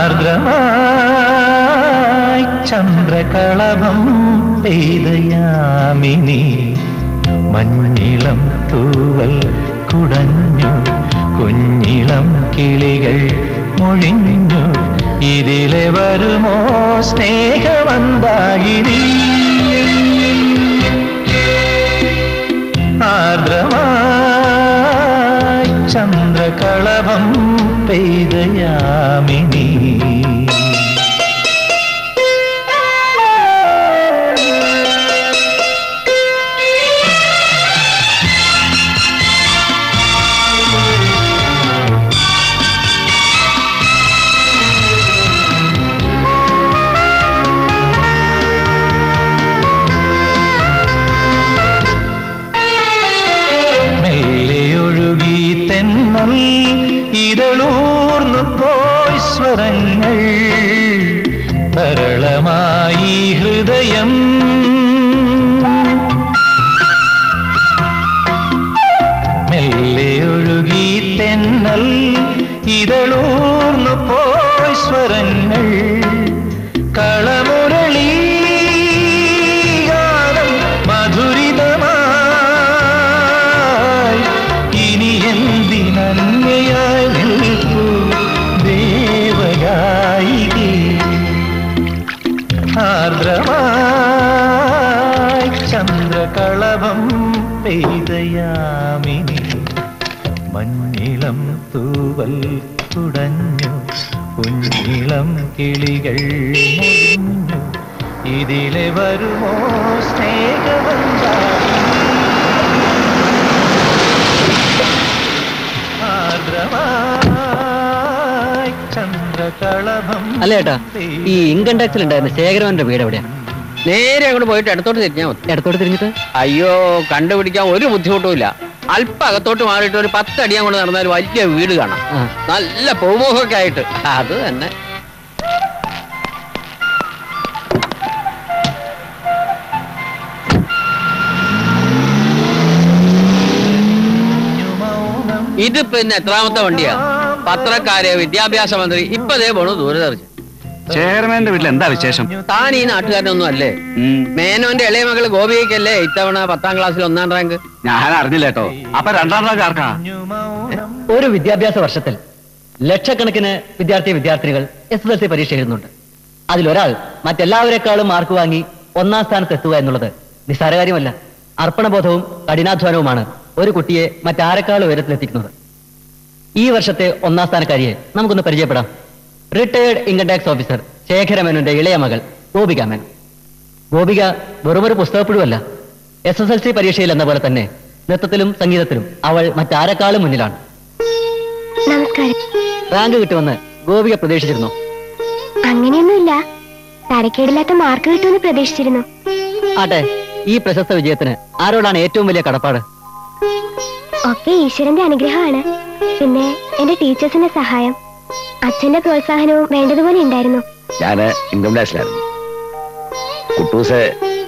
ആർദ്രമായി ചന്ദ്രകളഭം പെയ്ത യാമിനി മഞ്ഞിളം തൂവൽ കുടഞ്ഞു കുഞ്ഞിളം കിളികൾ മൊഴിഞ്ഞു ഇതിലെ വരുമോ സ്നേഹമന്ദാകിനി ആർദ്രമായി ചന്ദ്രകളഭം പെയ്ത യാമിനി ഇതളൂർന്നു പോയി സ്വരങ്ങൾ തരളമായി ഹൃദയം മെല്ലെ ഒഴുകി തെന്നൽ ഇതളൂർന്നു പോയി സ്വരങ്ങൾ കളമുരളി ഗാനം മധുരിതമായി ഇനി എന്തിനന്യയായി നിൽപ്പു ദേവഗായികേ ആർദ്രമായി ചന്ദ്രകളഭം പെയ്ത യാമിനി മഞ്ഞിളം തൂവൽ കുടഞ്ഞു കുഞ്ഞിളം കിളികൾ മൊഴിഞ്ഞു ഇതിലെ വരുമോ സ്നേഹമന്ദാകിനി ആർദ്രമായി ചന്ദ്രകളഭം. അല്ല ഏട്ടാ, ഈ ഇൻകം ടാക്സിൽ ഉണ്ടായിരുന്ന ശേഖരവന്റെ വീട് എവിടെയാ? നേരെ അങ്ങോട്ട് പോയിട്ട് ഇടത്തോട്ട് തിരിഞ്ഞാൽ മതി. ഇടത്തോട്ട് തിരിഞ്ഞിട്ട്? അയ്യോ, കണ്ടുപിടിക്കാൻ ഒരു ബുദ്ധിമുട്ടും ഇല്ല. അല്പം അകത്തോട്ട് മാറിയിട്ട് ഒരു 10 അടി അങ്ങോട്ട് നടന്നാൽ വലിയ വീട് കാണാം, നല്ല പൂമുഖമൊക്കെ ആയിട്ട്. അത് തന്നെ. ഇത് പിന്നെ എത്രാമത്തെ വണ്ടിയാ? പത്രക്കാര്, വിദ്യാഭ്യാസ മന്ത്രി, ഇപ്പതേ പോണു ദൂരദർശൻ. ചെയർമാന്റെ വീട്ടിൽ എന്താ വിശേഷം? താൻ ഈ നാട്ടുകാരനൊന്നും അല്ലേ? മേനോന്റെ ഇളയ മകള് ഗോപികയ്ക്കല്ലേ ഇത്തവണ 10ാം ക്ലാസ്സിൽ 1ാം റാങ്ക്? ഞാൻ അറിഞ്ഞില്ല കേട്ടോ. അപ്പൊ 2ാം റാങ്ക് ആർക്കാ? ഒരു വിദ്യാഭ്യാസ വർഷത്തിൽ ലക്ഷക്കണക്കിന് വിദ്യാർത്ഥിനികൾ SSLC പരീക്ഷ എഴുതുന്നുണ്ട്. അതിലൊരാൾ മറ്റെല്ലാവരെക്കാളും മാർക്ക് വാങ്ങി 1ാം സ്ഥാനത്ത് എത്തുക എന്നുള്ളത് നിസ്സാര കാര്യമല്ല. അർപ്പണബോധവും കഠിനാധ്വാനവുമാണ് ഒരു കുട്ടിയെ മറ്റാരെക്കാളും ഉയരത്തിലെത്തിക്കുന്നത്. ഈ വർഷത്തെ 1ാം സ്ഥാനക്കാരിയെ നമുക്കൊന്ന് പരിചയപ്പെടാം. റിട്ടയേർഡ് ഇൻകം ടാക്സ് ഓഫീസർ ശേഖരമേനോന്റെ ഇളയ മകൾ ഗോപിക മേനോൻ. ഗോപിക വെറുമൊരു പുസ്തകപ്പുഴുവല്ല. SSLC പരീക്ഷയിൽ എന്ന പോലെ തന്നെ നൃത്തത്തിലും സംഗീതത്തിലും അവൾ മറ്റാരെക്കാളും മുന്നിലാണ്. റാങ്ക് കിട്ടുമെന്ന് ഗോപിക പ്രതീക്ഷിച്ചിരുന്നു? അങ്ങനെയൊന്നുമില്ല, തരക്കേടില്ലാത്ത മാർക്ക് കിട്ടുമെന്ന് പ്രതീക്ഷിച്ചിരുന്നു. ആട്ടെ, ഈ പ്രശസ്ത വിജയത്തിന് ആരോടാണ് ഏറ്റവും വലിയ കടപ്പാട്? ഒക്കെ ഈശ്വരന്റെ അനുഗ്രഹമാണ്. പിന്നെ എന്റെ ടീച്ചേഴ്സിന്റെ സഹായം, അച്ഛന്റെ പ്രോത്സാഹനവും വേണ്ടതുപോലെ ഉണ്ടായിരുന്നു. ഞാന് ഇൻകം ടാക്സിലായിരുന്നു. കുട്ടൂസ്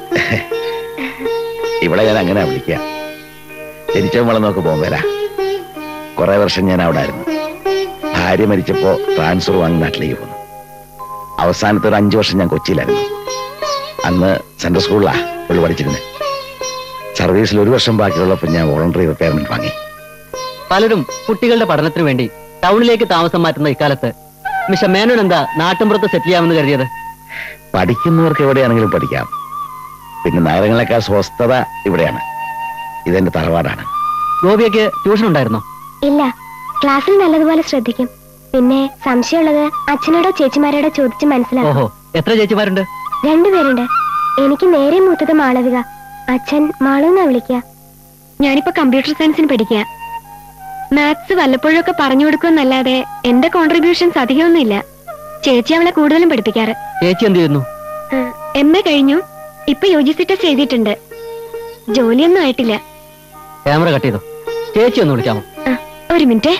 ഇവിടെ ഞാൻ അങ്ങനെ വിളിക്കുക. ജനിച്ചവളെ നോക്ക് പോകുമ്പോല കുറെ വർഷം ഞാൻ അവിടെ ആയിരുന്നു. ഭാര്യ മരിച്ചപ്പോ ട്രാൻസ്ഫർ വാങ്ങി നാട്ടിലേക്ക് പോന്നു. അവസാനത്തെ ഒരു 5 വർഷം ഞാൻ കൊച്ചിയിലായിരുന്നു. അന്ന് സെൻട്രൽ സ്കൂളിലാ പുള്ളി പഠിച്ചിരുന്നത്. സർവീസിൽ 1 വർഷം ബാക്കിയുള്ളപ്പോൾ ഞാൻ വോളണ്ടറി റിട്ടയർമെന്റ് വാങ്ങി. പലരും കുട്ടികളുടെ പഠനത്തിന് വേണ്ടി ടൗണിലേക്ക് താമസം മാറ്റുന്ന ഇക്കാലത്ത് മിസ്റ്റർ മേനോൻ എന്താ നാട്ടിൻപുറത്ത് സെറ്റിൽ ചെയ്യാമെന്ന് കരുതിയത്? പഠിക്കുന്നവർക്ക് എവിടെയാണെങ്കിലും പഠിക്കാം. പിന്നെ നഗരങ്ങളെക്കാൾ സ്വസ്ഥത ഇവിടെയാണ്. ഇതെന്റെ തറവാടാണ്. ഗോപിയയ്ക്ക് ട്യൂഷൻ ഉണ്ടായിരുന്നോ? ഇല്ല, ക്ലാസ്സിൽ നല്ലതുപോലെ ശ്രദ്ധിക്കും. പിന്നെ സംശയമുള്ളത് അച്ഛനോടോ ചേച്ചിമാരോടോ ചോദിച്ച് മനസ്സിലാക്കും. ഓഹോ, എത്ര ചേച്ചിമാരുണ്ട്? 2 പേരുണ്ട്. എനിക്ക് നേരെ മൂത്തത് മാളവിക, അച്ഛൻ മാളു എന്നാ വിളിക്കുക. ഞാനിപ്പോ കമ്പ്യൂട്ടർ സയൻസിന് പഠിക്കുക. മാത്സ് വല്ലപ്പോഴൊക്കെ പറഞ്ഞു കൊടുക്കുമെന്നല്ലാതെ എന്റെ കോൺട്രിബ്യൂഷൻസ് അധികമൊന്നുമില്ല. ചേച്ചി അവളെ കൂടുതലും പഠിപ്പിക്കാറ്. ചേച്ചി എന്ത് ചെയ്യുന്നു? MA കഴിഞ്ഞു. ഇപ്പൊ UGC ടെസ്റ്റ് എഴുതിയിട്ടുണ്ട്. ജോലിയൊന്നും ആയിട്ടില്ല. ക്യാമറ കട്ട് ചെയ്തോ. ചേച്ചി ഒന്ന് വിളിക്കാമോ? ഒരു minute.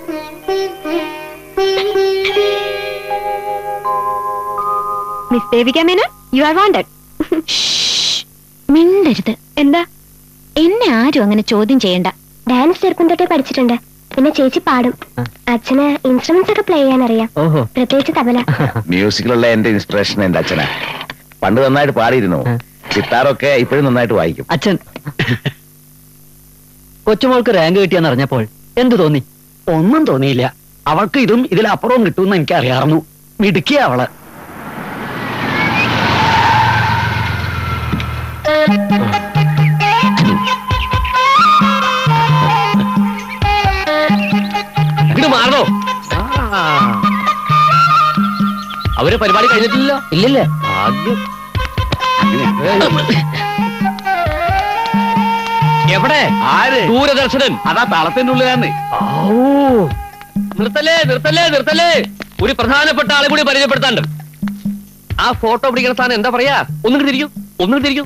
Miss Devika Menon, you are wanted. മിണ്ടരുത്. എന്താ? എന്നെ ആരും അങ്ങനെ ചോദ്യം ചെയ്യണ്ട. ഡാൻസ് ചെറുപ്പം തൊട്ടേ പഠിച്ചിട്ടുണ്ട്. പിന്നെ ചേച്ചി പാടും. അച്ഛന് ഇൻസ്ട്രുമെന്റ്സ് ഒക്കെ പ്ലേ ചെയ്യാൻ അറിയാം, ഓഹോ. പ്രത്യേകിച്ച് തബല. മ്യൂസിക്കിലുള്ള എന്റെ ഇൻസ്പിറേഷൻ എന്റെ അച്ഛനാ. പണ്ട് നന്നായിട്ട് പാടിയിരുന്നു. ഗിത്താറൊക്കെ ഇപ്പോഴും നന്നായിട്ട് വായിക്കും. അച്ഛൻ കൊച്ചുമോൾക്ക് റാങ്ക് കിട്ടിയെന്ന് അറിഞ്ഞപ്പോൾ എന്തു തോന്നി? ഒന്നും തോന്നിയില്ല. അവൾക്ക് ഇതും ഇതിലപ്പുറവും കിട്ടുമെന്ന് എനിക്ക് അറിയാമായിരുന്നു. മിടുക്കിയ അവള്. ഇങ്ങോട്ട് മാറണോ? അവര് പരിപാടി കഴിഞ്ഞിട്ടില്ലല്ലോ. ഇല്ലില്ലേ? ആദ്യം എവിടെ? ആര്? ദൂരദർശനൻ. അതാ താളത്തിന്റെ ഉള്ളിലാണ്. നിർത്തല്ലേ നിർത്തല്ലേ നിർത്തല്ലേ, ഒരു പ്രധാനപ്പെട്ട ആളെ കൂടി പരിചയപ്പെടുത്താണ്ട്. ആ ഫോട്ടോ പിടിക്കുന്ന സ്ഥാനം എന്താ പറയാ? ഒന്നും തിരിക്കും.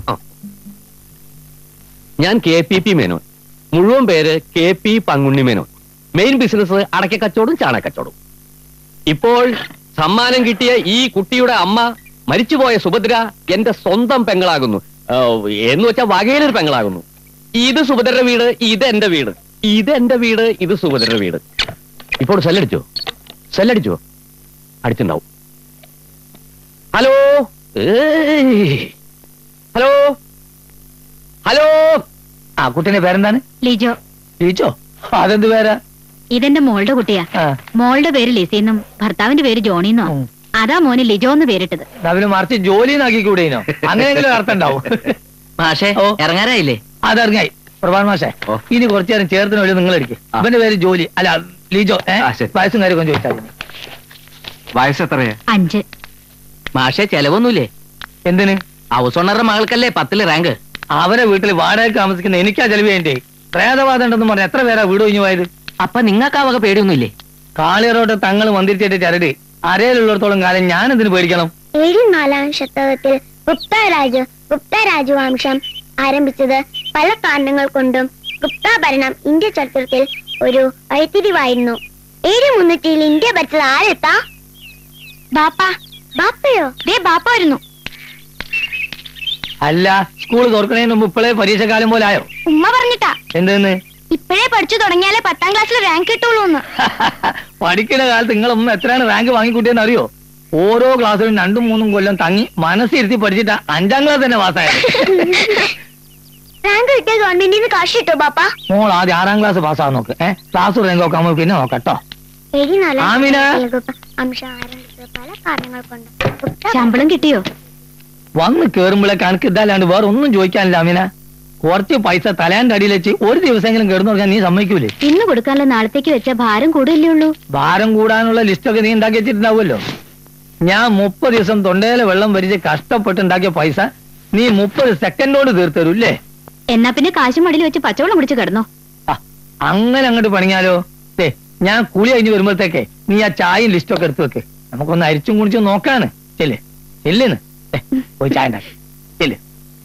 ഞാൻ KPP മേനോൻ. മുഴുവൻ പേര് KP Pankunni Menon. Main business അടക്ക കച്ചവടവും ചാണകച്ചവടവും. ഇപ്പോൾ സമ്മാനം കിട്ടിയ ഈ കുട്ടിയുടെ അമ്മ മരിച്ചുപോയ സുഭദ്ര എന്റെ സ്വന്തം പെങ്ങളാകുന്നു. എന്ന് വെച്ചാൽ വകയിലൊരു പെങ്ങളാകുന്നു. ഇത് സുഭദ്രയുടെ വീട്, ഇത് എന്റെ വീട്. ഇത് എന്റെ വീട്, ഇത് സുഭദ്രയുടെ വീട്. ഇപ്പോൾ സെല്ലടിച്ചോ? അടിച്ചിണ്ടാവും. Hello hello hello. ആ കുട്ടീന്റെ പേരെന്താണ്? ലിജോ. ലിജോ? അതെന്ത് പേരാ? ഇതെന്റെ മോളുടെ കുട്ടിയാ. മോളുടെ പേര് ലിസിന്നും ഭർത്താവിന്റെ പേര് ജോണിന്നോ. അതാ മോന് ലിജോ എന്ന് പേരിട്ടത്. അവന് മറിച്ച് ജോലിന്നാക്കി കൂടെയോ? അങ്ങനെയെങ്കിലും അർത്ഥം ഉണ്ടാവും. മാഷേ ഇറങ്ങാനായില്ലേ? അതിറങ്ങായി. പ്രഭാൻ മാഷേ, ഇനി കുറച്ചു നേരം ചേർത്തിന് വഴി നിങ്ങൾ എടുക്കും. അവന്റെ പേര് ജോലി, അല്ല ലിജോ. വയസ്സും കാര്യമൊക്കെ ചോദിച്ചാൽ വയസ്സ് എത്രയാ? 5. മാഷേ ചെലവൊന്നുമില്ലേ? എന്തിന്? ഹൗസ് ഓണറുടെ മകൾക്കല്ലേ 10ൽ റാങ്ക്. അവരെ വീട്ടിൽ വാടകയ്ക്ക് താമസിക്കുന്ന എനിക്കാ ചെലവ് വേണ്ടേ? പ്രേതവാദം ഉണ്ടെന്ന് പറഞ്ഞ എത്ര പേരാ വീട് ഒഴിഞ്ഞു പോയത്? അപ്പൊ നിങ്ങൾക്ക് ആ വക പേടിയൊന്നുമില്ലേ? കാളിയറോട്ട് തങ്ങൾ മന്ദിരിച്ചിട്ട് ചരട് അരയിലുള്ളിടത്തോളം കാലം ഞാൻ എന്തിനു പേടിക്കണം? 4-ാം ശതകത്തിൽ ഗുപ്ത രാജവംശം ആരംഭിച്ചത് പല കാരണങ്ങൾ കൊണ്ടും ഗുപ്ത ഭരണം ഇന്ത്യ ചരിത്രത്തിൽ ഒരു വഴിത്തിരിവായിരുന്നു. 700 ഇന്ത്യ ഭരിച്ചത് ആരെത്താ? ബാപ്പയോ? ബാപ്പ വരുന്നു. അല്ല, സ്കൂൾ തുറക്കുന്നതിന് മുമ്പ് ഇപ്പോഴേ പരീക്ഷക്കാലം പോലെ ആയോ? ഉമ്മ പറഞ്ഞിട്ടാ. എന്തെന്ന്? ഇപ്പോഴേ പഠിച്ചു തുടങ്ങിയാലേ 10ാം ക്ലാസ്സിൽ റാങ്ക് കിട്ടുള്ളൂ. പഠിക്കുന്ന കാലത്ത് നിങ്ങളൊന്നും എത്രയാണ് റാങ്ക് വാങ്ങിക്കൂട്ടിയെന്ന് അറിയോ? ഓരോ ക്ലാസ്സിലും 2-3 കൊല്ലം തങ്ങി മനസ്സിരുത്തി പഠിച്ചിട്ടാ 5ാം ക്ലാസ് തന്നെ പാസ്സായത്. റാങ്ക് കിട്ടിയ ഗവൺമെന്റിൽ നിന്ന് കാശ് കിട്ടോ ബാപ്പ? മോൾ ആദ്യം 6ാം ക്ലാസ് പാസ്സാകാൻ നോക്ക്. ക്ലാസ് റാങ്ക് ഒക്കെ ആവുമ്പോ പിന്നെ നോക്കട്ടോ. ആമിന, പല കാരണങ്ങൾ കൊണ്ട് ശമ്പളം കിട്ടിയോ? വന്ന് കേറുമ്പോഴേ കണക്ക് ഇതല്ലാണ്ട് വേറെ ഒന്നും ചോദിക്കാനില്ല. ആമിന, കുറച്ച് പൈസ തലേന്റെ അടിയിൽ വെച്ച് ഒരു ദിവസമെങ്കിലും കിടന്നു പറഞ്ഞാൽ നീ സമ്മതിക്കൂലേ? ഇന്ന് കൊടുക്കാനുള്ള നാളത്തേക്ക് വെച്ച ഭാരം കൂടില്ലേ ഉള്ളൂ. ഭാരം കൂടാനുള്ള ലിസ്റ്റൊക്കെ നീ ഉണ്ടാക്കി വെച്ചിട്ടുണ്ടാവുമല്ലോ. ഞാൻ 30 ദിവസം തൊണ്ടയിലെ വെള്ളം വരിച്ച് കഷ്ടപ്പെട്ടുണ്ടാക്കിയ പൈസ നീ 30 സെക്കൻഡോട് തീർത്തരൂല്ലേ? എന്നാ പിന്നെ കാശും മടിയിൽ വെച്ച് പച്ചവെള്ളം കുടിച്ച് കിടന്നോ. അങ്ങനെ അങ്ങോട്ട് പണിഞ്ഞാലോ? ഞാൻ കുളി കഴിഞ്ഞ് വരുമ്പോഴത്തേക്കെ നീ ആ ചായയും ലിസ്റ്റൊക്കെ എടുത്തു വെക്ക്. നമുക്കൊന്ന് അരിച്ചും കുടിച്ചും നോക്കാണ്. ചെല്ലേ ചെല്ലേന്ന് പോയി ചായ ഉണ്ടാക്കി ചെല്ലേ.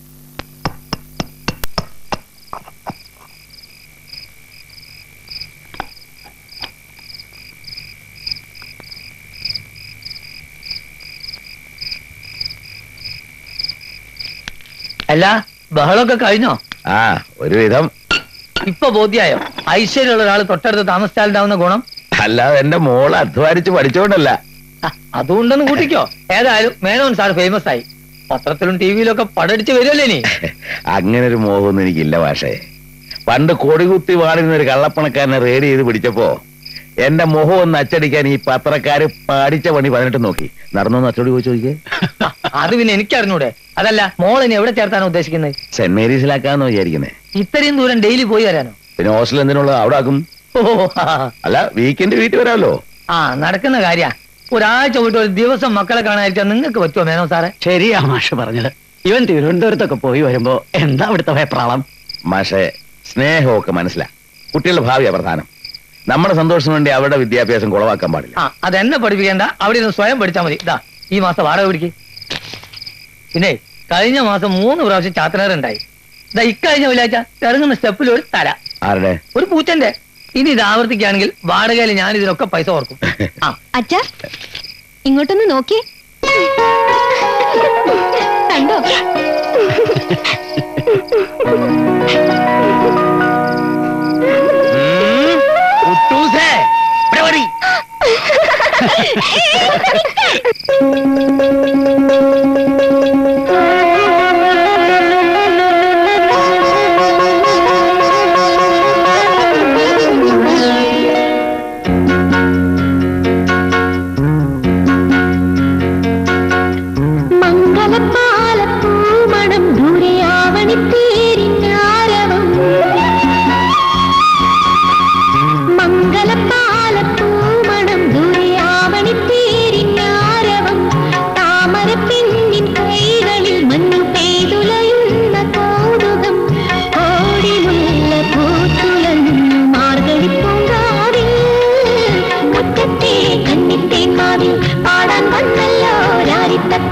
അല്ല, ബഹളമൊക്കെ കഴിഞ്ഞോ? ആ, ഒരുവിധം. ഇപ്പൊ ബോധ്യായോ ഐശ്വര്യമുള്ള ഒരാൾ തൊട്ടടുത്ത് താമസിച്ചാലുണ്ടാവുന്ന ഗുണം? അല്ലാതെ എന്റെ മോള് അധ്വാനിച്ച് പഠിച്ചോണ്ടല്ല. അതുകൊണ്ടൊന്ന് കൂട്ടിക്കോ. ഏതായാലും മേനോൻ സാർ ഫേമസ് ആയി. പത്രത്തിലും ടിവിയിലൊക്കെ പടടിച്ച് വരുമല്ലേ നീ? അങ്ങനെ ഒരു മോഹമൊന്നും എനിക്കില്ല മാഷേ. പണ്ട് കൊടികുത്തി വാടുന്ന ഒരു കള്ളപ്പണക്കാരനെ റെയ്ഡ് ചെയ്ത് പിടിച്ചപ്പോ എന്റെ മുഖം ഒന്ന് അച്ചടിക്കാൻ ഈ പത്രക്കാര് പഠിച്ച പണി 18 നോക്കി. നടന്നോന്ന് അച്ചടി പോയി ചോദിക്കേ. അത് പിന്നെ എനിക്കറിഞ്ഞൂടെ? അതല്ല, മോളിനെ എവിടെ ചേർത്താനോ ഉദ്ദേശിക്കുന്നത്? സെന്റ് മേരീസിലാക്കാന്നോ വിചാരിക്കുന്നേ. ഇത്രയും ദൂരം ഡെയിലി പോയി വരാനോ? പിന്നെ ഹോസ്റ്റൽ എന്തിനുള്ള അവിടെ ആക്കും. അല്ല, വീക്കെൻഡ് വീട്ടിൽ വരാമല്ലോ. നടക്കുന്ന കാര്യ. ഒരാഴ്ച പോയിട്ട് ഒരു ദിവസം മക്കളെ കാണാതിരിക്കാൻ നിങ്ങൾക്ക് പറ്റുമോ മേനോ സാറേ? ശരിയാ മാഷ് പറഞ്ഞത്. ഇവൻ തിരുവനന്തപുരത്തൊക്കെ പോയി വരുമ്പോ എന്താ അവിടുത്തെ വെപ്രാളം? മാഷെ, സ്നേഹമൊക്കെ മനസ്സിലാ. കുട്ടികളുടെ ഭാവിയാ പ്രധാനം. നമ്മുടെ സന്തോഷത്തിന് വേണ്ടി അവരുടെ വിദ്യാഭ്യാസം കുളവാക്കാൻ പാടില്ല. അതെന്നെ പഠിപ്പിക്കേണ്ട, അവിടെ നിന്ന് സ്വയം പഠിച്ചാൽ മതി. ഇതാ ഈ മാസം വാടക പിടിക്ക്. പിന്നെ കഴിഞ്ഞ മാസം 3 പ്രാവശ്യം ചാത്തനേറുണ്ടായി. ഇതാ ഇക്കഴിഞ്ഞ വെള്ളിയാഴ്ച ഇറങ്ങുന്ന സ്റ്റെപ്പിൽ ഒരു തല. ആരുടെ? ഒരു പൂച്ചന്റെ. ഇനി ഇത് ആവർത്തിക്കുകയാണെങ്കിൽ വാടകയിൽ ഞാൻ ഇതിനൊക്കെ പൈസ ഓർക്കും. അച്ഛാ, ഇങ്ങോട്ടൊന്ന് നോക്കി കണ്ടോ? കുട്ടു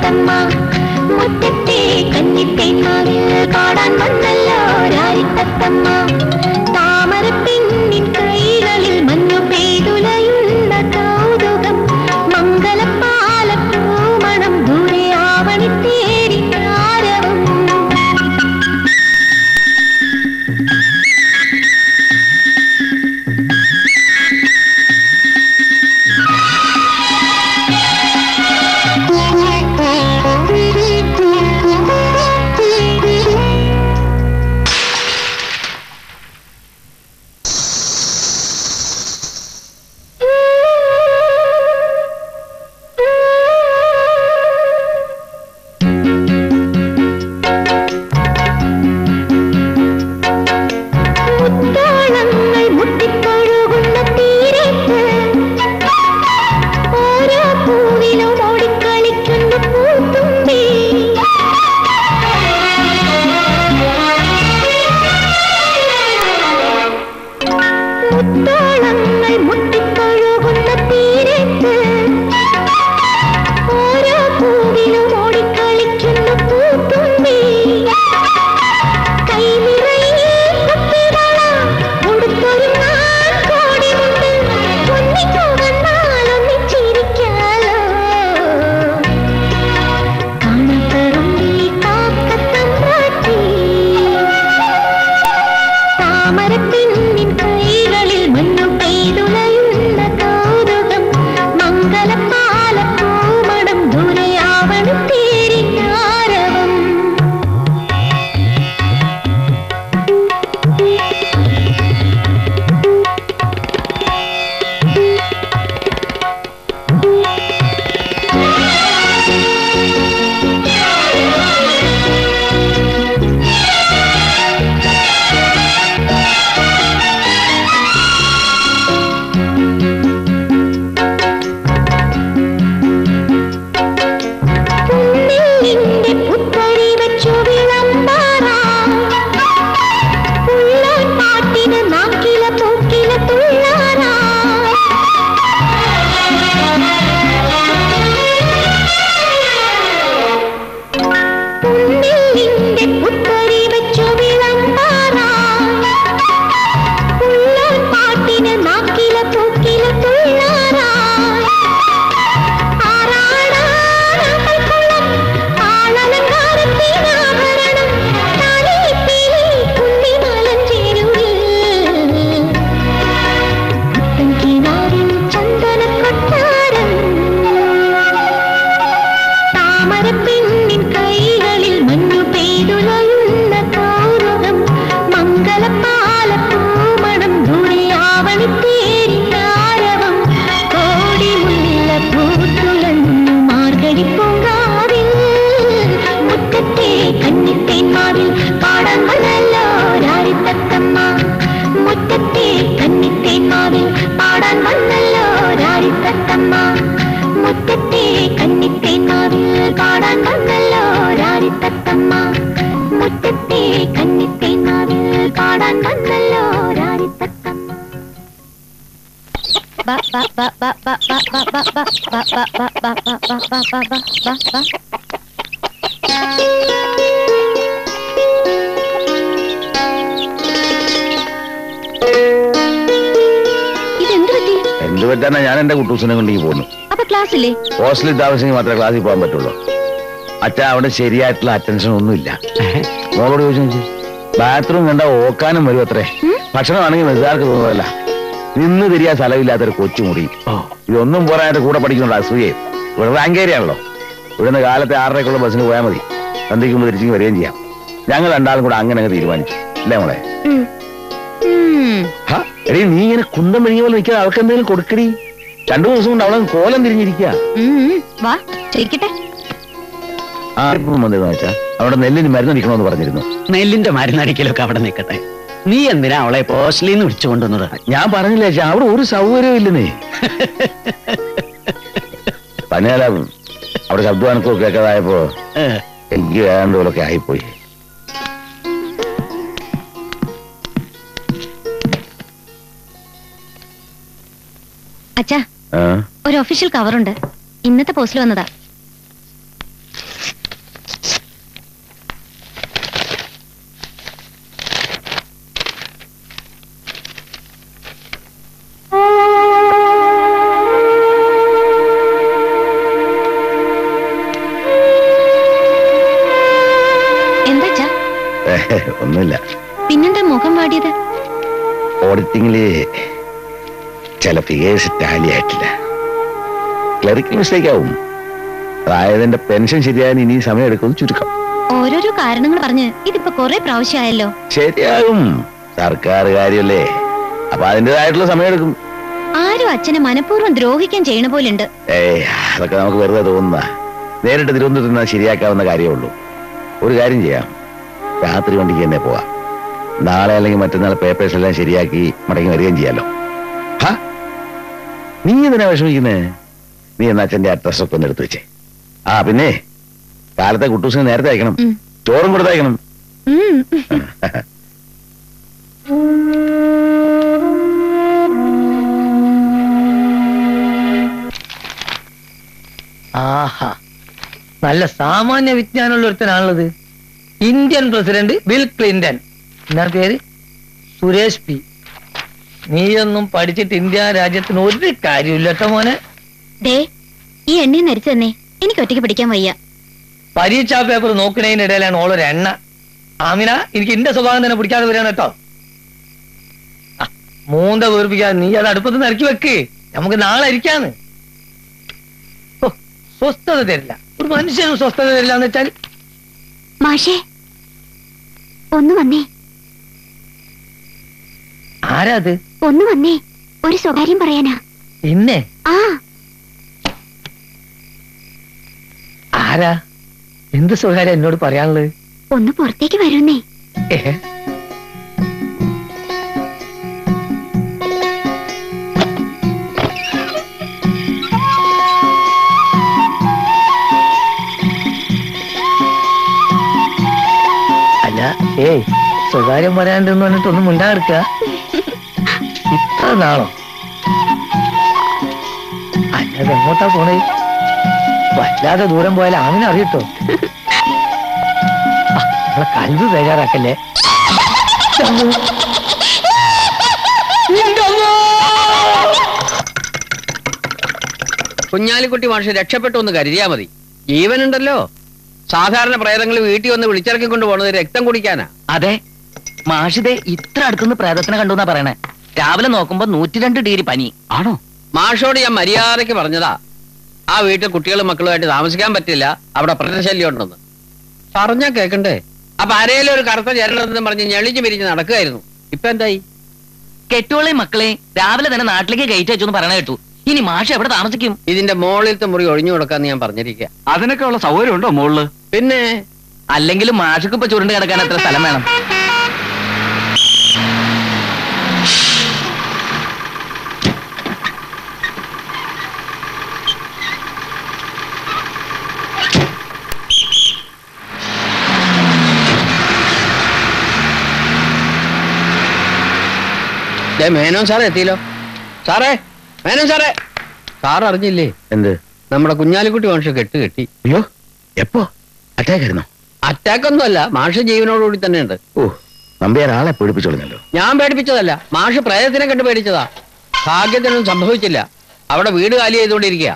രാരിത്തത്തമ്മ മുറ്റത്തെ കന്നിത്തേന്മാവിൽ പാടാൻ വന്നല്ലോ രാരിത്തത്തമ്മ താമര പെണ്ണിൻ കൈകളിൽ മഞ്ഞു പെയ്തുലയുന്ന കൗതുകം മംഗലപ്പാലപ്പൂമണം ദൂരെ ആവണി തേരി താരവും എന്ത് പറ്റാനാ ഞാൻ എന്റെ കുട്ടൂസിനെ കൊണ്ടേക്ക് പോകുന്നു. അപ്പൊ ക്ലാസ്സില്ലേ? ഹോസ്റ്റലിൽ താമസിച്ചെങ്കിൽ മാത്രമേ ക്ലാസ്സിൽ പോകാൻ പറ്റുള്ളൂ. അച്ഛാ അവിടെ ശരിയായിട്ടുള്ള അറ്റൻഷൻ ഒന്നുമില്ല. മോളോട് ചോദിച്ചു ബാത്റൂം കണ്ട ഓക്കാനും വരും അത്രേ. ഭക്ഷണമാണെങ്കിൽ മെസ്സുകാർക്ക് തോന്നുന്നതല്ല. നിന്ന് തിരിയാൻ സ്ഥലമില്ലാത്തൊരു കൊച്ചുമുറി. ഇതൊന്നും പോരാനായിട്ട് കൂടെ പഠിക്കുന്നുണ്ട് അസൂയെ. ഇവിടെ റാങ്കേരിയാണല്ലോ. ഇവിടുന്ന് കാലത്തെ 6:30 ബസ്സിന് പോയാൽ മതി. സന്ധിക്കുമ്പോൾ തിരിച്ചു വരികയും ചെയ്യാം. ഞങ്ങൾ രണ്ടാളും കൂടെ അങ്ങനെ അങ്ങ് തീരുമാനിച്ചു. അല്ലേ മോളെ? എടീ നീ ഇങ്ങനെ കുന്തം മെഴുകിയ പോലെ നിൽക്കാതെ അവൾക്ക് എന്തെങ്കിലും കൊടുക്കടി. 2 ദിവസം കൊണ്ട് അവളെ കോലം തിരിഞ്ഞിരിക്കുക. വെച്ചാ അവിടെ നെല്ലിന് മരുന്നടിക്കണമെന്ന് പറഞ്ഞിരുന്നു. നെല്ലിന്റെ മരുന്നടിക്കലൊക്കെ അവിടെ നിൽക്കട്ടെ. നീ എന്തിനാ അവളെ ഹോസ്റ്റലിൽ നിന്ന് വിളിച്ചു കൊണ്ടുവന്നത്? ഞാൻ പറഞ്ഞില്ല ചേച്ചാ, അവിടെ ഒരു സൗകര്യവും ഇല്ലെന്നേ. പനിയാല അവിടെ ശബ്ദാനൊക്കെ കേൾക്കാതായപ്പോ എനിക്ക് ഏതാണ്ടോലൊക്കെ ആയിപ്പോയി. അച്ഛാ, ഒരു ഒഫീഷ്യൽ കവറുണ്ട്. ഇന്നത്തെ പോസ്റ്റിൽ വന്നതാ. ഒന്നുമില്ല. പിന്നെന്താ മുഖം വാടിയത്? ഓഡിറ്റിംഗില് ചില ഫിഗേഴ്സ് ടാലി ആയിട്ടില്ല. ക്ലറിക്കൽ മിസ്റ്റേക്ക് ആവും. അതായത് എന്റെ പെൻഷൻ ശരിയാകാൻ ഇനി സമയം എടുക്കുമെന്ന് ചുരുക്കം. ഓരോരോ കാരണങ്ങൾ പറഞ്ഞ് ഇതിപ്പോ കുറെ പ്രാവശ്യമായല്ലോ. ശരിയാകും, സർക്കാർ കാര്യല്ലേ, അപ്പൊ അതിൻ്റെതായിട്ടുള്ള സമയം എടുക്കും. ആരും അച്ഛനെ മനഃപൂർവ്വം ദ്രോഹിക്കാൻ ചെയ്യണ പോലുണ്ട്. അതൊക്കെ നമുക്ക് വെറുതെ തോന്നുന്ന. നേരിട്ട് തിരുവനന്തപുരത്ത് ശരിയാക്കാവുന്ന കാര്യമേ ഉള്ളൂ. ഒരു കാര്യം ചെയ്യാം, രാത്രി വണ്ടിക്ക് തന്നെ പോവാം. നാളെ അല്ലെങ്കിൽ മറ്റന്നാൾ പേപ്പേഴ്സ് എല്ലാം ശരിയാക്കി മടങ്ങി വരികയും ചെയ്യാലോ. നീ എന്തിനാ വിഷമിക്കുന്നേ? നീ എന്നാ അച്ഛൻ്റെ അഡ്രസ്സൊക്കെ ഒന്ന് എടുത്തു വെച്ചേ. പിന്നെ കാലത്തെ കുട്ടൂസിന് നേരത്തെ അയക്കണം, ചോറും കൊടുത്തയക്കണം. ആഹാ, നല്ല സാമാന്യ വിജ്ഞാനമുള്ള ഒരുത്തനാണുള്ളത്. Indian president Bill Clinton. എന്നാ പേര്? സുരേഷ് പി. നീയൊന്നും പഠിച്ചിട്ട് ഇന്ത്യ രാജ്യത്തിന് ഒരു കാര്യമില്ല കേട്ടോ മോനെ. ഈ എണ്ണയും നരിച്ചു തന്നെ, എനിക്ക് ഒറ്റയ്ക്ക് പഠിക്കാൻ വയ്യ. പരീക്ഷാ പേപ്പർ നോക്കുന്നതിനിടയിലാണ് ഓളൊരു എണ്ണ. ആമിന, എനിക്ക് എന്റെ സ്വഭാവം തന്നെ പിടിക്കാതെ വരികയാണ് കേട്ടോ. മൂന്ത വീർപ്പിക്കാതെ നീ അത് അടുപ്പത്ത് നിറക്കി വെക്ക്, നമുക്ക് നാളെ ഇരിക്കാന്ന്. സ്വസ്ഥത തരില്ല, ഒരു മനുഷ്യനും സ്വസ്ഥത തരില്ല എന്ന് വെച്ചാൽ. മാഷേ ഒന്ന് വന്നേ. ആരാ അത്? ഒന്ന് വന്നേ, ഒരു സ്വകാര്യം പറയാനാ. പിന്നെ ആ ആരാ? എന്ത് സ്വകാര്യം എന്നോട് പറയാനുള്ളത്? ഒന്ന് പുറത്തേക്ക് വരുന്നേ. അല്ല, സ്വകാര്യം പറയാണ്ടെന്ന് പറഞ്ഞിട്ടൊന്നും മുണ്ടാടുക്ക. ഇത്ര നാളോ? അല്ലാതെ എങ്ങോട്ടാ പോണേ? വല്ലാതെ ദൂരം പോയാൽ ആമിനെ അറിയട്ടോ. നമ്മളെ കൽവ് ബേജാറാക്കല്ലേ. കുഞ്ഞാലിക്കുട്ടി മാഷ് രക്ഷപ്പെട്ടു എന്ന് കരുതിയാ മതി. ജീവനുണ്ടല്ലോ. സാധാരണ പ്രേതങ്ങൾ വീട്ടിൽ വന്ന് വിളിച്ചിറക്കിക്കൊണ്ട് പോണത് രക്തം കുടിക്കാനാ. അതെ, മാഷിതെ ഇത്ര അടുത്തുനിന്ന് പ്രേതത്തിനെ കണ്ടു എന്നാ പറയണേ. രാവിലെ നോക്കുമ്പോ 102 ഡിഗ്രി പനി. ആണോ? മാഷോട് ഞാൻ മര്യാദയ്ക്ക് പറഞ്ഞതാ, ആ വീട്ടിൽ കുട്ടികളും മക്കളുമായിട്ട് താമസിക്കാൻ പറ്റില്ല, അവിടെ പ്രേതശല്യം ഉണ്ടെന്ന്. പറഞ്ഞാ കേക്കണ്ടേ? അപ്പൊ ആരേലും ഒരു കറുത്ത ചേരണമെന്ന് പറഞ്ഞ് ഞെളിഞ്ഞു പിരിഞ്ഞ് നടക്കുകയായിരുന്നു. ഇപ്പൊ എന്തായി? കെട്ടുകളെയും മക്കളെയും രാവിലെ തന്നെ നാട്ടിലേക്ക് കയറ്റി വെച്ചു പറയണ കേട്ടു. ഇനി മാഷ് എവിടെ താമസിക്കും? ഇതിന്റെ മോളിലത്തെ മുറി ഒഴിഞ്ഞു കൊടുക്കാന്ന് ഞാൻ പറഞ്ഞിരിക്കുക. അതിനൊക്കെ ഉള്ള സൗകര്യം ഉണ്ടോ മോളില്? പിന്നെ അല്ലെങ്കിലും മാഷക്ക് ഇപ്പൊ ചുരുണ്ട് കിടക്കാൻ എത്ര സ്ഥലം വേണം? മേനോൻ സാറേ എത്തിയല്ലോ. സാറേ, മേനോൻ സാറേ. സാർ അറിഞ്ഞില്ലേ? എന്ത്? നമ്മുടെ കുഞ്ഞാലിക്കുട്ടി മാഷ് കെട്ടി. അയ്യോ, എപ്പോ? അറ്റാക്ക് ആയിരുന്നോ? അറ്റാക്ക് ഒന്നുമല്ല, മാഷ് ജീവനോടുകൂടി തന്നെയുണ്ട്. നമ്പ്യാർ ആളെ പേടിപ്പിച്ചോളുന്നല്ലോ. ഞാൻ പേടിപ്പിച്ചതല്ല, മാഷ് പ്രേതത്തിനെ കണ്ട് പേടിച്ചതാ. ഭാഗ്യത്തിനൊന്നും സംഭവിച്ചില്ല. അവിടെ വീട് കാലി ചെയ്തുകൊണ്ടിരിക്കുക.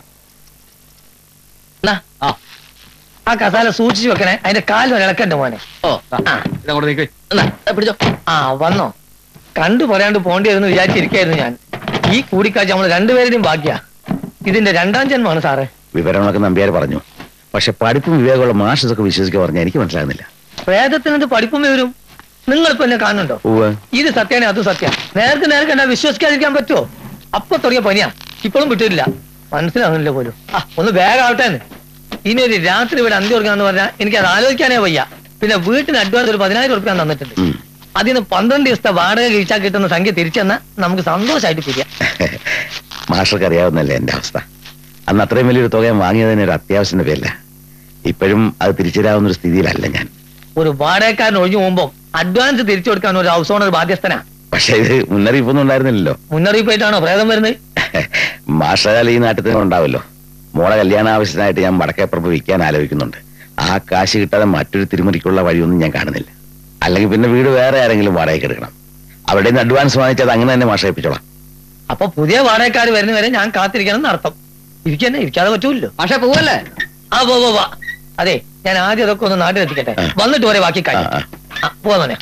ആ കസാല സൂക്ഷിച്ചു വെക്കണേ, അതിന്റെ കാലിൽ ഇളക്കണ്ട മോനെ. പിടിച്ചോ. വന്നോ? കണ്ടു പറയാണ്ട് പോണ്ടിയെന്ന് വിചാരിച്ചിരിക്കായിരുന്നു ഞാൻ. ഈ കൂടിക്കാഴ്ച നമ്മൾ രണ്ടുപേരുടെയും ഭാഗ്യ. ഇതിന്റെ രണ്ടാം ജന്മമാണ് സാറേ. വിവരങ്ങളൊക്കെ നമ്പ്യാർ പറഞ്ഞു. പക്ഷെ പഠിപ്പും വിവേകമുള്ള മാഷ് ഇതൊക്കെ വിശ്വസിക്കാൻ പറഞ്ഞാൽ എനിക്ക് മനസ്സിലാകുന്നില്ല. പ്രേതത്തിനെന്ത് പഠിപ്പും വിവരും? നിങ്ങളിപ്പോ എന്നെ കാണുന്നുണ്ടോ? ഇത് സത്യാണ്, അത് സത്യം. നേരത്തെ കണ്ടാ വിശ്വസിക്കാതിരിക്കാൻ പറ്റുമോ? അപ്പൊ തുടങ്ങിയ പനിയാ, ഇപ്പോഴും വിട്ടിട്ടില്ല. മനസ്സിലാകുന്നില്ല പോലും. ഒന്ന് വേഗം ആവട്ടെ. ഇനി ഒരു രാത്രി ഇവിടെ അന്തി കൊടുക്കാന്ന് പറഞ്ഞാൽ എനിക്ക് അത് ആലോചിക്കാനേ വയ്യ. പിന്നെ വീട്ടിന് അഡ്വാൻസ് ഒരു 10,000 ഉറുപ്പിക തന്നിട്ടുണ്ട്. അതിന് 12 ദിവസത്തെ വാടക കഴിച്ചാൽ കിട്ടുന്ന സംഖ്യ തിരിച്ചെന്നാ നമുക്ക് സന്തോഷമായിട്ട് പിരിയാം. മാഷർക്ക് അറിയാവുന്നല്ലേ എന്റെ അവസ്ഥ. അന്ന് അത്രയും വലിയൊരു തുക ഞാൻ വാങ്ങിയതിന് ഒരു അത്യാവശ്യത്തിന്റെ പേരില്ല. ഇപ്പോഴും അത് തിരിച്ചുതരാവുന്ന ഒരു സ്ഥിതിയിലല്ല ഞാൻ. ഒരു വാടകക്കാരൻ ഒഴിഞ്ഞു പോകുമ്പോ അഡ്വാൻസ് തിരിച്ചു കൊടുക്കാൻ ഒരു ഹൗസ് ഓണർ ബാധ്യസ്ഥനാ. പക്ഷെ ഇത് മുന്നറിയിപ്പൊന്നും ഉണ്ടായിരുന്നില്ലല്ലോ. മുന്നറിയിപ്പായിട്ടാണോ പ്രേതം വരുന്നത്? മാഷാൽ ഈ നാട്ടിൽ തന്നെ ഉണ്ടാവല്ലോ. മോളെ കല്യാണ ആവശ്യത്തിനായിട്ട് ഞാൻ വടക്കേപ്പുറത്ത് വിൽക്കാൻ ആലോചിക്കുന്നുണ്ട്. ആ കാശ് കിട്ടാതെ മറ്റൊരു തിരുമുറിക്കുള്ള വഴിയൊന്നും ഞാൻ കാണുന്നില്ല. അല്ലെങ്കിൽ പിന്നെ വീട് വേറെ ആരെങ്കിലും വാടകയ്ക്ക് എടുക്കണം. അവിടെ നിന്ന് അഡ്വാൻസ് വാങ്ങിച്ചത് അങ്ങനെ തന്നെ മാഷ ഏൽപ്പിച്ചോളാം. അപ്പൊ പുതിയ വാടകക്കാർ വരുന്നവരെ ഞാൻ കാത്തിരിക്കണം അർത്ഥം. ഇരിക്കാതെ പറ്റൂല്ലോ. പക്ഷെ പോവല്ലേ? പോവാ. അതെ, ഞാൻ ആദ്യം അതൊക്കെ ഒന്ന് നാട്ടിലെത്തിക്കട്ടെ, വന്നിട്ട് വരെ ബാക്കി കാര്യം. പോന്നെ.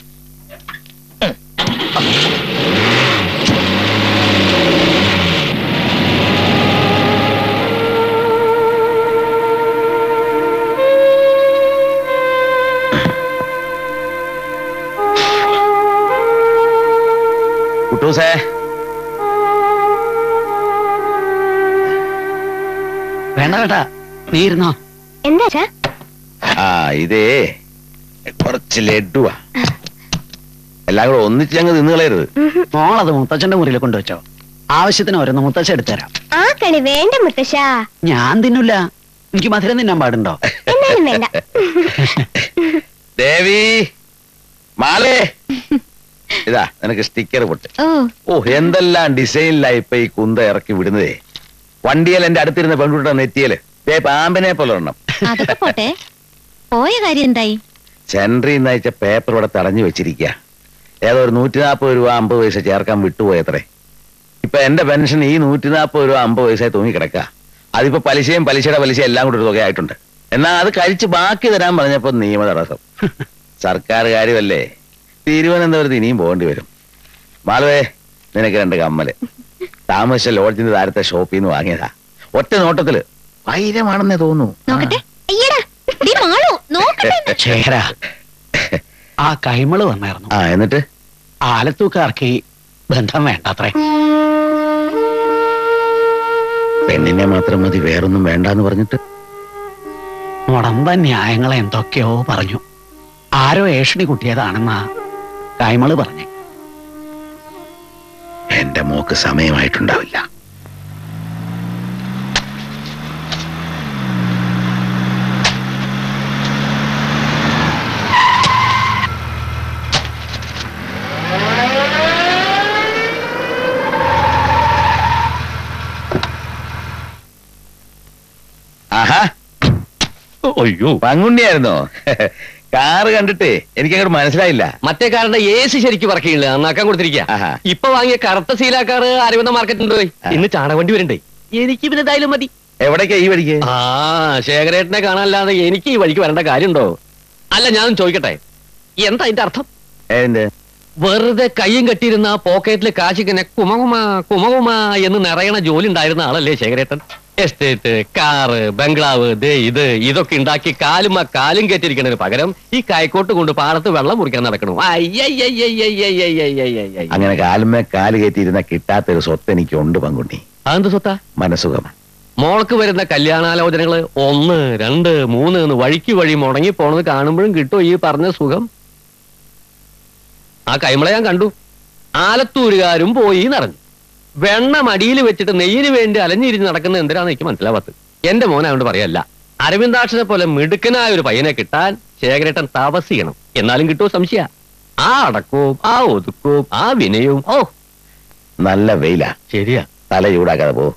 കുട്ടൂസേ, വേണ്ട കേട്ടാ, നീ ഇരുന്നോ. എന്താ? ആ ഇതേ കുറച്ച് ലഡുവാ, എല്ലാം കൂടെ ഒന്നിച്ച് ഞങ്ങൾ നിന്ന് കളയരുത്. മോളത് മുത്തച്ഛന്റെ മുറിയിൽ കൊണ്ടുവച്ചോ. ആവശ്യത്തിന് ഓരോന്ന് മുത്തച്ഛ എടുത്തുതരാം. ആ കളി വേണ്ട മുത്തശ്ശ. ഞാൻ തിന്നില്ല, എനിക്ക് മധുരം തിന്നാൻ പാടുണ്ടോ? എന്നാലും വേണ്ട. ദേവി, മാലേ, ഇതാ നിനക്ക് സ്റ്റിക്കർ പൊട്ട്. ഓ എന്തെല്ലാം ഡിസൈനിലായി ഇപ്പൊ ഈ കുന്ത ഇറക്കി വിടുന്നതേ. വണ്ടിയിൽ എന്റെ അടുത്തിരുന്ന പെൺകുട്ടിയുടെ നെറ്റിയല് പാമ്പിനെ പോലെ ഒരെണ്ണം. അതൊക്കെ പോട്ടെ, പോയ കാര്യം എന്തായി? സെൻട്രിൽ നിന്ന് അയച്ച പേപ്പർ ഇവിടെ തടഞ്ഞു വെച്ചിരിക്കുക. ഏതോ ഒരു 140 രൂപ 50 പൈസ ചേർക്കാൻ വിട്ടുപോയത്രേ. ഇപ്പൊ എന്റെ പെൻഷൻ ഈ 140 രൂപ 50 പൈസ തൂങ്ങിക്കിടക്കുക. അതിപ്പോ പലിശയും പലിശയുടെ പലിശ എല്ലാം കൂടി ഒരു തുകയായിട്ടുണ്ട്. എന്നാൽ അത് കഴിച്ച് ബാക്കി തരാൻ പറഞ്ഞപ്പോ നിയമ തടസ്സം. സർക്കാർ കാര്യമല്ലേ, തിരുവനന്തപുരത്ത് ഇനിയും പോകേണ്ടി വരും. മാളവേ, നിനക്ക് 2 കമ്മല് താമസിച്ച ലോഡ്ജിന്റെ താരത്തെ ഷോപ്പിൽ നിന്ന് വാങ്ങിയതാ. ഒറ്റ നോട്ടത്തില് വൈരമാണെന്നേ തോന്നുന്നു. ചേരാ, ആ കൈമള് വന്നായിരുന്നു. ആ എന്നിട്ട് ആലത്തൂക്കാർക്ക് ഈ ബന്ധം വേണ്ടത്രേ. പെണ്ണിനെ മാത്രം മതി, വേറൊന്നും വേണ്ടെന്ന് പറഞ്ഞിട്ട് മുടമ്പ ന്യായങ്ങളെ എന്തൊക്കെയോ പറഞ്ഞു. ആരോ ഏഷണി കുട്ടിയതാണെന്നാ കൈമള് പറഞ്ഞു. എന്റെ മോക്ക് സമയമായിട്ടുണ്ടാവില്ല. ആഹാ, അയ്യോ, പങ്കുണ്ണിയായിരുന്നോ? കാറ് കണ്ടിട്ടേ എനിക്ക് അങ്ങോട്ട് മനസ്സിലായില്ല. മറ്റേ കാറിന്റെ AC ശരിക്കും വർക്കില്ല, നന്നാക്കാൻ കൊടുത്തിരിക്കുക. ഇപ്പൊ വാങ്ങിയ കറുത്ത സീലാക്കാറ് അരവിന്ദ മാർക്കറ്റ് ഉണ്ട്. ഇന്ന് ചാണകവണ്ടി വരണ്ടേ, എനിക്ക് പിന്നെ എന്തായാലും മതി. എവിടേക്കാ ഈ വഴിക്ക്? ആ ശേഖരേട്ടനെ കാണാനല്ലാതെ എനിക്ക് ഈ വഴിക്ക് വരേണ്ട കാര്യമുണ്ടോ? അല്ല ഞാൻ ചോദിക്കട്ടെ, എന്താ അതിന്റെ അർത്ഥം? വെറുതെ കയ്യും കെട്ടിയിരുന്ന പോക്കറ്റിൽ കാശിക്കനെ കുമകുമ കുമകുമ എന്ന് നിറയണ ജോലി ഉണ്ടായിരുന്ന ആളല്ലേ ശേഖരേട്ടൻ? എസ്റ്റേറ്റ്, കാറ്, ബംഗ്ലാവ്, ഇതൊക്കെ ഉണ്ടാക്കി കാലും കയറ്റിരിക്കുന്നതിന് പകരം ഈ കൈക്കോട്ട് കൊണ്ട് പാടത്ത് വെള്ളം മുറിക്കാൻ നടക്കണു. അങ്ങനെ കാലുമേ കാല് കയറ്റിയിരുന്ന കിട്ടാത്തൊരു സ്വത്ത് എനിക്കുണ്ട് പങ്കുണ്ണി. അതെന്ത് സ്വത്താ? മനസുഖം. മോൾക്ക് വരുന്ന കല്യാണാലോചനകള് 1, 2, 3 എന്ന് വഴിക്ക് വഴി മുടങ്ങി പോണത് കാണുമ്പോഴും കിട്ടും ഈ പറഞ്ഞ സുഖം. ആ കൈമള ഞാൻ കണ്ടു. ആലത്തൂരുകാരും പോയി നിറഞ്ഞു. വെണ്ണ മടിയിൽ വെച്ചിട്ട് നെയ്യിന് വേണ്ടി അലഞ്ഞിരിഞ്ഞ് നടക്കുന്ന എന്തിനാന്ന് എനിക്ക് മനസ്സിലാവാത്തത്. എന്റെ മോനായോണ്ട് പറയല്ല, അരവിന്ദാക്ഷനെ പോലെ മിടുക്കനായ ഒരു പയ്യനെ കിട്ടാൻ ശേഖരേട്ടൻ തപസ് ചെയ്യണം. എന്നാലും കിട്ടുമോ സംശയ. ആ അടക്കവും ആ ഒതുക്കവും ആ വിനയവും. ഓ നല്ല വെയില. ശരിയാ, തല ചൂടാക്കാതെ പോ.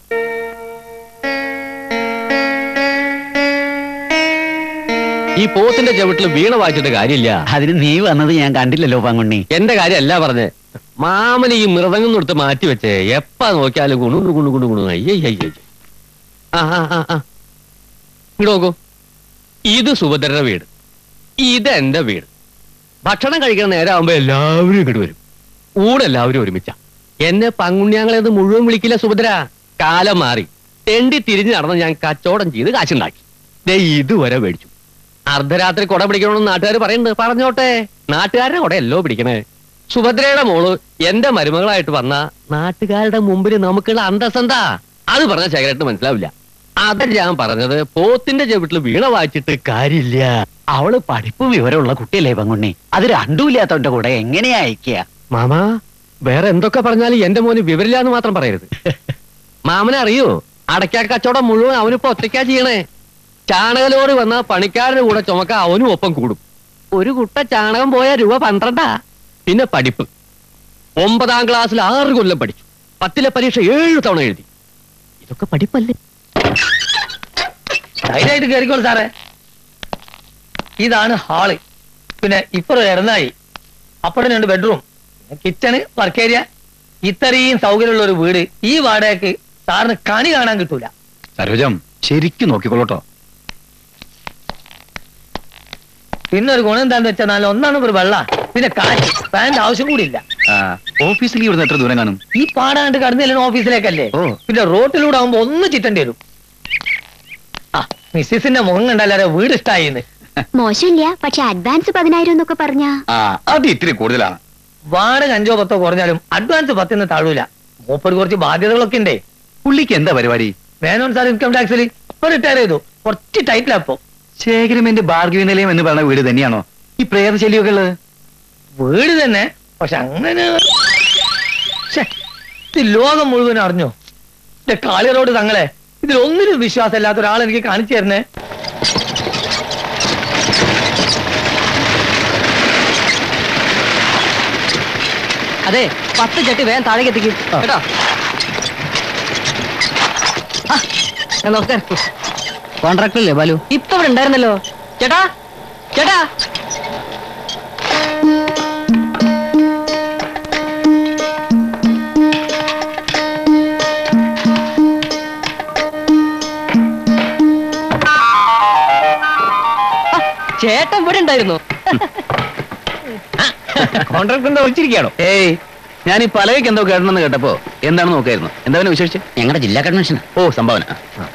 ഈ പോത്തിന്റെ ചവിട്ടിൽ വീണ വായിച്ചിട്ട് കാര്യമില്ല. അതിന് നീ വന്നത് ഞാൻ കണ്ടില്ലല്ലോ പങ്കുണ്ണി. എന്റെ കാര്യമല്ല പറഞ്ഞ്, മാമന് ഈ മൃദംഗം കൊടുത്ത് മാറ്റി വെച്ചേ എപ്പാ നോക്കിയാലും കുണു കുണു കുണു കുണു. ഇങ്ങോട്ട് നോക്കൂ, ഇത് സുഭദ്രയുടെ വീട്, ഇതെന്റെ വീട്. ഭക്ഷണം കഴിക്കുന്ന നേരമാകുമ്പോ എല്ലാവരും ഇങ്ങോട്ട് വരും. ഊടെല്ലാവരും ഒരുമിച്ച. എന്നെ പങ്കുണ്യാങ്ങളെന്ന് മുഴുവൻ വിളിക്കില്ല സുഭദ്ര. കാലം മാറി. തെണ്ടി തിരിഞ്ഞ് നടന്ന് ഞാൻ കച്ചവടം ചെയ്ത് കാശുണ്ടാക്കി. ഇതുവരെ മേടിച്ചു. അർദ്ധരാത്രി കൊട പിടിക്കണമെന്ന് നാട്ടുകാർ പറയുന്നുണ്ട്. പറഞ്ഞോട്ടെ, നാട്ടുകാരുടെ കൊടയല്ലോ പിടിക്കണേ. സുഭദ്രയുടെ മോള് എന്റെ മരുമകളായിട്ട് വന്ന നാട്ടുകാരുടെ മുമ്പിൽ നമുക്കുള്ള അന്തസ്സെന്താ? അത് പറഞ്ഞ ശേഖരേട്ടന് മനസ്സിലാവില്ല. അതാ ഞാൻ പറഞ്ഞത്, പോത്തിന്റെ ചവിട്ടിൽ വീണ വായിച്ചിട്ട് കാര്യമില്ല. അവള് പഠിപ്പും വിവരമുള്ള കുട്ടിയല്ലേ പങ്കുണ്ണി. അത് രണ്ടുമില്ലാത്തവന്റെ കൂടെ എങ്ങനെയാ അയക്കുക? മാമാ, വേറെ എന്തൊക്കെ പറഞ്ഞാലും എന്റെ മോന് വിവരില്ലാന്ന് മാത്രം പറയരുത്. മാമനെ അറിയോ, അടയ്ക്കാ കച്ചവടം മുഴുവൻ അവനിപ്പോ ഒറ്റയ്ക്കാ ചെയ്യണേ. ചാണകലോട് വന്ന പണിക്കാരന് കൂടെ ചുമക്ക അവനും ഒപ്പം കൂടും. ഒരു കുട്ട ചാണകം പോയ രൂപ 12. പിന്നെ പഠിപ്പ്. 9ാം ക്ലാസ്സിൽ 6 കൊല്ലം പഠിച്ചു. 10ലെ പരീക്ഷ 7 തവണ എഴുതി. ഇതൊക്കെ പഠിപ്പല്ലേ? ധൈര്യമായിട്ട് കയറിക്കോളൂ സാറേ. ഇതാണ് ഹാള്. പിന്നെ ഇപ്പുറം ഇറന്നായി. അപ്പുറം 2 ബെഡ്റൂം, കിച്ചണ്, വർക്ക് ഏരിയ. ഇത്രയും സൗകര്യമുള്ള ഒരു വീട് ഈ വാടകയ്ക്ക് സാറിന് കണി കാണാൻ കിട്ടൂല. സരോജം ശരിക്കും നോക്കിക്കോളൂട്ടോ. പിന്നെ ഒരു ഗുണം എന്താന്ന് വെച്ചാൽ നല്ല ഒന്നാണ് ഒരു വെള്ള, പിന്നെ കാറ്റ്, ഫാനിന്റെ ആവശ്യം കൂടി ഇല്ല. ഓഫീസിൽ ഇവിടുന്ന് എത്ര ദൂരം കാണും? ഈ പാടാണ്ട് കടന്നില്ല ഓഫീസിലേക്കല്ലേ. പിന്നെ റോട്ടിലൂടെ ആവുമ്പോ ഒന്ന് ചിറ്റേണ്ടി വരും. ആ മിസ്സിന്റെ മുഖം കണ്ടല്ലാതെ വീട് ഇഷ്ടായിന്ന്. മോശമില്ല, പക്ഷെ അഡ്വാൻസ് 10,000 എന്നൊക്കെ പറഞ്ഞാ അത് ഇത്തിരി കൂടുതലാണ്. വാടക 5 10 കുറഞ്ഞാലും അഡ്വാൻസ് 10 താഴൂല. മൂപ്പര് കുറച്ച് ബാധ്യതകളൊക്കെ ഉണ്ടേ. പുള്ളിക്ക് എന്താ പരിപാടി? മേനോൻ സാർ ഇൻകം ടാക്സിൽ ഇപ്പൊ റിട്ടയർ ചെയ്തു. കുറച്ച് ടൈറ്റിലാ ഇപ്പൊ. ശേഖരമേന്റെ ഭാർഗവി നിലയം എന്ന് പറയുന്ന വീട് തന്നെയാണോ ഈ പ്രേതശല്യമൊക്കെ ഉള്ളത്? വീട് തന്നെ, പക്ഷെ അങ്ങനെ ഇത് ലോകം മുഴുവൻ അറിഞ്ഞോ? എന്റെ കാളിയറോട് തങ്ങളെ ഇതിലൊന്നിനും വിശ്വാസം ഇല്ലാത്ത ഒരാൾ എനിക്ക് കാണിച്ചു തരണേ. അതെ 10 ചട്ടി വേഗം താഴേക്ക് എത്തിക്കും കേട്ടോ. നമസ്കാരം. കോൺട്രാക്ടറല്ലേ ബാലു? ഇപ്പൊ ഇവിടെ ഉണ്ടായിരുന്നല്ലോ. ചേട്ടാ ചേട്ടാ ചേട്ടൻ ഇവിടെ ഉണ്ടായിരുന്നു. കോൺട്രാക്ടർ എന്താ വിളിച്ചിരിക്കുകയാണോ? ഏയ്, ഞാൻ ഈ പലവയ്ക്ക് എന്തോ കേട്ടണമെന്ന് കേട്ടപ്പോ എന്താണെന്ന് നോക്കായിരുന്നു. എന്താ പിന്നെ വിശേഷിച്ച്? ഞങ്ങളുടെ ജില്ലാ കൺവെൻഷൻ. ഓ, സംഭാവന.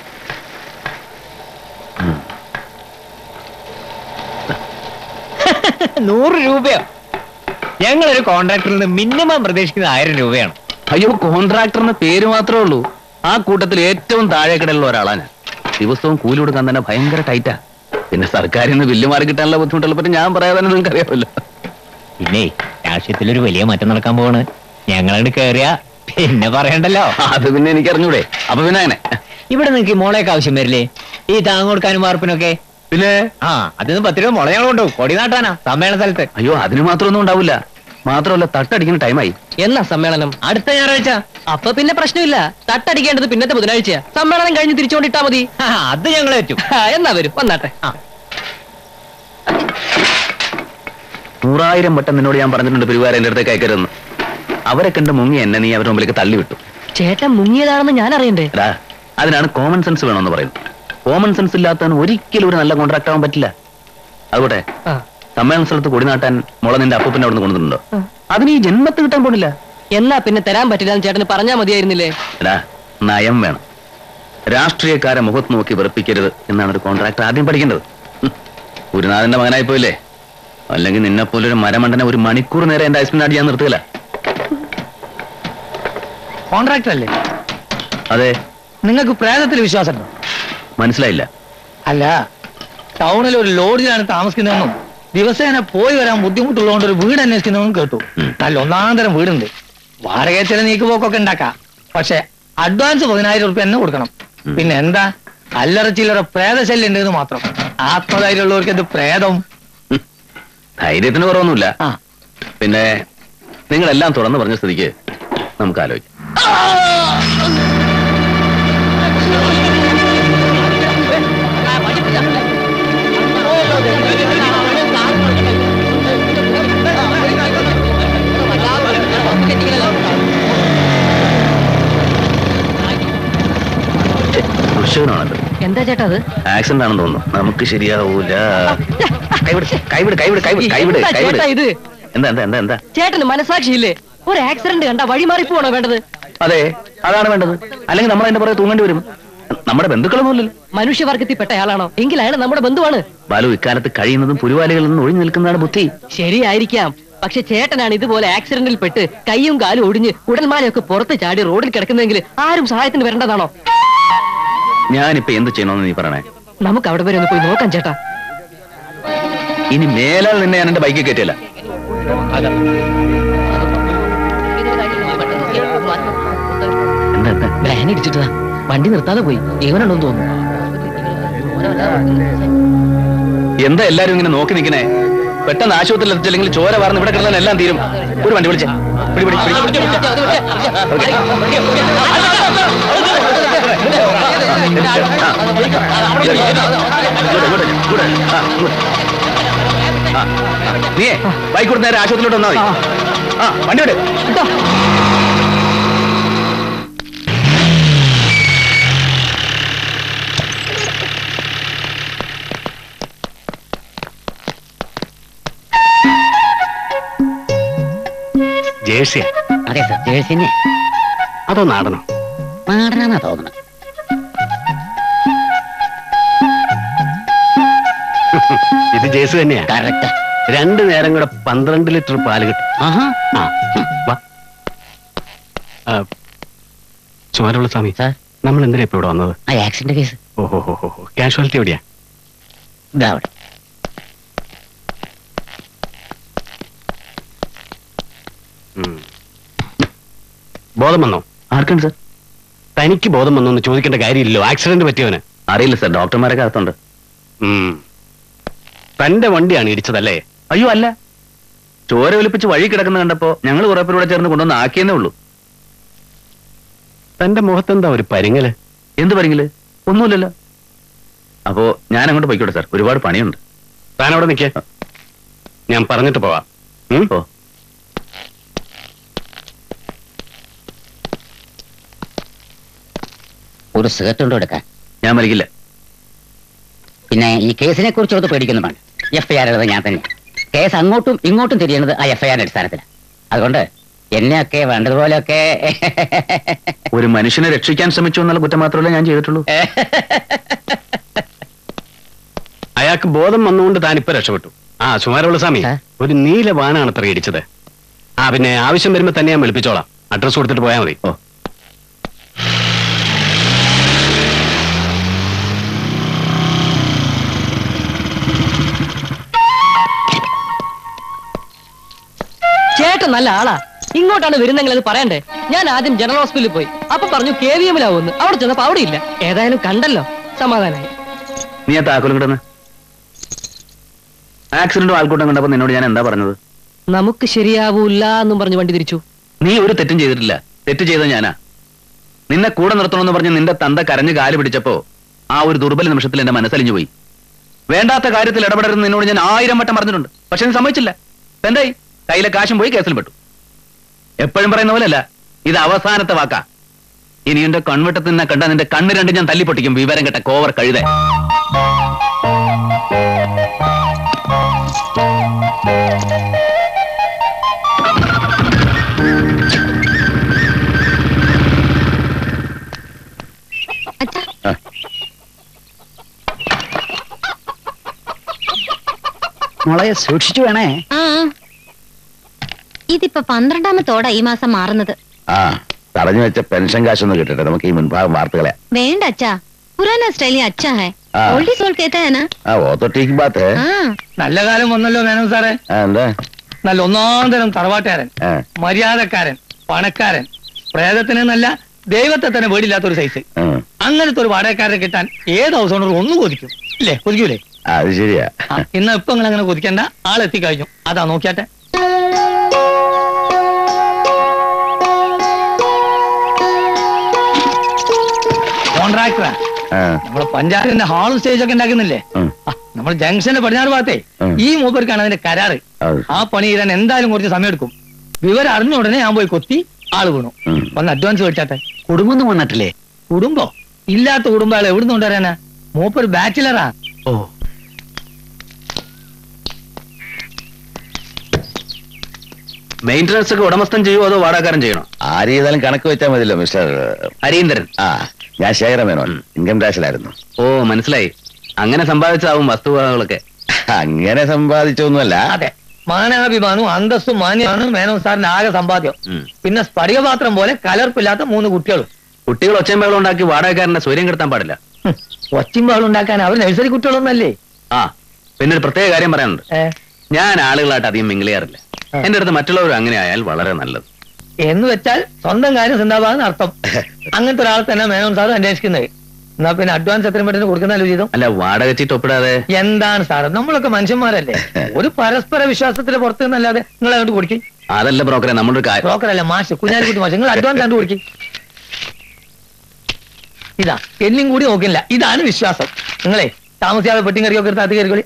100 രൂപയോ? ഞങ്ങളൊരു കോൺട്രാക്ടറിൽ നിന്ന് മിനിമം പ്രതീക്ഷിക്കുന്നത് 1000 രൂപയാണ്. അയ്യോ, കോൺട്രാക്ടറിന് പേര് മാത്രമേ ഉള്ളൂ. ആ കൂട്ടത്തിൽ ഏറ്റവും താഴേക്കിടയിലുള്ള ഒരാളാണ്. ദിവസവും കൂലി കൊടുക്കാൻ തന്നെ ഭയങ്കര ടൈറ്റാ. പിന്നെ സർക്കാരിൽ നിന്ന് ബില്ല് മാറി കിട്ടാനുള്ള ബുദ്ധിമുട്ടുള്ള പറ്റി ഞാൻ പറയാതെ നിങ്ങൾക്ക് അറിയാമല്ലോ. പിന്നെ രാഷ്ട്രീയത്തിലൊരു വലിയ മാറ്റം നടക്കാൻ പോവാണ്. ഞങ്ങളോട് കേറിയാ പിന്നെ പറയണ്ടല്ലോ. അത് പിന്നെ എനിക്ക് അറിഞ്ഞൂടെ? അപ്പൊ പിന്നെ അങ്ങനെ ഇവിടെ നിങ്ങൾക്ക് മോളെയൊക്കെ ആവശ്യം വരില്ലേ? ഈ താങ്ങ് കൊടുക്കാനും വാർപ്പിനൊക്കെ. പിന്നെ അതിന് 10 രൂപ മുള ഞങ്ങൾ കൊണ്ടുപോകും. കൊടി നാട്ടാനാ സമ്മേളന സ്ഥലത്ത്. അയ്യോ, അതിന് മാത്രമൊന്നും ഉണ്ടാവില്ല. മാത്രമല്ല, തട്ടടിക്കുന്ന ടൈമായി. എന്നാ സമ്മേളനം? അടുത്ത ഞായറാഴ്ച. അപ്പൊ പിന്നെ പ്രശ്നമില്ല. തട്ടടിക്കേണ്ടത് പിന്നത്തെ ബുധനാഴ്ച. സമ്മേളനം കഴിഞ്ഞ് തിരിച്ചുകൊണ്ടിട്ടാ മതി. അത് ഞങ്ങൾ ഏറ്റും. എന്നാ വരും, വന്നാട്ടെ. 100,000 വട്ടം നിന്നോട് ഞാൻ പറഞ്ഞിട്ടുണ്ട് പെരുവാര എന്റെ അടുത്തേക്ക് അയക്കരുതെന്ന്. അവരെ കണ്ട് മുങ്ങി എന്നെ നീ അവരുടെ മുമ്പിലേക്ക് തള്ളിവിട്ടു. ചേട്ടൻ മുങ്ങിയതാണെന്ന് ഞാൻ അറിയണ്ടേ? എടാ, അതിനാണ് കോമൺ സെൻസ് വേണമെന്ന് പറയുന്നത്. കോമൺ സെൻസ് ഇല്ലാത്തവന് ഒരിക്കലും ഒരു നല്ല കോൺട്രാക്ട് ആവാൻ പറ്റില്ല. അതുകൊട്ടെ സമ്മേളന സ്ഥലത്ത് കൊടി നാട്ടാൻ മുള നിന്റെ അപ്പൂപ്പിന്റെ അവിടെ നിന്ന് കൊണ്ടുവന്നിട്ടുണ്ടോ? അതിന് ഈ ജന്മത്ത് കിട്ടാൻ പോണില്ല. എന്നാ പിന്നെ തരാൻ പറ്റില്ല എന്ന് ചേട്ടന് പറഞ്ഞാൽ മതിയായിരുന്നില്ലേ? എടാ, നയം വേണം. രാഷ്ട്രീയക്കാരെ മുഖത്ത് നോക്കി വെറുപ്പിക്കരുത് എന്നാണ് ഒരു കോൺട്രാക്ടർ ആദ്യം പഠിക്കേണ്ടത്. ഗുരുനാഥന്റെ മകനായി പോയില്ലേ? അല്ലെങ്കിൽ നിന്നെപ്പോലൊരു മരമണ്ടനെ 1 മണിക്കൂർ നേരെ എന്റെ ഐസ്പിനാടി ഞാൻ നിർത്തുകയില്ല. കോൺട്രാക്ടർ അല്ലേ? അതെ. നിങ്ങൾക്ക് പ്രേതത്തിൽ വിശ്വാസമുണ്ടോ? മനസ്സിലായില്ല. അല്ല, ടൗണിൽ ഒരു ലോഡ്ജിലാണ് താമസിക്കുന്നതെന്നും ദിവസേന പോയി വരാൻ ബുദ്ധിമുട്ടുള്ളതുകൊണ്ട് ഒരു വീട് അന്വേഷിക്കുന്നതെന്നും കേട്ടു. നല്ല ഒന്നാന്തരം വീടുണ്ട്. വാടക ചില നീക്കുപോക്കൊക്കെ ഉണ്ടാക്കാം. പക്ഷെ അഡ്വാൻസ് 10,000 രൂപ തന്നെ കൊടുക്കണം. പിന്നെ എന്താ, അല്ലറ ചില്ലറ പ്രേതശല്യം ഉണ്ടെന്ന് മാത്രം. ആത്മധൈര്യമുള്ളവർക്ക് എന്ത് പ്രേതം? ധൈര്യത്തിന് കുറവൊന്നുമില്ല. പിന്നെ നിങ്ങളെല്ലാം തുറന്നു പറഞ്ഞ സ്ഥിതിക്ക് നമുക്ക് ആലോചിക്കാം. ദുഷ്യനാണത്. എന്താ ചേട്ടാ അത്? ആക്സിഡന്റ് ആണെന്ന് തോന്നുന്നു. നമുക്ക് ശരിയാവൂല. ഇത് എന്താ എന്താ എന്താ എന്താ ചേട്ടന് മനസാക്ഷിയില്ലേ? ഒരു ആക്സിഡന്റ് കണ്ട വഴി മാറി പോണോ വേണ്ടത്? അതെ, അതാണ് വേണ്ടത്. അല്ലെങ്കിൽ നമ്മൾ അതിന്റെ പുറകെ തൂങ്ങേണ്ടി വരും. നമ്മുടെ ബന്ധുക്കളൊന്നുമില്ലല്ലോ. മനുഷ്യവർഗത്തിൽപ്പെട്ട ആളാണോ? എങ്കിൽ അയാൾ നമ്മുടെ ബന്ധുവാണ്. ബാലു, ഇക്കാലത്ത് കഴിയുന്നതും പുരുവാലികളിൽ നിന്ന് ഒഴിഞ്ഞു നിൽക്കുന്നതാണ് ബുദ്ധി. ശരിയായിരിക്കാം. പക്ഷെ ചേട്ടനാണ് ഇതുപോലെ ആക്സിഡന്റിൽ പെട്ട് കൈയും കാലും ഒടിഞ്ഞ് ഉടൽമാലയൊക്കെ പുറത്ത് ചാടി റോഡിൽ കിടക്കുന്നെങ്കിൽ ആരും സഹായത്തിന് വരേണ്ടതാണോ? ഞാനിപ്പോ എന്ത് ചെയ്യണമെന്ന് നീ പറയണേ. നമുക്ക് അവിടെ വരെ ഒന്ന് പോയി നോക്കാം ചേട്ടാ. ഇനി മേലാൽ നിന്നെ ഞാൻ എന്റെ ബൈക്കിൽ കയറ്റില്ല. എന്താ ബ്ലാൻ ഇടിച്ചിട്ടാ വണ്ടി നിർത്താതെ പോയി. ജീവനുണ്ടോന്ന് തോന്നുന്നു. എന്താ എല്ലാരും ഇങ്ങനെ നോക്കി നിൽക്കണേ? പെട്ടെന്ന് ആശുപത്രിയിൽ എത്തിച്ചില്ലെങ്കിൽ ചോര വാർന്ന് ഇവിടെ കിടന്നാൽ എല്ലാം തീരും. ഒരു വണ്ടി വിളിച്ചേ. നീ ബൈക്ക് കൊടുത്ത് നേരെ ആശുപത്രിയിലോട്ട് വന്നാൽ മതി. വണ്ടി വിട്. ജേഴ്സിയാ? അതെ സർ, ജേഴ്സി തന്നെ. അതോ നാടനോ? നാടനാന്നാ തോന്നുന്നത്. ഇത് ജേഴ്സി തന്നെയാ. കറക്റ്റാ. 2 നേരം കൂടെ 12 ലിറ്റർ പാല് കിട്ടും. ആഹാ. സുമാരമുള്ള സ്വാമി, നമ്മൾ എന്തിനാ ഇപ്പൊ ഇവിടെ വന്നത്? ആ ആക്സിഡന്റ് കേസ്. ഓഹോ, കാഷ്വാലിറ്റി എവിടെയാ? അവിടെ. ബോധം വന്നോ? ആർക്കാണ് സാർ? തനിക്ക് ബോധം വന്നോ എന്ന് ചോദിക്കേണ്ട കാര്യമില്ലല്ലോ. ആക്സിഡന്റ് പറ്റിയവന്. അറിയില്ല സാർ, ഡോക്ടർമാരൊക്കെ അകത്തുണ്ട്. തന്റെ വണ്ടിയാണ് ഇടിച്ചതല്ലേ? അയ്യോ അല്ല, ചോര ഒലിപ്പിച്ച് വഴി കിടക്കുന്ന കണ്ടപ്പോ ഞങ്ങൾ കുറെ പേരൂടെ ചേർന്ന് കൊണ്ടുവന്ന് ആക്കിയെന്നേ ഉള്ളൂ. തന്റെ മുഖത്തെന്താ ഒരു പരിങ്ങല്? എന്ത് പരിങ്ങല്? ഒന്നുമില്ലല്ലോ. അപ്പോ ഞാൻ അങ്ങോട്ട് പോയിക്കോട്ടെ സാർ, ഒരുപാട് പണിയുണ്ട്. താൻ അവിടെ നിൽക്കേ, ഞാൻ പറഞ്ഞിട്ട് പോവാം. ഓ ഒരു സിഗരറ്റ് ഉണ്ടോ എടുക്കാൻ? ഞാൻ മരിക്കില്ല. പിന്നെ ഈ കേസിനെ കുറിച്ച് ഒന്ന് പേടിക്കുന്നു വേണ്ട. FIR എഴുതാൻ ഞാൻ തന്നെ. കേസ് അങ്ങോട്ടും ഇങ്ങോട്ടും തിരിയുന്നത് ആ FIR അടിസ്ഥാനത്തിലാണ്. അതുകൊണ്ട് എന്നെയൊക്കെ വേണ്ടതുപോലെയൊക്കെ. ഒരു മനുഷ്യനെ രക്ഷിക്കാൻ ശ്രമിച്ചു എന്നുള്ള കുറ്റം മാത്രമല്ല ഞാൻ ചെയ്തിട്ടുള്ളൂ. അയാൾക്ക് ബോധം വന്നുകൊണ്ട് താൻ ഇപ്പൊ രക്ഷപ്പെട്ടു. സുമാരമുള്ള സ്വാമി, ഒരു നീല വാനാണ് അത്ര ഇടിച്ചത്. പിന്നെ ആവശ്യം വരുമ്പോ തന്നെ ഞാൻ വിളിപ്പിച്ചോളാം. അഡ്രസ് കൊടുത്തിട്ട് പോയാൽ മതി. ഓ ചേട്ടൻ നല്ല ആളാ. ഇങ്ങോട്ടാണ് വരുന്നെങ്കിൽ അത് പറയണ്ടേ? ഞാൻ ആദ്യം ജനറൽ ഹോസ്പിറ്റലിൽ പോയി. അപ്പൊ പറഞ്ഞു KVM-ലാവുന്നു. അവിടെ ചെന്നപ്പോ അവിടെ ഇല്ല. ഏതായാലും കണ്ടല്ലോ, സമാധാനായി. നീ ആ താക്കോലും കിടന്ന് ആക്സിഡന്റും ആൾക്കൂട്ടം കണ്ടപ്പോ നിന്നോട് ഞാൻ എന്താ പറഞ്ഞത്? നമുക്ക് ശരിയാവൂല്ല എന്നും പറഞ്ഞു വണ്ടി തിരിച്ചു. നീ ഒരു തെറ്റും ചെയ്തിട്ടില്ല. തെറ്റ് ചെയ്ത ഞാനാ. നിന്നെ കൂടെ നിർത്തണമെന്ന് പറഞ്ഞ് നിന്റെ തന്ത കരഞ്ഞ് കാല് പിടിച്ചപ്പോ ആ ഒരു ദുർബല നിമിഷത്തിൽ എന്റെ മനസ്സലിഞ്ഞു പോയി. വേണ്ടാത്ത കാര്യത്തിൽ ഇടപെടരുന്ന് നിന്നോട് ഞാൻ 1000 വട്ടം പറഞ്ഞിട്ടുണ്ട്. പക്ഷെ നീ സമ്മതിച്ചില്ല. എന്തായി? കയ്യിലെ കാശും പോയി, കേസിൽ പെട്ടു. എപ്പോഴും പറയുന്ന പോലെയല്ല, ഇത് അവസാനത്തെ വാക്കാ. ഇനി എന്റെ കൺവെട്ടത്തിൽ നിന്നെ കണ്ട നിന്റെ കണ്ണ് രണ്ട് ഞാൻ തല്ലിപ്പൊട്ടിക്കും. വിവരം കെട്ട കോവർ കഴുത. മോളെ സൂക്ഷിച്ചു വേണേ. ഇതിപ്പോ 12ാമത്തോടാ ഈ മാസം മാറുന്നത്. തടഞ്ഞു വെച്ച പെൻഷൻ കാശൊന്നും കിട്ടട്ടെ. നമുക്ക് ഈ മുൻഭാഗം വാർത്തകളെ വേണ്ട അച്ഛാ, പുരാന സ്റ്റൈലി അച്ഛാ ഹൈ. ഓൾഡ് ഈസ് ഓൾഡ് കേട്ടാ है ना? वो तो ठीक बात है. നല്ല കാലം വന്നല്ലോ മേനോൻ സാറേ. എന്താ? നല്ല ഒന്നാം തരം തറവാട്ടുകാരൻ, മര്യാദക്കാരൻ, പണക്കാരൻ, പ്രേതത്തിന് നല്ല ദൈവത്തെ തന്നെ പേടില്ലാത്തൊരു സൈസ്. അങ്ങനത്തെ ഒരു വാടകക്കാരനെ കിട്ടാൻ ഏത് ഹൗസ് ഓണർ ഒന്നും കൊതിക്കും ഇല്ലേ? കൊതിക്കൂലേ? അത് ശരിയാ. ഇന്ന് ഇപ്പൊ നിങ്ങൾ അങ്ങനെ കൊതിക്കണ്ട. ആളെത്തിക്കഴിഞ്ഞു. അതാ നോക്കിയാട്ടെ. കോൺട്രാക്ടറാ. നമ്മള് പഞ്ചായത്തിന്റെ ഹാളും സ്റ്റേജൊക്കെ ഉണ്ടാക്കുന്നില്ലേ? നമ്മൾ ജംഗ്ഷന്റെ പടിഞ്ഞാറ് ഭാഗത്തെ ഈ മൂപ്പർക്കാണ് അതിന്റെ കരാറ്. ആ പണി ചെയ്താൻ എന്തായാലും കുറച്ച് സമയം എടുക്കും. വിവരം അറിഞ്ഞ ഉടനെ ഞാൻ പോയി കൊത്തി ആള് വീണു. ഒന്ന് അഡ്വാൻസ് മേടിച്ചാട്ടെ. കുടുംബം വന്നിട്ടില്ലേ? കുടുംബോ? ഇല്ലാത്ത കുടുംബം ആളെ എവിടുന്ന് കൊണ്ടുവരാനാ? മൂപ്പർ ബാച്ചിലറാ. ഓ, മെയിന്റനൻസ് ഒക്കെ ഉടമസ്ഥൻ ചെയ്യുമോ അതോ വാടകക്കാരൻ ചെയ്യണോ? ആര് ചെയ്താലും കണക്ക് വെച്ചാൽ മതിയല്ലോ മിസ്റ്റർ ഹരീന്ദ്രൻ. ഞാൻ ശേഖര മേനോൻ, ഇൻകം ടാക്സിലായിരുന്നു. ഓ മനസ്സിലായി. അങ്ങനെ സമ്പാദിച്ചാവും വസ്തുവകകളൊക്കെ. അങ്ങനെ സമ്പാദിച്ചൊന്നുമല്ല. അതെ, മാനാഭിമാനവും അന്തസ്സും മാന്യമാണ് മേനോൻ സാറിന്റെ ആകെ സമ്പാദ്യം. പിന്നെ സ്ഫടികപാത്രം പോലെ കലർപ്പില്ലാത്ത 3 കുട്ടികളും. കുട്ടികൾ ഒച്ചയും ബഹളം ഉണ്ടാക്കി വാടകക്കാരന്റെ സ്വര്യം കെടുത്താൻ പാടില്ല. ഒച്ചയും ബഹളം ഉണ്ടാക്കാൻ അവർ നഴ്സറി കുട്ടികളൊന്നല്ലേ? പിന്നെ ഒരു പ്രത്യേക കാര്യം പറയാനുണ്ട്. ഞാൻ ആളുകളായിട്ട് അധികം മിങ്കിൾ ചെയ്യാറില്ല. എന്റെ അടുത്ത് മറ്റുള്ളവർ അങ്ങനെ ആയാൽ വളരെ നല്ലത്. എന്ന് വെച്ചാൽ സ്വന്തം കാര്യം സിന്ദാബാദ് അർത്ഥം. അങ്ങനത്തെ ഒരാളെ തന്നെ മേനോൻ സാർ അന്വേഷിക്കുന്നത്. എന്നാ പിന്നെ അഡ്വാൻസ് എത്രയും പെട്ടെന്ന് കൊടുക്കുന്നല്ലോ ചെയ്തു. അല്ല, വാടക ചീട്ട് ഒപ്പിടാതെ എന്താണ് സാറ്? നമ്മളൊക്കെ മനുഷ്യന്മാരല്ലേ? ഒരു പരസ്പര വിശ്വാസത്തിന് പുറത്ത് നിന്നല്ലാതെ നിങ്ങൾ അങ്ങോട്ട് കൊടുക്കും. അതല്ല ബ്രോക്കറെ, നമ്മളൊരു കാര്യം. ബ്രോക്കറല്ല, മാഷ്, കുഞ്ഞാലിക്കുട്ടി മാഷ്. നിങ്ങൾ അഡ്വാൻസ് കണ്ടു കൊടുക്കും. ഇതാ എന്നും കൂടി നോക്കില്ല. ഇതാണ് വിശ്വാസം. നിങ്ങളെ താമസിയാതെ പെട്ടിയും കറിയൊക്കെ എടുത്ത് അത് കയറിക്കോളി.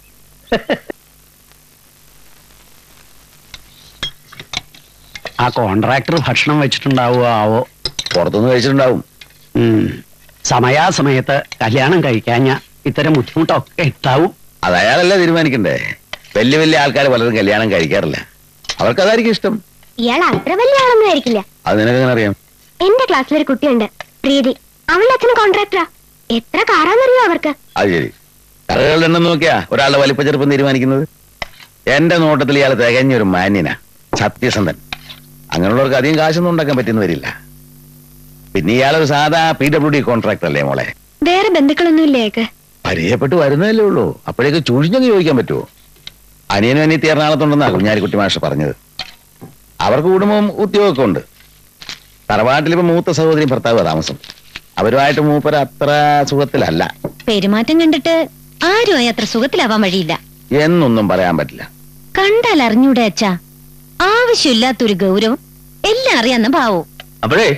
ആ കോൺട്രാക്ടർ ഭക്ഷണം വെച്ചിട്ടുണ്ടാവുമോ ആവോ? പുറത്തുനിന്ന് കഴിച്ചിട്ടുണ്ടാവും. സമയാസമയത്ത് കല്യാണം കഴിക്കാഞ്ഞ ഇത്തരം ബുദ്ധിമുട്ടൊക്കെ ഉണ്ടാവും. അത് അയാളല്ലേ തീരുമാനിക്കണ്ടേ? വലിയ വലിയ ആൾക്കാർ പലരും കല്യാണം കഴിക്കാറില്ല. അവർക്കതായിരിക്കും ഇഷ്ടം. ഇയാൾ അത്ര വലിയ ആളൊന്നും ആയിരിക്കില്ല. അത് നിനക്കെങ്ങനെ അറിയാം? എന്റെ ക്ലാസ്സിലൊരു കുട്ടിയുണ്ട്, പ്രീതി. അവളുടെ അച്ഛന് കോൺട്രാക്ടറാ. എത്ര കാറാന്നറിയോ അവർക്ക്? അത് ശരി. കറകളുടെ എണ്ണം നോക്കിയാ ഒരാളുടെ വലിപ്പ ചെറുപ്പം തീരുമാനിക്കുന്നത്. എന്റെ നോട്ടത്തിൽ ഇയാൾ തികഞ്ഞൊരു മാന്യനാ, സത്യസന്ധൻ. അങ്ങനെയുള്ളവർക്ക് അധികം കാശൊന്നും ഉണ്ടാക്കാൻ പറ്റുന്ന വരില്ല. പിന്നെ ഇയാളൊരു സാധാ PWD കോൺട്രാക്ടർ അല്ലേ മോളെ? വേറെ ബന്ധുക്കളൊന്നും ഇല്ലേക്ക്? പരിചയപ്പെട്ട് വരുന്നതല്ലേ ഉള്ളൂ. അപ്പോഴേക്ക് ചൂഴിഞ്ഞെന്ന് ചോദിക്കാൻ പറ്റുമോ? അനിയനും അനിയത്തി എറണാകുളത്തുണ്ടെന്നാ കുഞ്ഞാലിക്കുട്ടി മാഷ് പറഞ്ഞത്. അവർക്ക് കുടുംബവും ഉദ്യോഗമൊക്കെ ഉണ്ട്. തറവാട്ടിലിപ്പോ മൂത്ത സഹോദരി ഭർത്താവ് താമസം. അവരുമായിട്ട് മൂപ്പര അത്ര സുഖത്തിലല്ല. പെരുമാറ്റം കണ്ടിട്ട് ആരുമായി അത്ര സുഖത്തിലാവാൻ വഴിയില്ല എന്നൊന്നും പറയാൻ പറ്റില്ല. കണ്ടാൽ അറിഞ്ഞൂടെ അച്ഛാ, ആവശ്യമില്ലാത്തൊരു ഗൗരവം, എല്ലാം അറിയാന്ന ഭാവോ. അപ്പോഴേ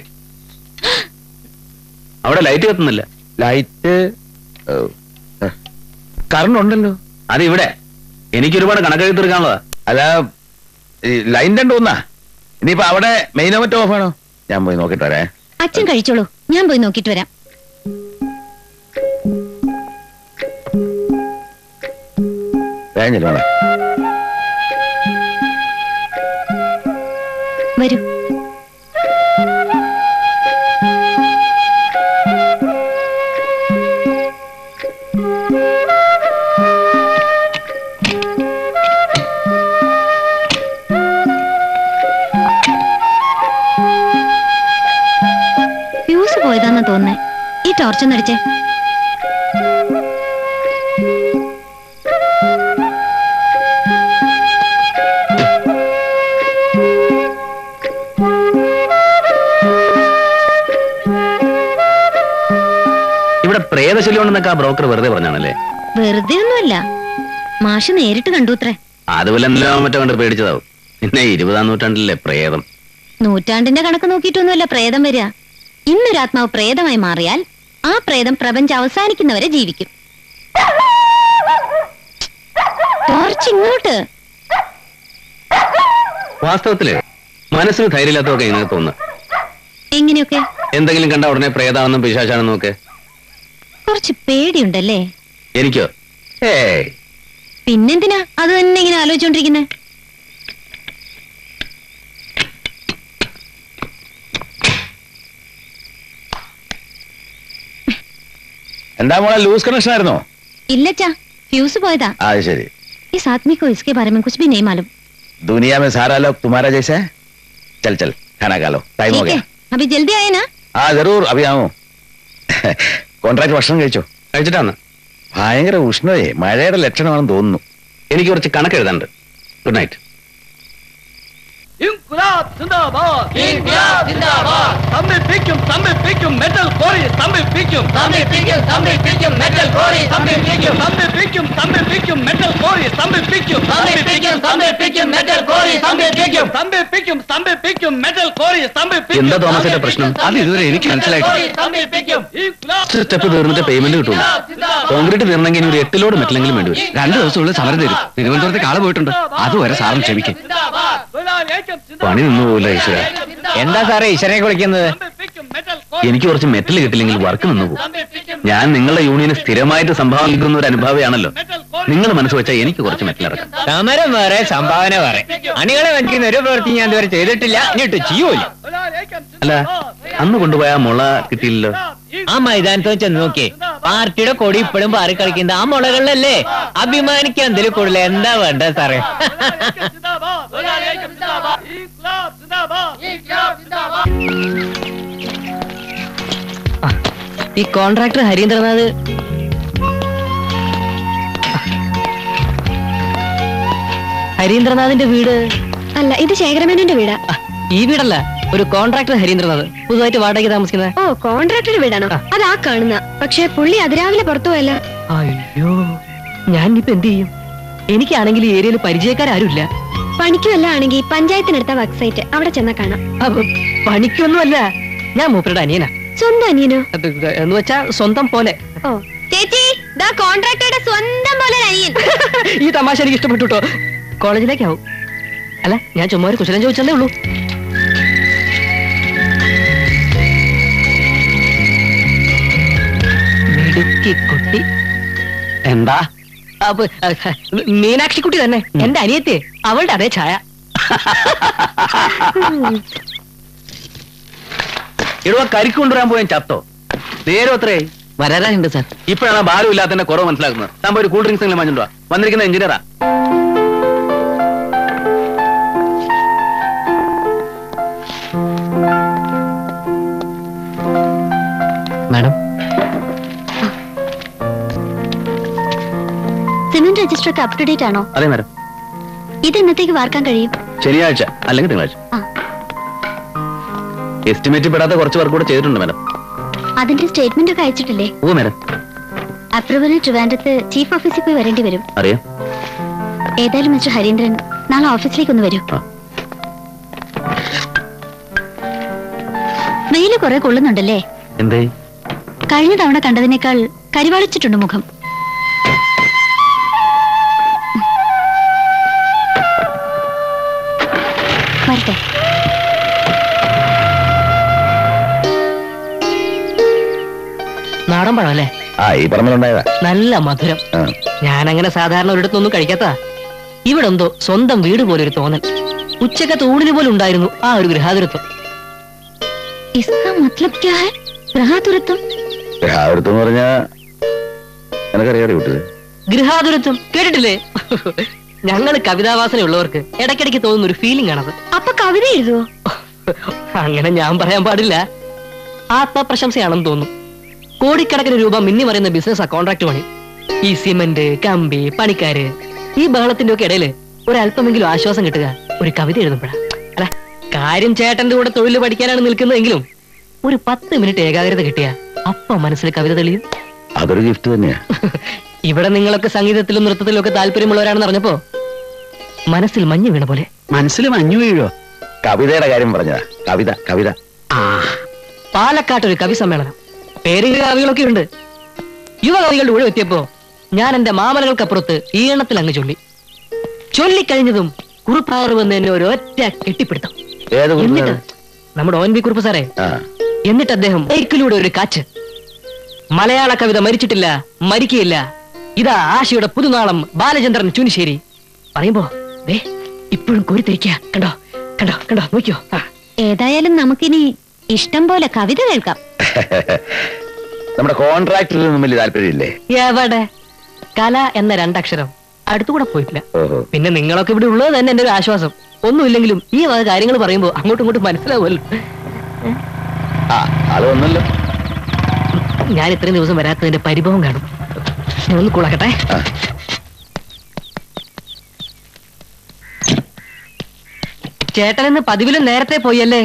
അവിടെ ലൈറ്റ് കത്തുന്നില്ല. ലൈറ്റ് കറണ്ട് ഉണ്ടല്ലോ. അത് ഇവിടെ എനിക്ക് ഒരുപാട് കണക്കെഴുതി തീർക്കാനുള്ളതാ. അല്ല, ലൈൻ രണ്ടോന്നാ. ഇനിയിപ്പോ അവിടെ മെയിനോ മറ്റോ ഓഫാണോ? ഞാൻ പോയി നോക്കിട്ട് വരേ. അച്ഛൻ കഴിച്ചോളൂ, ഞാൻ പോയി നോക്കിട്ട് വരാം. കഴിഞ്ഞില്ല വരൂ. ഫ്യൂസ് പോയതാന്നാ തോന്നുന്നേ. ഈ ടോർച്ചൊന്നടിച്ചേ. ഇവിടെ പ്രേതശല്യം ഉണ്ടെന്നൊക്കെ ആ ബ്രോക്കർ വെറുതെ പറഞ്ഞാണല്ലേ? വെറുതെ ഒന്നുമല്ല, മാഷ് നേരിട്ട് കണ്ടുത്രേ. അതുപോലെ എന്തെല്ലാം മറ്റോ കണ്ട് പേടിച്ചതാവും. പിന്നെ 20-ാം നൂറ്റാണ്ടിലെ പ്രേതം. നൂറ്റാണ്ടിന്റെ കണക്ക് നോക്കിയിട്ടൊന്നുമല്ല പ്രേതം വരിക. ഇന്നൊരാത്മാവ് പ്രേതമായി മാറിയാൽ ആ പ്രേതം പ്രപഞ്ചം അവസാനിക്കുന്നവരെ ജീവിക്കും. ടോർച്ച് ഇങ്ങോട്ട്. വാസ്തവത്തില് മനസ്സിന് ധൈര്യമില്ലാത്തതൊക്കെ ഇങ്ങനെ തോന്നുന്നു. എങ്ങനെയൊക്കെ? എന്തെങ്കിലും കണ്ട ഉടനെ പ്രേതാണെന്നും പിശാചാണെന്നും ഒക്കെ. കുറച്ച് പേടിയുണ്ടല്ലേ? എനിക്കോ? ഏയ്. പിന്നെന്തിനാ അത് തന്നെ ഇങ്ങനെ ആലോചിച്ചോണ്ടിരിക്കുന്നെ? എന്താ മോളെ, ലൂസ് കണക്ഷൻ ആയിരുന്നോ? ഇല്ലച്ചാ, ഫ്യൂസ് പോയതാ. ശരി. इस आदमी को इसके बारे में कुछ भी नहीं मालूम. दुनिया में सारा लोग तुम्हारा जैसा है. चल चल खाना खा लो, टाइम हो गया. अभी जल्दी आए ना? हाँ जरूर, अभी आऊं. കോൺട്രാക്ട് ഭക്ഷണം കഴിച്ചോ? കഴിച്ചിട്ടാണ്. ഭയങ്കര ഉഷ്ണമേ, മഴയുടെ ലക്ഷണമാണെന്ന് തോന്നുന്നു. എനിക്ക് കുറച്ച് കണക്ക് എഴുതാനുണ്ട്. Good night. ഇൻക്ലാബ് സിന്ദാബാദ്, ഇൻക്ലാബ് സിന്ദാബാദ്. തമ്മിപ്പിക്കും മെറ്റൽ കോറി, തമ്മിപ്പിക്കും മെറ്റൽ കോറി, തമ്മിപ്പിക്കും മെറ്റൽ കോറി, തമ്മിപ്പിക്കും മെറ്റൽ കോറി, തമ്മിപ്പിക്കും മെറ്റൽ കോറി, തമ്മിപ്പിക്കും. എന്താ തോമസിന്റെ പ്രശ്നം? അത് ഇതുവരെ എനിക്ക് മനസ്സിലായിട്ടില്ല. സ്റ്റെപ്പ് തീർന്നിട്ട് പേയ്മെന്റ് കിട്ടും. കോൺക്രീറ്റ് തീർന്നെങ്കിൽ ഇനി ഒരു 8 ലോഡ് മെറ്റലെങ്കിലും വേണ്ടി വരും. 2 ദിവസമുള്ള സമരം തരും. തിരുവനന്തപുരത്തേക്ക് ആള് പോയിട്ടുണ്ട്. അതുവരെ സാറും ക്ഷമിക്കും. പണി നിന്നു പോകില്ല ഈശ്വര. എന്താ സാറേ ഈശ്വരനെ വിളിക്കുന്നത്? എനിക്ക് കുറച്ച് മെറ്റൽ കിട്ടില്ലെങ്കിൽ വർക്ക് നിന്നു പോകും. ഞാൻ നിങ്ങളുടെ യൂണിയന് സ്ഥിരമായിട്ട് സംഭാവന നൽകുന്ന ഒരു അനുഭാവിയാണല്ലോ. നിങ്ങൾ മനസ്സ് വെച്ചാൽ എനിക്ക് കുറച്ച് മെറ്റൽ ഇറക്കാം. സമരം വേറെ, സംഭാവന വേറെ. അണികളെ വഞ്ചിക്കുന്ന ഒരു പ്രവൃത്തി ഞാൻ ഇതുവരെ ചെയ്തിട്ടില്ല, എന്നിട്ട് ചെയ്യൂല. അല്ല, അന്ന് കൊണ്ടുപോയ മുള കിട്ടിയില്ലല്ലോ. ആ മൈതാനത്ത് ചെന്ന് നോക്കിയേ, പാർട്ടിയുടെ കൊടി ഇപ്പോഴും പാറി കളിക്കുന്നത് ആ മുളകളിലല്ലേ? അഭിമാനിക്കാൻ എന്തെങ്കിലും കൂടുതൽ എന്താ വേണ്ട സാറേ? ഈ കോൺട്രാക്ടർ ഹരീന്ദ്രനാഥ് ഹരീന്ദ്രനാഥിന്റെ വീട് അല്ല, ഇത് ശേഖരമേനോന്റെ വീടാ. ഈ വീടല്ല, ഒരു കോൺട്രാക്ടർ ഹരീന്ദ്രനാഥ് പുതുതായിട്ട് വാടകയ്ക്ക് താമസിക്കുന്നത്. ഓ, കോൺട്രാക്ടറുടെ വീടാണോ? അതാ കാണുന്ന. പക്ഷെ പുള്ളി അതിരാവിലെ പുറത്തു പോയല്ല. അയ്യോ, ഞാൻ ഇപ്പൊ എന്ത് ചെയ്യും? എനിക്കാണെങ്കിൽ ഈ ഏരിയയിൽ പരിചയക്കാരുമില്ല. പണിക്കുമല്ല ആണെങ്കിൽ പഞ്ചായത്തിനടുത്ത വർക്ക് സൈറ്റ്, അവിടെ ചെന്നാ കാണാം. പണിക്കൊന്നുമല്ല, ഞാൻ മൂപ്പരുടെ അനിയനാ. സ്വന്തം അനിയനോ? എന്ന് വെച്ചാ സ്വന്തം പോലെ. ഓ ചേച്ചി, കോൺട്രാക്ടറുടെ സ്വന്തം പോലെ അനിയൻ. ഈ തമാശ എനിക്ക് ഇഷ്ടപ്പെട്ടു കേട്ടോ. കോളേജിലേക്കാവും. അല്ല, ഞാൻ ചുമ്മാ ഒരു കുശലം ചോദിച്ചതേ ഉള്ളൂ. കുട്ടി എന്താ? മീനാക്ഷി കുട്ടി തന്നെ, എന്റെ അനിയത്തെ. അവളുടെ അതേ ഛായ. ഇടുവ കരിക്ക് കൊണ്ടുവരാൻ പോയാൻ ചത്തോ? നേരം അത്രേ വരാറുണ്ട് സാർ. ഇപ്പോഴാണ് ഭാരം ഇല്ലാത്തതിന്റെ കുറവ് മനസ്സിലാക്കുന്നത്. താൻ ഒരു കൂൾ ഡ്രിങ്ക്സ് എങ്കിലും വാങ്ങിച്ചോ. വന്നിരിക്കുന്ന എഞ്ചിനീയറാ. മാഡം, സിമന്റ് രജിസ്റ്റർ ഒക്കെ അപ് ടു ഡേറ്റ് ആണോ? അതെ മാഡം. ഇത് എന്നത്തേക്ക് വാർക്കാൻ കഴിയും? ശനിയാഴ്ച അല്ലെങ്കിൽ തിങ്കളാഴ്ച. എസ്റ്റിമേറ്റ് പെടാത്ത കുറച്ച് വർക്ക് കൂടെ ചെയ്തിട്ടുണ്ട് മാഡം. അതിന്റെ സ്റ്റേറ്റ്മെന്റ് ഒക്കെ അയച്ചിട്ടില്ലേ? ഓ മാഡം. അപ്രൂവലിന് ട്രിവാൻഡ്രത്ത് ചീഫ് ഓഫീസിൽ പോയി വരേണ്ടി വരും. അറിയാം. ഏതായാലും മിസ്റ്റർ ഹരീന്ദ്രൻ നാളെ ഓഫീസിലേക്ക് ഒന്ന് വരൂ. വെയില് കുറെ കൊള്ളുന്നുണ്ടല്ലേ? എന്തേ? കഴിഞ്ഞ തവണ കണ്ടതിനേക്കാൾ കരിവാളിച്ചിട്ടുണ്ട് മുഖം. വരട്ടെ. നാടൻ പഴം അല്ലേ? ഈ പറമ്പിലുണ്ടായതാ. നല്ല മധുരം. ഞാനങ്ങനെ സാധാരണ ഒരിടത്തൊന്നും കഴിക്കാത്ത ഇവിടെ എന്തോ സ്വന്തം വീട് പോലെ ഒരു തോന്നൽ. ഉച്ചക്കത്തെ ഊണിന് പോലും ഉണ്ടായിരുന്നു ആ ഒരു ഗൃഹാതുരത്വം. इसका मतलब क्या है? ഗൃഹാതുരത്വം? ഗൃഹാതുരത്വം എന്ന് പറഞ്ഞാ എനിക്കറിയാതെ വിട്ടത്. ഗൃഹാതുരത്വം കേട്ടിട്ടില്ലേ? ഞങ്ങള് കവിതാവാസന ഉള്ളവർക്ക് ഇടയ്ക്കിടയ്ക്ക് തോന്നുന്ന ഒരു ഫീലിംഗ് ആണത്. അപ്പൊ കവിത എഴുതുവോ? അങ്ങനെ ഞാൻ പറയാൻ പാടില്ല. ആത്മപ്രശംസയാണെന്ന് തോന്നുന്നു. കോടിക്കണക്കിന് രൂപ മിന്നി മറിയുന്ന ബിസിനസ് കോൺട്രാക്ട് പണി. ഈ സിമന്റ്, കമ്പി, പണിക്കാര്, ഈ ബഹളത്തിന്റെ ഒക്കെ ഇടയില് ഒരല്പമെങ്കിലും ആശ്വാസം കിട്ടുക ഒരു കവിത എഴുതുമ്പോഴാ. അല്ല, കാര്യം ചേട്ടന്റെ കൂടെ തൊഴിൽ പഠിക്കാനാണ് നിൽക്കുന്നതെങ്കിലും ഒരു 10 മിനിറ്റ് ഏകാഗ്രത കിട്ടിയ അപ്പൊ മനസ്സിൽ കവിത തെളിയും. അതൊരു ഗിഫ്റ്റ് തന്നെയാ. ഇവിടെ നിങ്ങളൊക്കെ സംഗീതത്തിലും നൃത്തത്തിലും ഒക്കെ താല്പര്യമുള്ളവരാണെന്ന് അറിഞ്ഞപ്പോ മനസ്സിൽ മഞ്ഞ് വീണ പോലെ. മനസ്സിൽ മഞ്ഞു വീഴോ? കവിതയുടെ കാര്യം പറഞ്ഞതാ. കവിത കവിത. പാലക്കാട്ടൊരു കവി സമ്മേളനം. പേര് കവികളൊക്കെ ഉണ്ട്. യുവകവികളുടെ ഒഴിവ് എത്തിയപ്പോ ഞാൻ എന്റെ മാമലകൾക്കപ്പുറത്ത് ഈണത്തിൽ അങ്ങ് ചൊല്ലിക്കഴിഞ്ഞതും കുറുപ്പാറ് വന്ന് എന്നെ ഒരൊറ്റ കെട്ടിപ്പിടുത്തം. എന്നിട്ട് നമ്മുടെ ONV കുറുപ്പ് സാറേ, എന്നിട്ട് അദ്ദേഹം ബൈക്കിലൂടെ ഒരു കാറ്റ്. മലയാള കവിത മരിച്ചിട്ടില്ല, മരിക്കയില്ല. ഇതാ ആശയുടെ പുതുനാളം ബാലചന്ദ്രൻ ചൂനിശ്ശേരി പറയുമ്പോ ഇപ്പോഴും കോരിത്തിരിക്കുക. കണ്ടോ കണ്ടോ കണ്ടോ, നോക്കിയോ. ഏതായാലും നമുക്കിനി ഇഷ്ടം പോലെ കവിത കേൾക്കാം. നമ്മുടെ കോൺട്രാക്ടറിനൊന്നും വലിയ താല്പര്യമില്ലേ? എവിടെ? കല എന്ന 2 അക്ഷരം അടുത്തുകൂടെ പോയിട്ടില്ല. പിന്നെ നിങ്ങളൊക്കെ ഇവിടെ ഉള്ളത് തന്നെ എന്റെ ഒരു ആശ്വാസം. ഒന്നുമില്ലെങ്കിലും ഈ വക കാര്യങ്ങൾ പറയുമ്പോ അങ്ങോട്ടും ഇങ്ങോട്ടും മനസ്സിലാവുമല്ലോ. അതൊന്നല്ലോ. ഞാൻ ഇത്രയും ദിവസം വരാത്തതിന്റെ പരിഭവം കാണും. ഞാൻ ഒന്ന് കുളക്കട്ടെ. ചേട്ടനെന്ന് പതിവിലും നേരത്തെ പോയല്ലേ?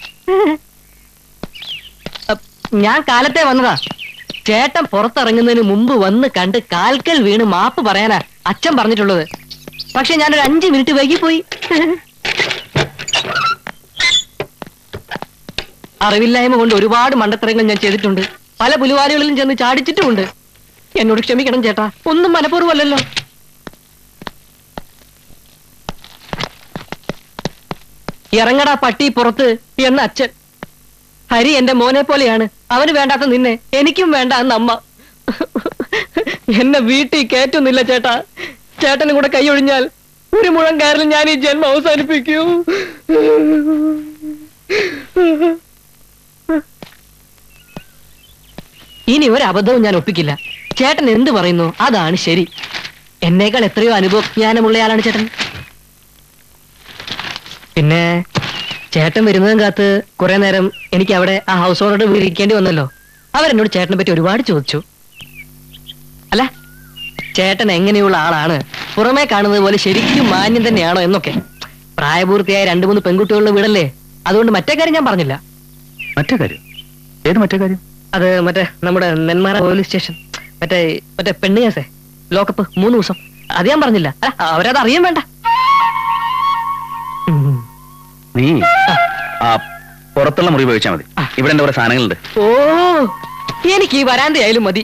ഞാൻ കാലത്തെ വന്നതാ. ചേട്ടൻ പുറത്തിറങ്ങുന്നതിന് മുമ്പ് വന്ന് കണ്ട് കാൽക്കൽ വീണ് മാപ്പ് പറയാനാ അച്ഛൻ പറഞ്ഞിട്ടുള്ളത്. പക്ഷെ ഞാനൊരു 5 മിനിറ്റ് വൈകിപ്പോയി. അറിവില്ലായ്മ കൊണ്ട് ഒരുപാട് മണ്ടത്തരങ്ങൾ ഞാൻ ചെയ്തിട്ടുണ്ട്. പല പുലിവാലുകളിലും ചെന്ന് ചാടിച്ചിട്ടുമുണ്ട്. എന്നോട് ക്ഷമിക്കണം ചേട്ടാ, ഒന്നും മനഃപൂർവ്വമല്ലല്ലോ. ഇറങ്ങടാ പട്ടി പുറത്ത് എന്ന അച്ഛൻ. ഹരി എന്റെ മോനെ പോലെയാണ്. അവന് വേണ്ടാത്ത നിന്നെ എനിക്കും വേണ്ട എന്ന് അമ്മ. എന്നെ വീട്ടിൽ കയറ്റുന്നില്ല ചേട്ടാ. ചേട്ടനും കൂടെ കൈയൊഴിഞ്ഞാൽ ഒരു മുഴം കയറിൽ ഞാൻ ഈ ജന്മം അവസാനിപ്പിക്കൂ. ഇനി ഒരു അബദ്ധവും ഞാൻ ഒപ്പിക്കില്ല. ചേട്ടൻ എന്ത് പറയുന്നു അതാണ് ശരി. എന്നേക്കാൾ എത്രയോ അനുഭവജ്ഞാനമുള്ളയാളാണ് ചേട്ടൻ. പിന്നെ ചേട്ടൻ വരുന്നതും കാത്ത് കുറെ നേരം എനിക്ക് അവിടെ ആ ഹൗസ് ഓണറോട് വിളിക്കേണ്ടി വന്നല്ലോ. അവരെന്നോട് ചേട്ടനെ പറ്റി ഒരുപാട് ചോദിച്ചു. അല്ല, ചേട്ടൻ എങ്ങനെയുള്ള ആളാണ്, പുറമേ കാണുന്നത് പോലെ ശരിക്കും മാന്യം തന്നെയാണോ എന്നൊക്കെ. പ്രായപൂർത്തിയായ 2-3 പെൺകുട്ടികളുടെ വീടല്ലേ, അതുകൊണ്ട് മറ്റേ കാര്യം ഞാൻ പറഞ്ഞില്ല. മറ്റേ കാര്യം? ഏത് മറ്റേ കാര്യം? അത് മറ്റേ നമ്മുടെ നെന്മാറ പോലീസ് സ്റ്റേഷൻ, മറ്റേ പെണ്ണ് കേസേ, ലോക്കപ്പ് 3 ദിവസം. അത് ഞാൻ പറഞ്ഞില്ല. അല്ല, അവരത് അറിയാൻ വേണ്ട. നീ പുറത്തുള്ള മുറി ഉപയോഗിച്ചാൽ മതി. ഇവിടെ എന്റെ കുറെ സാധനങ്ങളുണ്ട്. ഓ, എനിക്ക് ഈ വരാന്തയായാലും മതി.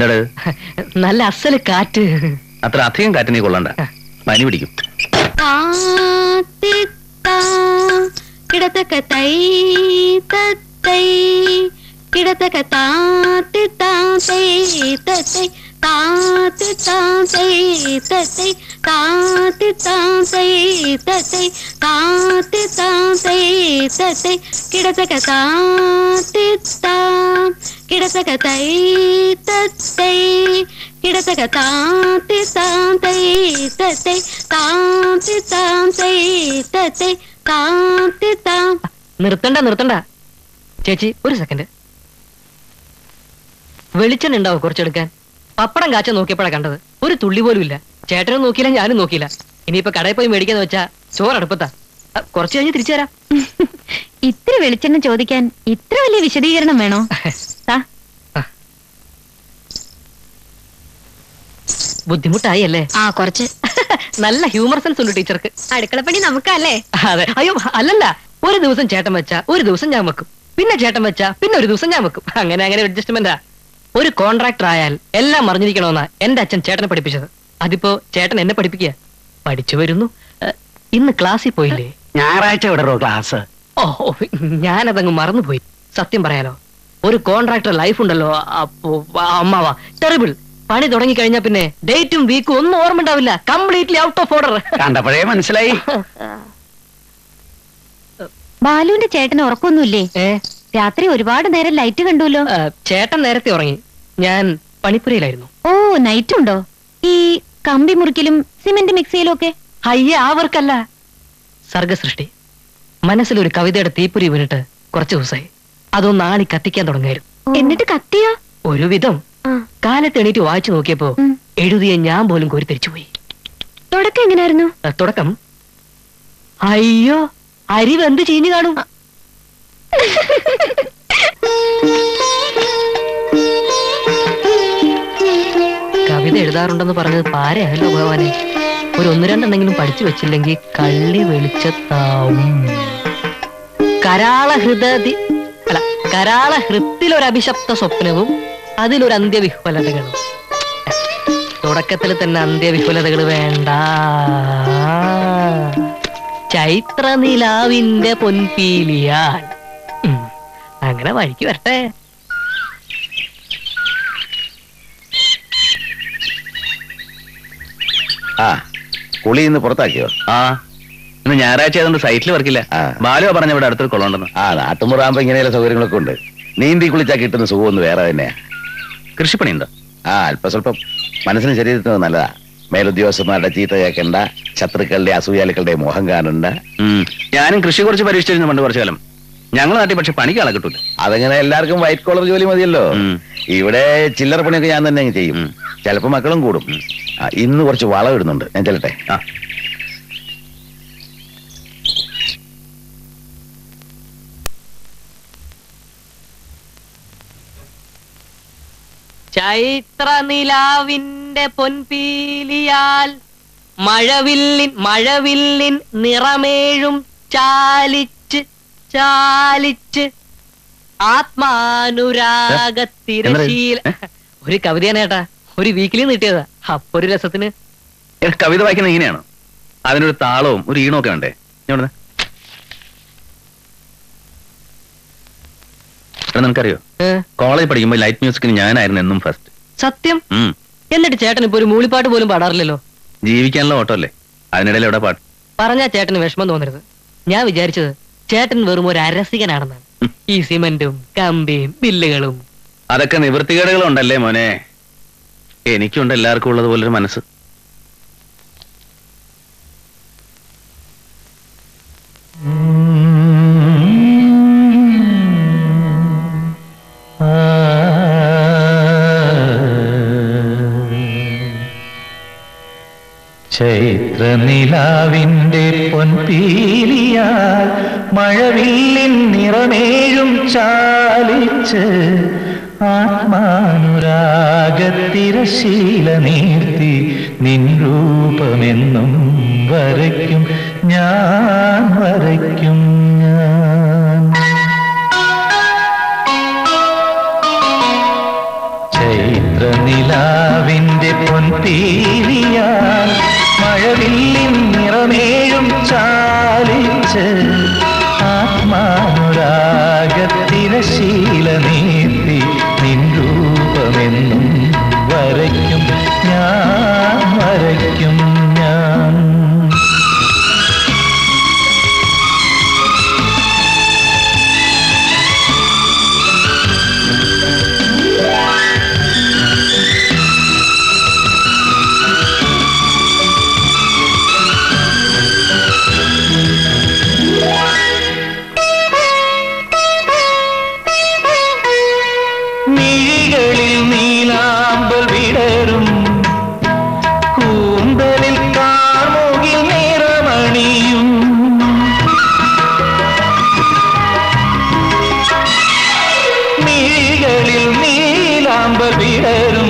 എന്താണ്? നല്ല അസല് കാറ്റ്. അത്ര അധികം കാറ്റ് നീ കൊള്ളണ്ട, പനി പിടിക്കും. കിടത്തക്ക തൈ തത്തൈ കിടത്തക്ക താത്തി താത്തൈ തത്തൈ താത്തി താത്തൈ തത്തൈ താത്തി താത്തൈ തത്തൈ താത്തി താത്തൈ തത്തൈ കിടത്തക്ക താത്തി താ കിടത്തക്ക തൈ തത്തൈ കിടത്തക്ക താത്തി താത്തൈ തത്തൈ താത്തി താത്തൈ തത്തൈ താത്തി താ. നിർത്തണ്ട ചേച്ചി, ഒരു സെക്കൻഡ്. വെളിച്ചെണ്ണ ഉണ്ടാവും കുറച്ചെടുക്കാൻ. പപ്പടം കാച്ച നോക്കിയപ്പോഴാ കണ്ടത്. ഒരു തുള്ളി പോലും ഇല്ല. ചേട്ടനും നോക്കിയില്ല, ഞാനും നോക്കിയില്ല. ഇനിയിപ്പോ കടയിൽ പോയി മേടിക്കാന്ന് വെച്ചാ ചോറടുപ്പത്താ. കുറച്ച് കഴിഞ്ഞ് തിരിച്ചു തരാം. ഇത്ര വെളിച്ചെണ്ണ ചോദിക്കാൻ ഇത്ര വലിയ വിശദീകരണം വേണോ? ബുദ്ധിമുട്ടായി അല്ലേ? കുറച്ച്. നല്ല ഹ്യൂമർ സെൻസ് ഉണ്ട് ടീച്ചർക്ക്. അടുക്കളപ്പണി നമുക്കല്ലേ? അതെ. അയ്യോ അല്ലല്ല, ഒരു ദിവസം ചേട്ടൻ വെച്ചാ ഒരു ദിവസം ഞാൻ വെക്കും, പിന്നെ ചേട്ടൻ വെച്ചാ പിന്നെ ഒരു ദിവസം ഞാൻ വെക്കും. അങ്ങനെ അഡ്ജസ്റ്റ്മെന്റാ. ഒരു കോൺട്രാക്ടർ ആയാൽ എല്ലാം അറിഞ്ഞിരിക്കണമെന്നാ എന്റെ അച്ഛൻ ചേട്ടനെ പഠിപ്പിച്ചത്. അതിപ്പോ ചേട്ടൻ എന്നെ പഠിപ്പിക്കുക. പഠിച്ചു വരുന്നു. ഇന്ന് ക്ലാസ്സിൽ പോയില്ലേ? ഞായറാഴ്ച വിടറോ ക്ലാസ്? ഓ, ഞാനതങ്ങ് മറന്നുപോയി. സത്യം പറയാലോ, ഒരു കോൺട്രാക്ടർ ലൈഫ് ഉണ്ടല്ലോ, അപ്പോ അമ്മാവാ ടെറിബിൾ. പണി തുടങ്ങി കഴിഞ്ഞാ പിന്നെ ഡേറ്റും വീക്കും ഒന്നും ഓർമ്മ ഉണ്ടാവില്ല. Completely out of order. കണ്ടപ്പോഴേ മനസ്സിലായി. ബാലുവിന്റെ ചേട്ടന് ഉറക്കൊന്നുമില്ലേ? രാത്രി ഒരുപാട് നേരം ലൈറ്റ് കണ്ടുല്ലോ. ചേട്ടൻ നേരത്തെ ഉറങ്ങി, ഞാൻ പണിപ്പുരയിലായിരുന്നു. ഓ, നൈറ്റ് ഉണ്ടോ? ഈ കമ്പി മുറിക്കലും സിമെന്റ് മിക്സ് ചെയ്യലും ഒക്കെ? അയ്യേ, അവർക്കല്ല. സർഗസൃഷ്ടി. മനസ്സിലൊരു കവിതയുടെ തീപ്പൊരി വീണിട്ട് കുറച്ചു ദിവസമായി. അതൊന്ന് ആളി കത്തിക്കാൻ തുടങ്ങായിരുന്നു. എന്നിട്ട് കത്തിയോ? ഒരുവിധം. കാലത്ത് എണീറ്റ് വായിച്ചു നോക്കിയപ്പോ എഴുതിയ ഞാൻ പോലും കോരിത്തിരിച്ചു പോയി. തുടക്കം എങ്ങനെയായിരുന്നു? തുടക്കം അയ്യോ, അരി വെന്ത് ചീഞ്ഞു കാണും. കവിത എഴുതാറുണ്ടെന്ന് പറഞ്ഞത് പാരയല്ലോ ഭഗവാനെ. ഒരു ഒന്ന് രണ്ടെണ്ണെങ്കിലും പഠിച്ചു വെച്ചില്ലെങ്കിൽ കള്ളി വെളിച്ചത്താവും. കരാള ഹൃത്തിലൊരഭിശപ്ത സ്വപ്നവും അതിലൊരു അന്ത്യവിഹ്വലതകളും. തുടക്കത്തിൽ തന്നെ അന്ത്യവിഹ്വലതകൾ വേണ്ട. ചൈത്രനിലാവിന്റെ പൊൻപീലിയാൽ. അങ്ങനെ വഴിക്ക് വരട്ടെ. കുളി ഇന്ന് പുറത്താക്കിയോ? ഇന്ന് ഞായറാഴ്ച ആയതുകൊണ്ട് സൈറ്റിൽ വർക്കില്ല. ബാലുവ പറഞ്ഞ ഇവിടെ അടുത്തൊരു കുളമുണ്ടെന്ന്. നാട്ടുമുറാകുമ്പോ ഇങ്ങനെയുള്ള സൗകര്യങ്ങളൊക്കെ ഉണ്ട്. നീന്തി കുളിച്ചാൽ കിട്ടുന്ന സുഖമൊന്നും വേറെ തന്നെയാ. കൃഷിപ്പണിയുണ്ടോ? അല്പ സ്വല്പം. മനസ്സിന് ശരീരത്തിന് നല്ലതാ. മേലുദ്യോഗസ്ഥന്മാരുടെ ചീത്ത കേൾക്കണ്ട, ശത്രുക്കളുടെ അസൂയാലുക്കളുടെ മോഹം കാണണ്ട. ഞാനും കൃഷി കുറച്ച് പരീക്ഷിച്ചിരുന്നു പണ്ട് കുറച്ചു കാലം. ഞങ്ങൾ നാട്ടിൽ പക്ഷെ പണിക്ക് ആളെ കിട്ടൂല. അതങ്ങനെ എല്ലാവർക്കും വൈറ്റ് കോളർ ജോലി മതിയല്ലോ. ഇവിടെ ചില്ലറ പണിയൊക്കെ ഞാൻ തന്നെ ചെയ്യും. ചിലപ്പോ മക്കളും കൂടും. ഇന്ന് കുറച്ച് വളം ഇടുന്നുണ്ട്, ഞാൻ ചെല്ലട്ടെ. ചൈത്രനിലാവിന്റെ പൊൻപീലിയാൽ മഴവില്ലിൻ നിറമേഴും ചാലിച്ച് ആത്മാനുരാഗത്തിരശീല. ഒരു കവിതയാണ് ഏട്ടാ, ഒരു വീക്കിലി നീട്ടിയതാ. അപ്പൊ ഒരു രസത്തിന്. കവിത വായിക്കുന്നത് ഇങ്ങനെയാണോ? അതിനൊരു താളവും ഒരു ഈണവും ഒക്കെ വേണ്ടേ? നിനക്കറിയോ, കോളേജ് പഠിക്കുമ്പോ ലൈറ്റ് മ്യൂസിക്കിന് ഞാനായിരുന്നു എന്നും ഫസ്റ്റ്. സത്യം? എന്നിട്ട് ചേട്ടൻ ഇപ്പൊ ഒരു മൂളിപ്പാട്ട് പോലും പാടാറില്ലല്ലോ. ജീവിക്കാനുള്ള ഓട്ടോ അല്ലേ, അതിനിടയിൽ എവിടെ പാട്ട്? പറഞ്ഞാ ചേട്ടന് വിഷമം തോന്നരുത്. ഞാൻ വിചാരിച്ചത് ചേട്ടൻ വെറും ഒരു അരസികനാണെന്നാണ്. ഈ സിമന്റും കമ്പിയും ബില്ലുകളും അതൊക്കെ നിവൃത്തികേടുകളും ഉണ്ടല്ലേ മോനെ. എനിക്കുണ്ട് എല്ലാവർക്കും ഉള്ളതുപോലൊരു മനസ്സ്. ചൈത്രനിലാവിന്റെ പൊൻപീലിയാൽ മഴവില്ലിൻ നിറമേഴും ചാലിച്ച് ആത്മാനുരാഗത്തിരശീല നീർത്തി നിൻ രൂപമെന്നും വരയ്ക്കും ഞാൻ, വരയ്ക്കും ഞാൻ. ചൈത്രനില നിലാവിന്റെ പൊൻപീലിയാൽ മഴവില്ലിൻ നിറമേഴും ചാലിച്ച് ആത്മാനുരാഗത്തിരശീല നീട്ടി നിൻ രൂപമെന്നും വരയ്ക്കും ഞാൻ വരയ്ക്കും ഞാൻ. മിഴികളിൽ നീലാമ്പൽ വിടരും കൂന്തലിൽ കാർമുകിൽ നിറമണിയും മിഴികളിൽ നീലാമ്പൽ വിടരും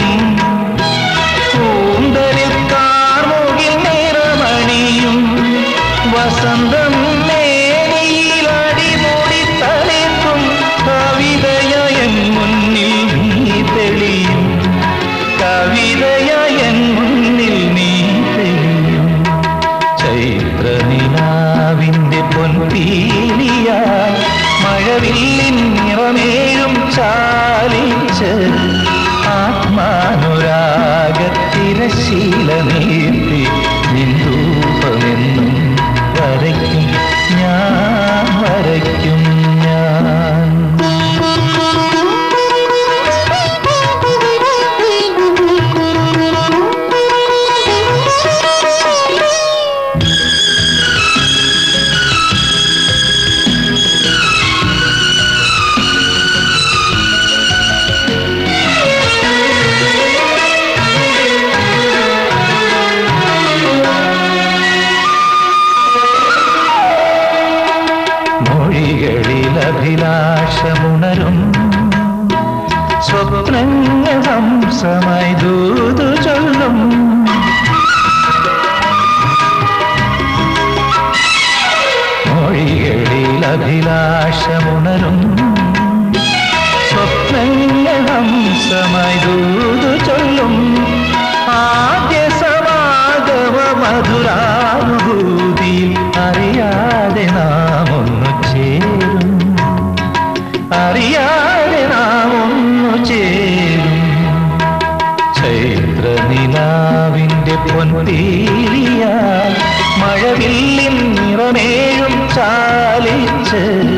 കൂന്തലിൽ കാർമുകിൽ നിറമണിയും വസന്തം മേനിയിലടിമുടി തളിക്കും കവിതയൻ മുന്നിൽ നീ തെളിയും കവിതയൻ മുന്നിൽ നീ തെളിയും ചൈത്രനിലാവിന്റെ പൊൻപീലിയാൽ മഴവില്ലിൻ നിറമേഴും ചാലിച്ച് ആത്മാനുരാഗത്തിരശീല നീട്ടി നിൻ രൂപമെന്നും വരയ്ക്കും ഞാൻ വരയ്ക്കും ഞാൻ. മൊഴികളിലഭിലാഷമുണരും സ്വപ്നങ്ങൾ ഹംസമായി ദൂതു ചൊല്ലും മൊഴികളിലഭിലാഷമുണരും സ്വപ്നങ്ങൾ ഹംസമായി ദൂതു ചൊല്ലും ആദ്യ സമാഗമ മധുരാനുഭൂതിയിൽ അറിയാതെ നാം ഒന്നു ചേരും അറിയാതെ നാം ഒന്നു ചേരും ചൈത്രനിലാവിന്റെ പൊൻപീലിയാൽ മഴവില്ലിൻ നിറമേഴും ചാലിച്ച്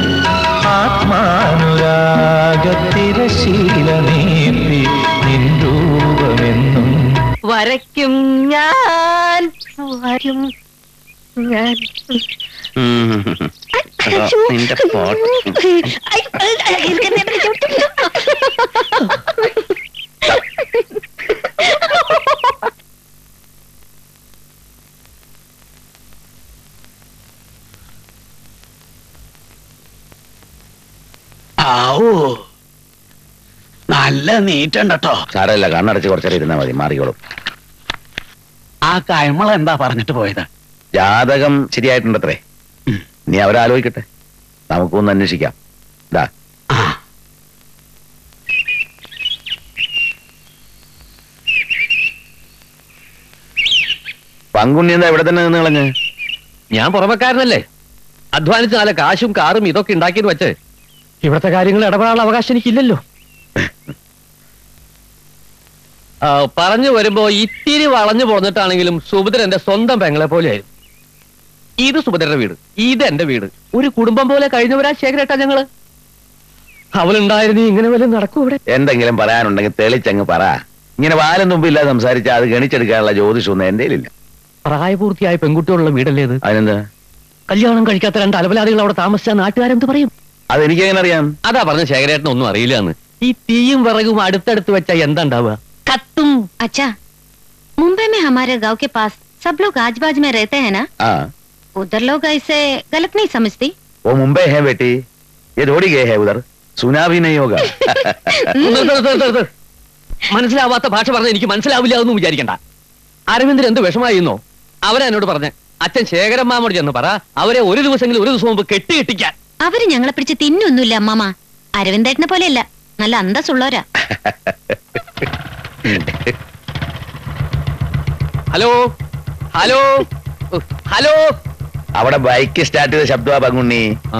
ആത്മാനുരാഗത്തിരശീല നീട്ടി നിൻ രൂപമെന്നും വരയ്ക്കും ഞാൻ വരും ഞാൻ. നിന്റെ ആവൂ നല്ല നീറ്റുണ്ടോ. സാരമില്ല, കണ്ണടച്ച് കുറച്ചേരം ഇരുന്നാ മതി, മാറിക്കോളും. ആ കൈമള എന്താ പറഞ്ഞിട്ട് പോയത്? ജാതകം ശരിയായിട്ടുണ്ടത്രേ. നീ അവരാലോചിക്കട്ടെ, നമുക്കൊന്ന് അന്വേഷിക്കാം. ഇതാ പങ്കുണ്ണി എന്താ ഇവിടെ തന്നെ നിന്ന് കളഞ്ഞ്? ഞാൻ പുറമക്കാരനല്ലേ, അധ്വാനിച്ച് നല്ല കാശും കാറും ഇതൊക്കെ ഉണ്ടാക്കിയെന്ന് വെച്ച് ഇവിടുത്തെ കാര്യങ്ങൾ ഇടപെടാനുള്ള അവകാശം എനിക്കില്ലല്ലോ. പറഞ്ഞു വരുമ്പോ ഇത്തിരി വളഞ്ഞു പോന്നിട്ടാണെങ്കിലും സുഭദ്ര എന്റെ സ്വന്തം പെങ്ങളെ പോലെയായിരുന്നു. ഇത് സുഭദ്രയുടെ വീട്, ഇത് എന്റെ വീട്, ഒരു കുടുംബം പോലെ കഴിഞ്ഞവരാ ശേഖരേട്ടാ ഞങ്ങള്. അവളുണ്ടായിരുന്നു ഇങ്ങനെ വല്ലതും നടക്കും ഇവിടെ? എന്തെങ്കിലും പറയാനുണ്ടെങ്കിൽ തെളിച്ചങ്ങ് പറ. ഇങ്ങനെ വാലും തുമ്പില്ലാതെ സംസാരിച്ചാൽ അത് ഗണിച്ചെടുക്കാനുള്ള ജ്യോതിഷമൊന്നും എന്റെ ഇല്ല. പ്രായപൂർത്തിയായ പെൺകുട്ടികളുള്ള വീടല്ലേ ഇത്? അതിനെന്താ? കല്യാണം കഴിക്കാത്ത രണ്ട് അലവലാദികൾ അവിടെ താമസിച്ച നാട്ടുകാരെന്ത് പറയും? അതെനിക്കെങ്ങനെ അറിയാം? അതാ പറഞ്ഞ ശേഖരേട്ടന് ഒന്നും അറിയില്ല എന്ന്. ഈ തീയും വിറകും അടുത്തടുത്ത് വെച്ചാ എന്താ ഉണ്ടാവുക? कत्तुम। अच्छा, मुंबई में हमारे गांव के पास सब लोग आज बाज में रहते हैं ना? उधर लोग ऐसे गलत नहीं समझती? वो मुंबई है बेटी, ये थोड़ी गए है उधर, सुना भी नहीं होगा. മനസ്സിലാവാത്ത ഭാഷ പറഞ്ഞ എനിക്ക് മനസ്സിലാവില്ല എന്ന് വിചാരിക്കണ്ട. അരവിന്ദൻ എന്ത് വിഷമായിരുന്നോ? അവരെന്നോട് പറഞ്ഞ അച്ഛൻ ശേഖരമ്മാമോട് ചെന്ന് പറ, അവരെ ഒരു ദിവസമെങ്കിലും ഒരു ദിവസം മുമ്പ് കെട്ടിയിട്ടിക്കാൻ. അവര് ഞങ്ങളെ പിടിച്ച് തിന്നൊന്നുമില്ല അമ്മാമ. അരവിന്ദേട്ടനെ പോലെയല്ല, നല്ല അന്തസ്സുള്ളവരാ. Hello hello hello. അവിടെ ബൈക്ക് സ്റ്റാർട്ട് ചെയ്ത ശബ്ദമാ പങ്കുണ്ണി.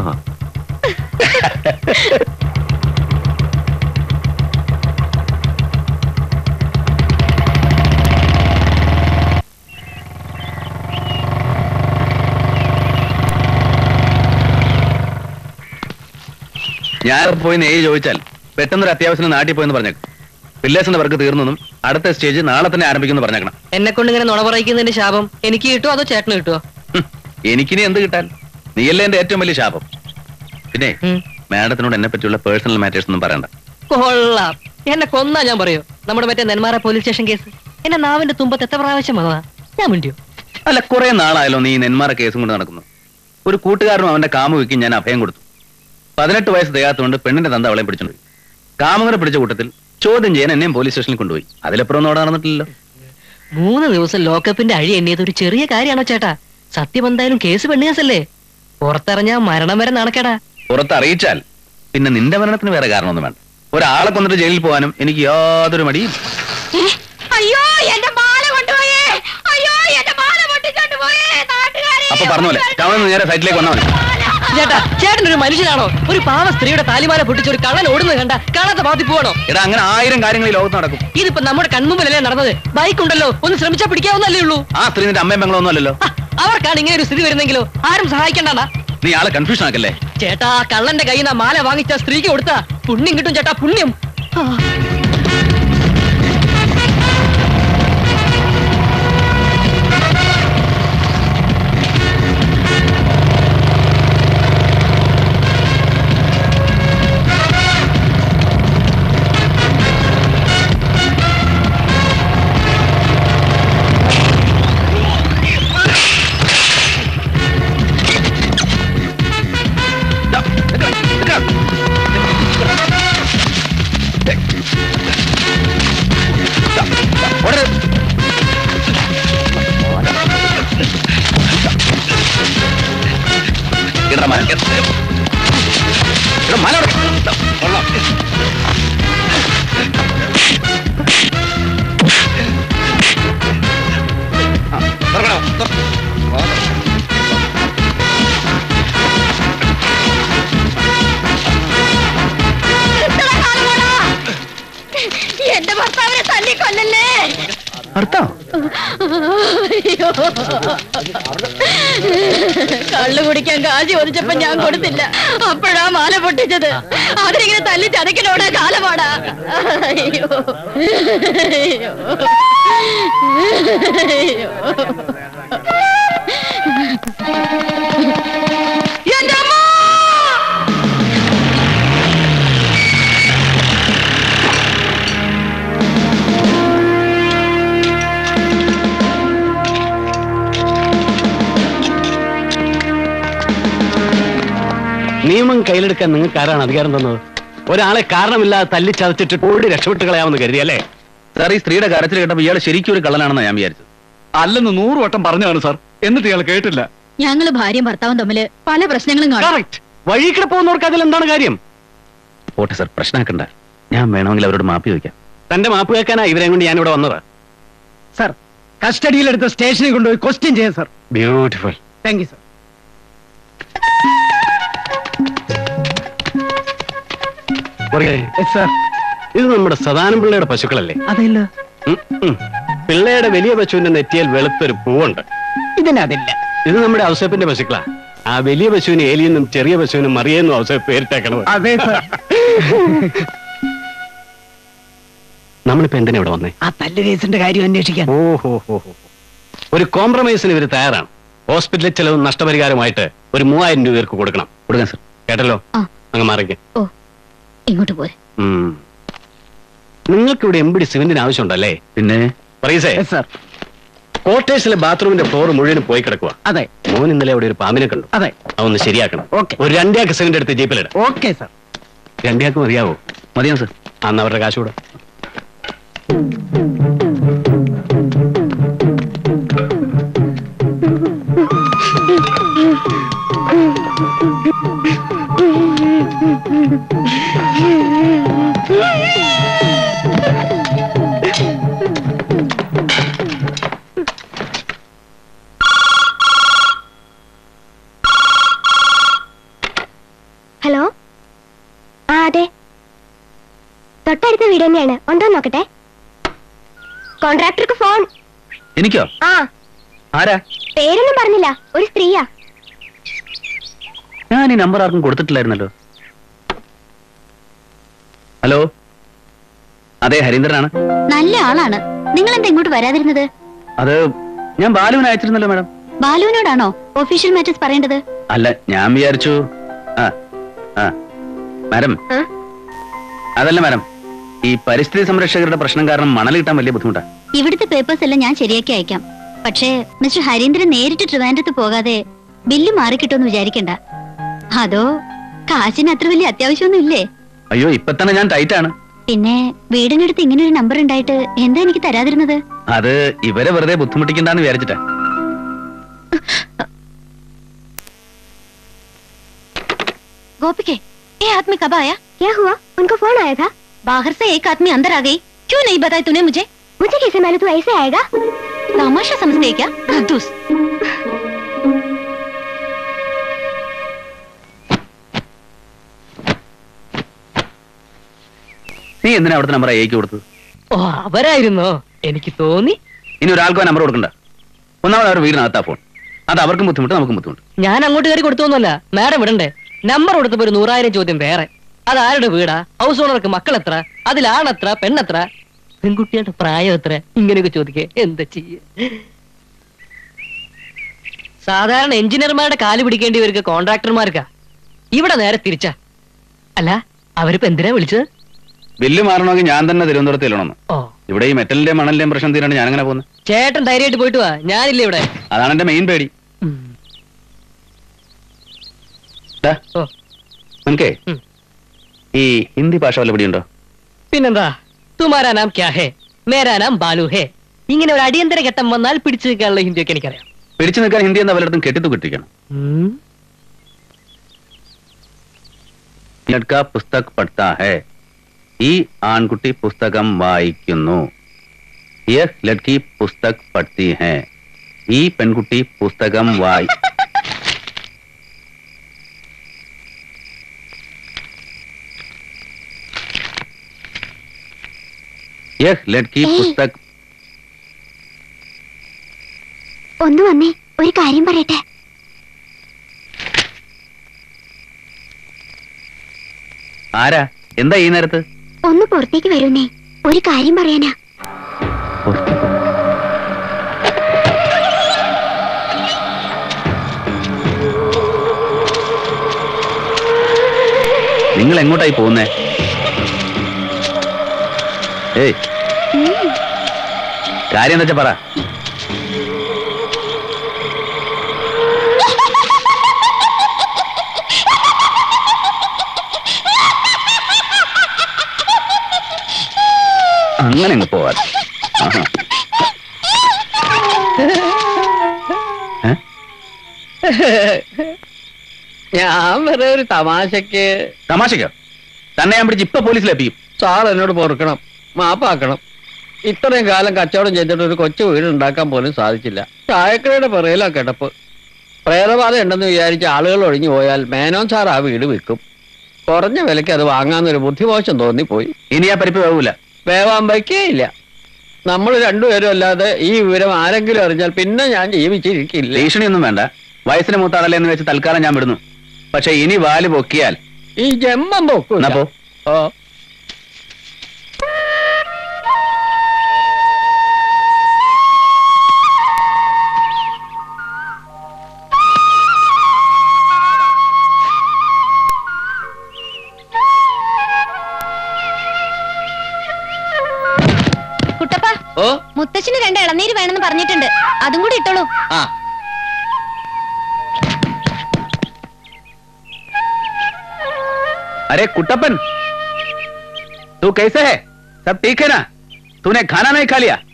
ഞാൻ പോയി നെയ്യ് ചോദിച്ചാൽ പെട്ടെന്നൊരു അത്യാവശ്യം നാട്ടിൽ പോയെന്ന് പറഞ്ഞേക്കും. പില്ലേഴ്സിന്റെ വർക്ക് തീർന്നെന്നും അടുത്ത സ്റ്റേജ് നാളെ തന്നെ ആരംഭിക്കുന്നു പറഞ്ഞേക്കണം. എന്നെ കൊണ്ട് ഇങ്ങനെ നുണ പറയിക്കുന്നതിന്റെ ശാപം എനിക്ക് കിട്ടുമോ അതോ ചേട്ടന് കിട്ടുമോ? എനിക്കിനി എന്ത് കിട്ടാൻ? നീയല്ലേ എന്റെ ഏറ്റവും വലിയ ശാപം. പിന്നെ മാഡത്തിനോട് എന്നെ പറ്റിയുള്ള പേഴ്സണൽ മാറ്റേഴ്സ് ഒന്നും പറയണ്ട. കൊള്ളാം. എന്നെ കൊന്നാ ഞാൻ പറയോ? നമ്മുടെ മറ്റേ നെന്മാറ പോലീസ് സ്റ്റേഷൻ കേസ് എന്നെ നാവിന്റെ തുമ്പത്ത് എത്ര പ്രാവശ്യം വന്നതാ? ഞാൻ മിണ്ടിയോ? അല്ല, കുറെ നാളായല്ലോ നീ നെന്മാറ കേസും കൊണ്ട് നടക്കുന്നു. ഒരു കൂട്ടുകാരനും അവന്റെ കാമുകിക്കും ഞാൻ അഭയം കൊടുത്തു. 18 വയസ്സ് തികയാത്തതുകൊണ്ട് പെണ്ണിന്റെ തന്ത അവളെ പിടിച്ചോണ്ടുപോയി. കാമുകനെ പിടിച്ച കൂട്ടത്തിൽ ചോദ്യം ചെയ്യാൻ എന്നെയും പോലീസ് സ്റ്റേഷനിൽ കൊണ്ടുപോയി. അതിലെപ്പുറം ഒന്നും അവിടെ നടന്നിട്ടില്ലല്ലോ. 3 ദിവസം ലോക്കപ്പിന്റെ അഴി എണ്ണിയത് ഒരു ചെറിയ കാര്യമാണോ ചേട്ടാ? സത്യം എന്തായാലും കേസ് പെണ്ണുകേസല്ലേ? പുറത്തിറങ്ങിയാ മരണം വരെ നടക്കടാ. പുറത്തറിയിച്ചാൽ പിന്നെ നിന്റെ മരണത്തിന് വേറെ കാരണമൊന്നും വേണ്ട. ഒരാളെ കൊന്നിട്ട് ജയിലിൽ പോകാനും എനിക്ക് യാതൊരു മടിയും. അയ്യോ എന്റെ മാല കൊണ്ടുപോയേ, അയ്യോ എന്റെ മാല പൊട്ടിച്ചോണ്ട് പോയേ. അപ്പൊ പറഞ്ഞോലെ ടൗണിൽ നിന്ന് നേരെ സൈറ്റിലേക്ക് വന്നാൽ മതി. ചേട്ടാ, ചേട്ടനൊരു മനുഷ്യനാണോ? ഒരു പാവ സ്ത്രീയുടെ താലിമാല പൊട്ടിച്ച് ഒരു കള്ളൻ ഓടുന്നത് കണ്ട കാണാത്ത ഭാഗത്ത് പോകണോ? എടാ, അങ്ങനെ 1000 കാര്യങ്ങൾ ഈ ലോകത്ത് നടക്കും. ഇതിപ്പോ നമ്മുടെ കൺമുമ്പിലല്ലേ നടന്നത്? ബൈക്ക് ഉണ്ടല്ലോ, ഒന്ന് ശ്രമിച്ചാൽ പിടിക്കാവുന്നല്ലേ ഉള്ളൂ. ആ സ്ത്രീ നിന്റെ അമ്മയും പെങ്ങളൊന്നും അല്ലല്ലോ. അവർക്കാണ് ഇങ്ങനെ ഒരു സ്ഥിതി വരുന്നെങ്കിലോ ആരും സഹായിക്കണ്ടാ. നീ ആളെ കൺഫ്യൂഷൻ ആക്കല്ലേ. ചേട്ടാ, കള്ളന്റെ കയ്യിൽ നിന്ന് മാല വാങ്ങിച്ച സ്ത്രീക്ക് കൊടുത്താ പുണ്യം കിട്ടും ചേട്ടാ, പുണ്യം. എന്റെ ഭർത്താവിനെ തല്ലിക്കൊല്ലല്ലേ. കള്ളു കുടിക്കാൻ കാശി ഒതിച്ചപ്പോ ഞാൻ കൊടുത്തില്ല. അപ്പോഴാ മാല പൊട്ടിച്ചത്. അതിനിങ്ങനെ തല്ലി ചതക്കിനോട് കാലമാടാ. അയ്യോ അയ്യോ എന്റെ അമ്മ. നിയമം കയ്യിലെടുക്കാൻ നിങ്ങൾക്ക് ആരാണ് അധികാരം തന്നത്? ഒരാളെ കാരണമില്ലാതെ തല്ലി ചതച്ചിട്ട് ഓടി രക്ഷപ്പെട്ട് കളയാമെന്ന് കരുതിയല്ലേ? സാർ, ഈ സ്ത്രീയുടെ കരച്ചിൽ കേട്ടപ്പോൾ ഇയാൾ ശരിക്കും ഒരു കള്ളനാണെന്ന് ഞാൻ വിചാരിച്ചത്. അല്ലെന്ന് 100 വട്ടം പറഞ്ഞതാണ് സാർ. എന്നിട്ട് ഇയാൾ കേട്ടില്ല. ഞങ്ങള് ഭാര്യയും ഭർത്താവും തമ്മില് പല പ്രശ്നങ്ങളും കാണും. വഴിക്കിടെ പോകുന്നവർക്ക് അതിൽ എന്താണ് കാര്യം? പോട്ടെ സാർ, പ്രശ്നമാക്കണ്ട. ഞാൻ വേണമെങ്കിൽ അവരോട് മാപ്പി വയ്ക്കാം. തന്റെ മാപ്പ് കേൾക്കാനാ ഇവരെ കൊണ്ട് ഞാനിവിടെ വന്നത്. സാർ, കസ്റ്റഡിയിലെടുത്ത് സ്റ്റേഷനിൽ കൊണ്ടുപോയി ക്വസ്റ്റ്യൻ ചെയ്യാം sir. Beautiful. Thank you sir. ഇത് നമ്മുടെ സദാനം പിള്ളയുടെ പശുക്കളല്ലേ? അതല്ല. പിള്ളയുടെ വലിയ പശുവിന്റെ നെറ്റിയിൽ വെളുത്തൊരു പൂവുണ്ട്. ഇതിനതില്ല. ഇത് നമ്മുടെ ഔസേപ്പിന്റെ പശുക്കളാ. ആ വലിയ പശുവിന് ഏലിയെന്നും ചെറിയ പശുവിനും മറിയെന്നും ഔസേപ്പ് പേരിട്ടേക്കണത്. അതെ സാർ. നമ്മളിപ്പോ എന്തിനാ ഇവിടെ വന്നേ? ആ തല്ല് കേസിന്റെ കാര്യം അന്വേഷിക്കാൻ. ഓഹോ, ഒരു കോംപ്രമൈസിന് ഇവര് തയ്യാറാണ്. ഹോസ്പിറ്റലിൽ ചെലവും നഷ്ടപരിഹാരമായിട്ട് ഒരു 3000 രൂപ ഇവർക്ക് കൊടുക്കണം. കൊടുക്കാം സാർ. കേട്ടല്ലോ? അങ്ങ് മാറിക്കേ. ഇങ്ങോട്ട് പോരെ. നിങ്ങൾക്ക് ഇവിടെ എംപിടി സിമെന്റിന് ആവശ്യമുണ്ടല്ലേ? പിന്നെ പറയസേ സാർ. ക്വാർട്ടേഴ്സിലെ ബാത്റൂമിന്റെ ഫ്ലോർ മുഴുവനും പോയി കിടക്കുക. അതെ. മോൻ ഇന്നലെ അവിടെ ഒരു പാമ്പിനെ കണ്ടു. അതെ. അതൊന്ന് ശരിയാക്കണം. ഒരു 2 ആക്ക് സിമെന്റ് എടുത്ത് ജീപ്പിലിടാം. Okay sir. 2 ആക്ക് മതിയാവോ? മതിയാവും സാർ. അന്ന് അവരുടെ കാശ് കൂടെ. തൊട്ടടുത്ത വീട് തന്നെയാണ്. ഉണ്ടോ നോക്കട്ടെ. കോൺട്രാക്ടർക്ക് ഫോൺ. എനിക്കോ? ആ. ആരാ? പേരൊന്നും പറഞ്ഞില്ല. ഒരു സ്ത്രീയാ. ഞാൻ ഈ നമ്പർ ആർക്കും കൊടുത്തിട്ടില്ലായിരുന്നല്ലോ. ഹലോ, അതെ, ഹരീന്ദ്രനാണ്. നല്ല ആളാണ്. നിങ്ങൾ എന്താ ഇങ്ങോട്ട് വരാതിരുന്നത്? അത് ഞാൻ ബാലുവിനെ അയച്ചിരുന്നല്ലോ മാഡം. ബാലുവിനോടാണോ ഒഫീഷ്യൽ മാറ്റേഴ്സ് പറയേണ്ടത്? അല്ല, ഞാൻ വിചാരിച്ചു. മാഡം, അതല്ല മാഡം, ഈ പരിസ്ഥിതി സംരക്ഷകരുടെ പ്രശ്നം കാരണം മണൽ കിട്ടാൻ വലിയ ബുദ്ധിമുട്ടാ. ഇവിടുത്തെ പേപ്പേഴ്സ് എല്ലാം ഞാൻ ശരിയാക്കി അയക്കാം. പക്ഷേ മിസ്റ്റർ ഹരീന്ദ്രൻ നേരിട്ട് ട്രിവാൻഡ്രത്ത് പോകാതെ ബില്ല് മാറിക്കിട്ടുമെന്ന് വിചാരിക്കണ്ട. അതോ കാശിന് അത്ര വലിയ അത്യാവശ്യമൊന്നും ഇല്ലേ? അയ്യോ, ഇപ്പൊ തന്നെ ഞാൻ ടൈറ്റാണ്. പിന്നെ വീടിനടുത്ത് ഇങ്ങനെ ഒരു നമ്പർ ഉണ്ടായിട്ട് എന്താ എനിക്ക് തരാതിരുന്നത്? അത് ഇവരെ വെറുതെ ബുദ്ധിമുട്ടിക്കണ്ടെന്ന് വിചാരിച്ചിട്ടാ. गोपिके, ये आदमी कब आया? क्या हुआ? उनको फोन आया था. बाहर से एक आदमी अंदर आ गई. क्यों नहीं बताया तूने मुझे? मुझे कैसे मालूम तू ऐसे आएगा? तमाशा समझते है क्या? घद्दूस. നീ എന്തിനാ അവിടുത്തെ നമ്പർ അയക്കി കൊടുത്തത്? ഓ, അവരായിരുന്നോ? എനിക്ക് തോന്നി. ഇനി ഒരാൾക്കോ നമ്പർ കൊടുക്കണ്ട. ഒന്നാമത് അവർ വീടിനകത്താ ഫോൺ. അത് അവർക്കും ബുദ്ധിമുട്ട്, നമുക്കും ബുദ്ധിമുട്ട്. ഞാൻ അങ്ങോട്ട് കയറി കൊടുത്തോന്നല്ല, മാഡം വിടണ്ടേ. നമ്പർ കൊടുത്തപ്പോ ഒരു 100,000 ചോദ്യം വേറെ. അതാരുടെ വീടാ? ഹൗസ് ഓണർക്ക് മക്കൾ എത്ര? അതിലാണെത്ര പെണ്ണെത്ര? പെൺകുട്ടിയുടെ പ്രായം എത്ര? ഇങ്ങനെയൊക്കെ ചോദിക്കേ എന്താ ചെയ്യ? സാധാരണ എഞ്ചിനീയർമാരുടെ കാല് പിടിക്കേണ്ടിവർക്ക് കോൺട്രാക്ടർമാർക്കാ. ഇവിടെ നേരെ തിരിച്ചാ. അല്ല, അവരിപ്പോ എന്തിനാ വിളിച്ചത്? ബില്ല് മാറണമെങ്കിൽ ഞാൻ തന്നെ തിരുവനന്തപുരത്ത് ചെല്ലണമെന്ന്. ഇവിടെ ഈ മെറ്റലിന്റെയും മണലിന്റെയും പ്രശ്നം തീരാണ്ട് ഞാൻ അങ്ങനെ പോകുന്നത്. ചേട്ടൻ ധൈര്യമായിട്ട് പോയിട്ട് വാ, ഞാനില്ല ഇവിടെ. അതാണ് എന്റെ മെയിൻ പേടി. നിനക്കേ ഈ ഹിന്ദി ഭാഷ വല്ല പിടിയുണ്ടോ? പിന്നെന്താ, തുമാരാ നാം ക്യാ ഹേ, മേരാ നാം ബാലു ഹേ. ഇങ്ങനെ ഒരു അടിയന്തര ഘട്ടം വന്നാൽ പിടിച്ചു നിൽക്കാനുള്ള ഹിന്ദിയൊക്കെ എനിക്കറിയാം. പിടിച്ചു നിൽക്കാൻ ഹിന്ദി എന്താ പലയിടത്തും കെട്ടിത്തു കിട്ടിക്കണം. ലഡ്കാ പുസ്തക് പഠ്താ ഹേ, ഈ ആൺകുട്ടി പുസ്തകം വായിക്കുന്നു. യഹ് ലഡ്കി പുസ്തക് പഠ്തി ഹേ, ഈ പെൺകുട്ടി പുസ്തകം വായി. യഹ് ലഡ്കി പുസ്തക്. ഒന്ന് വന്നേ, ഒരു കാര്യം പറയട്ടെ. ആരാ? എന്താ ഈ നേരത്ത്? ഒന്ന് പുറത്തേക്ക് വരുന്നേ, ഒരു കാര്യം പറയാനാ. നിങ്ങൾ എങ്ങോട്ടായി പോകുന്നേ? ഏയ്, കാര്യം എന്താ വെച്ചാ പറ. അങ്ങനെ അങ്ങ് പോവാ. ഞാൻ വേറെ ഒരു തമാശക്ക്. തമാശക്കോ? തന്നെ ഞാൻ പിടിച്ച് ഇപ്പൊ പോലീസിലെത്തിക്കും. സാർ എന്നോട് പൊറുക്കണം, മാപ്പാക്കണം. ഇത്രയും കാലം കച്ചവടം ചെയ്തിട്ട് ഒരു കൊച്ചു വീട് ഉണ്ടാക്കാൻ പോലും സാധിച്ചില്ല. ചായക്കടയുടെ പിറയിലാ കിടപ്പ്. പ്രേതബാധ ഉണ്ടെന്ന് വിചാരിച്ച് ആളുകൾ ഒഴിഞ്ഞു പോയാൽ മേനോൻ സാർ ആ വീട് വിൽക്കും. കുറഞ്ഞ വിലയ്ക്ക് അത് വാങ്ങാന്നൊരു ബുദ്ധിമോശം തോന്നിപ്പോയി. ഇനി ആ പരിപ്പ് വേവൂല. വേവാൻ വയ്ക്കേയില്ല. നമ്മൾ രണ്ടുപേരും അല്ലാതെ ഈ വിവരം ആരെങ്കിലും അറിഞ്ഞാൽ പിന്നെ ഞാൻ ജീവിച്ചിരിക്കില്ല. ഭീഷണിയൊന്നും വേണ്ട. വയസ്സിന് മൂത്താളല്ലേ എന്ന് വെച്ച് തൽക്കാലം ഞാൻ വിടുന്നു. പക്ഷെ ഇനി വാല് പൊക്കിയാൽ ഈ ജന്മം പൊക്കും. ഓ, കുട്ടപ്പ, മുത്തശ്ശിന് 2 ഇളനീര് വേണമെന്ന് പറഞ്ഞിട്ടുണ്ട്. അതും കൂടി ഇട്ടോളൂ. अरे कुट्टप्पन, तू कैसे है? सब ठीक है ना? तूने खाना नहीं खा लिया?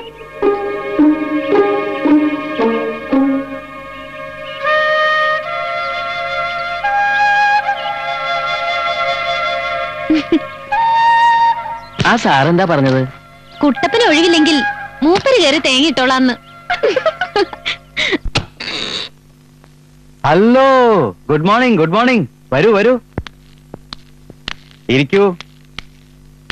ആ സാറെന്താ പറഞ്ഞത്? കുട്ടപ്പന് ഒഴിവില്ലെങ്കിൽ മൂപ്പര് കയറി തേങ്ങിയിട്ടോളാന്ന്. Hello, good morning. Good morning. വരൂ വരൂ, ഇരിക്കൂ.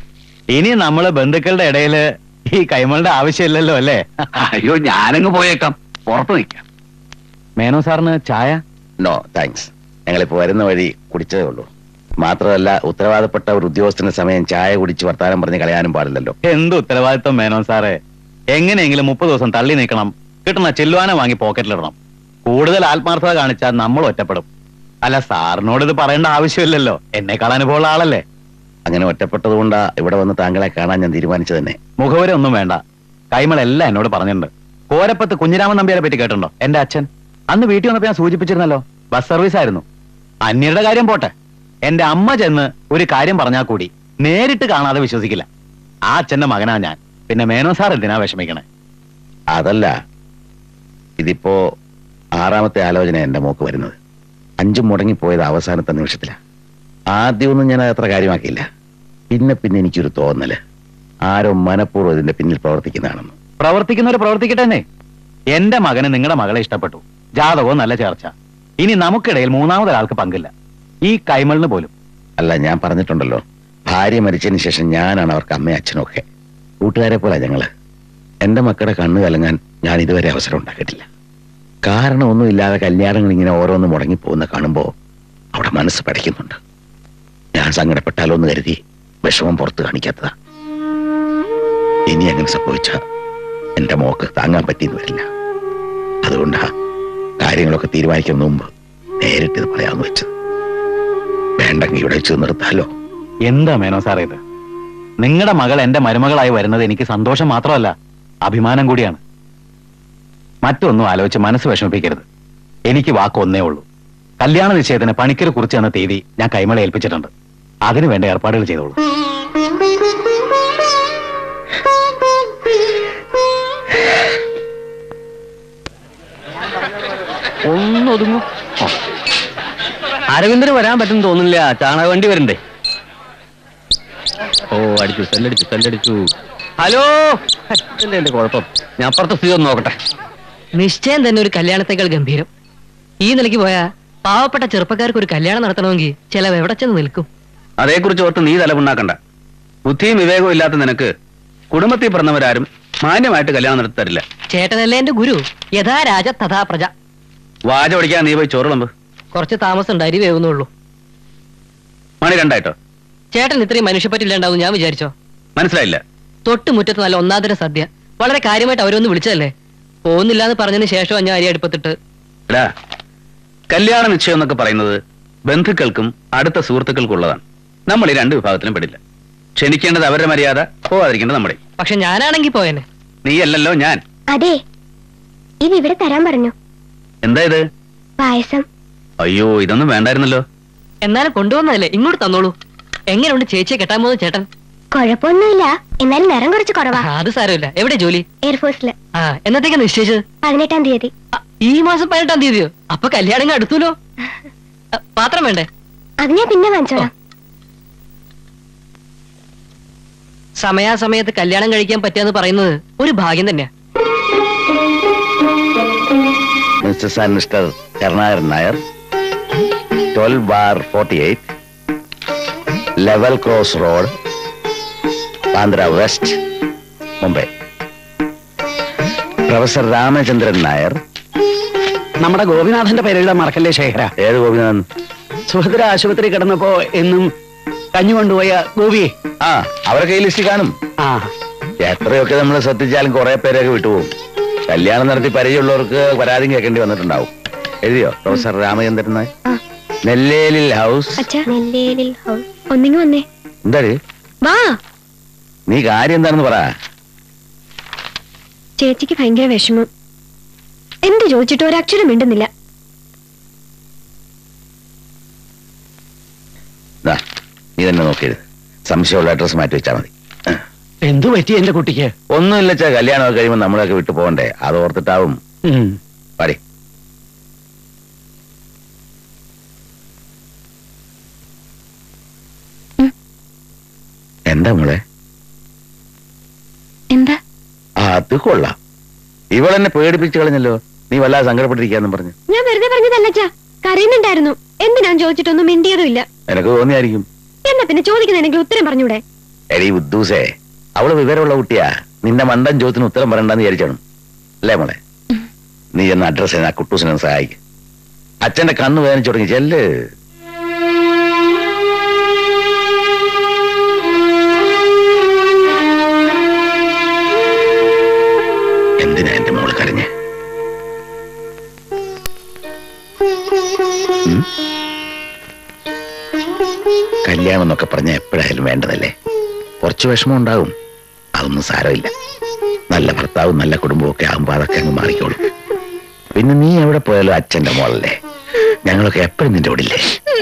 ഇനി നമ്മള് ബന്ധുക്കളുടെ ഇടയില് ഈ കൈമളുടെ ആവശ്യമില്ലല്ലോ അല്ലേ? അയ്യോ ഞാനങ്ങ് പോയേക്കാം, പുറത്ത് നിൽക്കാം. മേനോ സാറിന് ചായ? നോ താങ്ക്സ്, ഞങ്ങളിപ്പോ വരുന്ന വഴി കുടിച്ചതേ ഉള്ളൂ. മാത്രമല്ല ഉത്തരവാദപ്പെട്ട ഒരു ഉദ്യോഗസ്ഥന്റെ സമയം ചായ കുടിച്ച് വർത്താനം പറഞ്ഞ് കളയാനും പാടില്ലല്ലോ. എന്ത് ഉത്തരവാദിത്വം മേനോ സാറേ? എങ്ങനെയെങ്കിലും 30 ദിവസം തള്ളി നീക്കണം, കിട്ടുന്ന ചെല്ലുവാന വാങ്ങി പോക്കറ്റിലിടണം. കൂടുതൽ ആത്മാർത്ഥത കാണിച്ചാൽ നമ്മൾ ഒറ്റപ്പെടും. അല്ല, സാറിനോട് ഇത് പറയേണ്ട ആവശ്യമില്ലല്ലോ, എന്നെക്കാൾ അനുഭവമുള്ള ആളല്ലേ. അങ്ങനെ ഒറ്റപ്പെട്ടത് കൊണ്ടാ ഇവിടെ വന്ന് താങ്കളെ കാണാൻ ഞാൻ തീരുമാനിച്ചു തന്നെ. മുഖവരെ ഒന്നും വേണ്ട, കൈമളെല്ലാം എന്നോട് പറഞ്ഞിട്ടുണ്ട്. കോരപ്പത്ത് കുഞ്ഞിരാമൻ നമ്പ്യാരെ പറ്റി കേട്ടിട്ടുണ്ടോ? എന്റെ അച്ഛൻ അന്ന് വീട്ടിൽ വന്നപ്പോ ഞാൻ സൂചിപ്പിച്ചിരുന്നല്ലോ, ബസ് സർവീസ് ആയിരുന്നു. അന്യരുടെ കാര്യം പോട്ടെ, എന്റെ അമ്മ ചെന്ന് ഒരു കാര്യം പറഞ്ഞാൽ കൂടി നേരിട്ട് കാണാതെ വിശ്വസിക്കില്ല. ആ അച്ഛന്റെ മകനാ ഞാൻ. പിന്നെ മേനോ സാർ എന്തിനാ വിഷമിക്കണേ? അതല്ല, ഇതിപ്പോ 6ാമത്തെ ആലോചന എന്റെ മോക്ക് വരുന്നത്. 5 മുടങ്ങിപ്പോയത് അവസാനത്തെ നിമിഷത്തിലാ. ആദ്യമൊന്നും ഞാൻ അത്ര കാര്യമാക്കിയില്ല. പിന്നെ എനിക്കൊരു തോന്നല്, ആരോ മനഃപൂർവ്വം ഇതിന്റെ പിന്നിൽ പ്രവർത്തിക്കുന്നതാണെന്ന്. പ്രവർത്തിക്കുന്നവർ പ്രവർത്തിക്കട്ടെ. എന്റെ മകന് നിങ്ങളുടെ മകളെ ഇഷ്ടപ്പെട്ടു, ജാതകവും നല്ല ചേർച്ച. ഇനി നമുക്കിടയിൽ 3ാമതൊരാൾക്ക് പങ്കില്ല, ഈ കൈമളിന് പോലും. അല്ല, ഞാൻ പറഞ്ഞിട്ടുണ്ടല്ലോ, ഭാര്യ മരിച്ചതിന് ശേഷം ഞാനാണ് അവർക്ക് അമ്മയും അച്ഛനും ഒക്കെ. കൂട്ടുകാരെ പോലെ ഞങ്ങള്. എന്റെ മക്കളുടെ കണ്ണ് കലങ്ങാൻ ഞാൻ ഇതുവരെ അവസരം ഉണ്ടാക്കിയിട്ടില്ല. കാരണമൊന്നുമില്ലാതെ കല്യാണങ്ങൾ ഇങ്ങനെ ഓരോന്ന് മുടങ്ങിപ്പോകുന്ന കാണുമ്പോ അവിടെ മനസ്സ് പഠിക്കുന്നുണ്ട്. ഞാൻ സങ്കടപ്പെട്ടാലോ എന്ന് കരുതി വിഷമം പുറത്ത് കാണിക്കാത്തതാ. ഇനി അങ്ങനെ സംഭവിച്ച എന്റെ മോക്ക് താങ്ങാൻ പറ്റിയെന്ന് വരില്ല. അതുകൊണ്ടാ കാര്യങ്ങളൊക്കെ തീരുമാനിക്കുന്ന മുമ്പ് നേരിട്ട് ഇത് പറയാമെന്ന് വെച്ചത്. വേണ്ടെങ്കിൽ ഇവിടെ വെച്ച് നിർത്താലോ. എന്താ മേനോ സാറേ ഇത്? നിങ്ങളുടെ മകൾ എന്റെ മരുമകളായി വരുന്നത് എനിക്ക് സന്തോഷം മാത്രമല്ല, അഭിമാനം കൂടിയാണ്. മറ്റൊന്നും ആലോചിച്ച് മനസ്സ് വിഷമിപ്പിക്കരുത്. എനിക്ക് വാക്കൊന്നേ ഉള്ളൂ. കല്യാണ നിശ്ചയത്തിന് പണിക്കരെ കുറിച്ച് തന്ന തീയതി ഞാൻ കൈമളെ ഏൽപ്പിച്ചിട്ടുണ്ട്. അതിനു വേണ്ട ഏർപ്പാടുകൾ ചെയ്തോളൂ. ഒന്നൊതുങ്ങൂ. അരവിന്ദന് വരാൻ പറ്റും തോന്നുന്നില്ല, ചാണക വണ്ടി വരണ്ടേ? ഓ, അടിച്ചു, സെല്ലടിച്ചു. ഹലോ, എന്റെ കുഴപ്പം, ഞാൻ അപ്പുറത്തെ സ്ഥിതി ഒന്ന് നോക്കട്ടെ. നിശ്ചയം തന്നെ ഒരു കല്യാണത്തേക്കാൾ ഗംഭീരം. ഈ നിലയ്ക്ക് പോയാ പാവപ്പെട്ട ചെറുപ്പക്കാർക്ക് ഒരു കല്യാണം നടത്തണമെങ്കിൽ ചിലവ് എവിടെ ചെന്ന് നിൽക്കും? അതേക്കുറിച്ച് ഓർത്ത് നീ തലമുണ്ടാക്കണ്ട. ബുദ്ധിയും വിവേകവും ഇല്ലാത്ത നിനക്ക് കുടുംബത്തിൽ പിറന്നവരാരും മാന്യമായിട്ട് കല്യാണം നടത്തി തരില്ല. ചേട്ടനല്ലേ എന്റെ ഗുരു, യഥാ രാജ തഥാ പ്രജ. വാച പഠിക്കാൻ നീ പോയി ചോറുളമ്പ്. കുറച്ച് താമസം ഉണ്ട്, അരി വേവുന്നുള്ളൂ. മണി 2 ചേട്ടൻ ഇത്രയും മനുഷ്യപ്പറ്റില്ലാണ്ടാവും ഞാൻ വിചാരിച്ചോ? മനസ്സിലായില്ല. തൊട്ട് മുറ്റത്ത് നല്ല ഒന്നാന്തര സദ്യ, വളരെ കാര്യമായിട്ട് അവരൊന്ന് വിളിച്ചതല്ലേ. പോകുന്നില്ല എന്ന് പറഞ്ഞതിന് ശേഷം ഞാൻ അരി അടുപ്പത്തിട്ട്. എടാ, കല്യാണ നിശ്ചയം എന്നൊക്കെ പറയുന്നത് ബന്ധുക്കൾക്കും അടുത്ത സുഹൃത്തുക്കൾക്കും ഉള്ളതാണ്. നമ്മൾ ഈ 2 വിഭാഗത്തിലും പെടില്ല. ക്ഷണിക്കേണ്ടത് അവരുടെ മര്യാദ, പോവാതിരിക്കേണ്ടത് നമ്മുടെ. പക്ഷെ ഞാനാണെങ്കി പോയനെ. നീ അല്ലല്ലോ ഞാൻ. അതെ, ഇത് ഇവിടെ തരാൻ പറഞ്ഞു. എന്താ ഇത്? പായസം. അയ്യോ, ഇതൊന്നും വേണ്ടായിരുന്നല്ലോ. എന്നാലും കൊണ്ടുവന്നതല്ലേ, ഇങ്ങോട്ട് തന്നോളൂ. എങ്ങനെയുണ്ട് ചേച്ചിയെ കെട്ടാൻ പോകുന്ന ചേട്ടൻ? കുഴപ്പമൊന്നുമില്ല, എന്നാലും നിറം കുറച്ച് കുറവാ. അത് സാരമില്ല. എവിടെ ജോലി? എയർഫോഴ്സില്. എന്നത്തേക്കാ നിശ്ചയിച്ചത്? 18-ാം തീയതി. ഈ മാസം 18-ാം തീയതിയോ? അപ്പൊ കല്യാണം അടുത്തല്ലോ. പാത്രം വേണ്ടേ? അത് ഞാൻ പിന്നെ വാങ്ങിച്ചോളാം. സമയാസമയത്ത് കല്യാണം കഴിക്കാൻ പറ്റാന്ന് പറയുന്നത് ഒരു ഭാഗ്യം തന്നെയാ. Mister and mister Karunakaran Nair, 12/48, level cross road, Bandra west, Mumbai. Professor Ramachandran Nair. നമ്മുടെ ഗോപിനാഥന്റെ പേരെഴുതാൻ മറക്കല്ലേ ശേഖര? ഏത് ഗോപിനാഥൻ? സുഭദ്ര ആശുപത്രി കിടന്നപ്പോ എന്നും കഞ്ഞു കൊണ്ടുപോയ ഗോപി. അവരൊക്കെ ഈ ലിസ്റ്റ് കാണും. എത്രയൊക്കെ നമ്മൾ ശ്രദ്ധിച്ചാലും കുറെ പേരൊക്കെ വിട്ടുപോകും. കല്യാണം നടത്തി പരിചയമുള്ളവർക്ക് പരാതി കേൾക്കേണ്ടി വന്നിട്ടുണ്ടാവും. എഴുതിയോ? Professor Ramachandran Nair, Nellelil house. ഒന്നിങ്ങി വന്നേ. എന്താ വാ, നീ കാര്യം എന്താണെന്ന് പറ. ചേച്ചിക്ക് ഭയങ്കര വിഷമം. എന്ത് ചോദിച്ചിട്ട് ഒരക്ഷരം മിണ്ടുന്നില്ല. നീ തന്നെ നോക്കിയത്. സംശയമുള്ള അഡ്രസ് മാറ്റി വെച്ചാൽ മതി. എന്തു പറ്റി എന്റെ കുട്ടിക്ക്? ഒന്നുമില്ല, കല്യാണം കഴിയുമ്പോൾ നമ്മളൊക്കെ വിട്ടു പോകണ്ടേ, അത് ഓർത്തിട്ടാവും. പാടി. എന്താ മോളെ? എന്താ? അത് കൊള്ളാം. ഇവളെന്നെ പേടിപ്പിച്ചു കളഞ്ഞല്ലോ. നീ വല്ലാതെ സങ്കടപ്പെട്ടിരിക്കാന്നും പറഞ്ഞു. ഞാൻ വെറുതെ പറഞ്ഞതല്ലച്ചാ, കരയുന്നുണ്ടായിരുന്നു. എന്തിനാ ചോദിച്ചിട്ടൊന്നും മിണ്ടിയതും ഇല്ല. എനക്ക് തോന്നിയായിരിക്കും. എന്നാ പിന്നെ ചോദിക്കുന്നതിനെങ്കിലും ഉത്തരം പറഞ്ഞൂടെ? എടീ ഉദ്ദൂസേ, അവള് വിവരമുള്ള കുട്ടിയാ. നിന്റെ മണ്ടൻ ചോദ്യത്തിന് ഉത്തരം പറയണ്ടെന്ന് വിചാരിച്ചാണ് അല്ലേ മോളെ? നീ എന്ന അഡ്രസ് ആ കുട്ടൂസിനെ സഹായിക്കും. അച്ഛന്റെ കണ്ണ് വേദനിച്ചു തുടങ്ങി. ചെല്ല്. എന്തിനാ എന്റെ മോള് കരഞ്ഞ്? കല്യാണം എന്നൊക്കെ പറഞ്ഞ എപ്പോഴായാലും വേണ്ടതല്ലേ? കുറച്ച് വിഷമം ഉണ്ടാവും, അതൊന്നും സാരമില്ല. നല്ല ഭർത്താവും നല്ല കുടുംബവും ഒക്കെ ആകുമ്പോ അതൊക്കെ അങ്ങ് മാറിക്കോളും. പിന്നെ നീ എവിടെ പോയാലും അച്ഛന്റെ മോളല്ലേ, ഞങ്ങളൊക്കെ എപ്പോഴും നിന്റെ ഓടില്ലേ?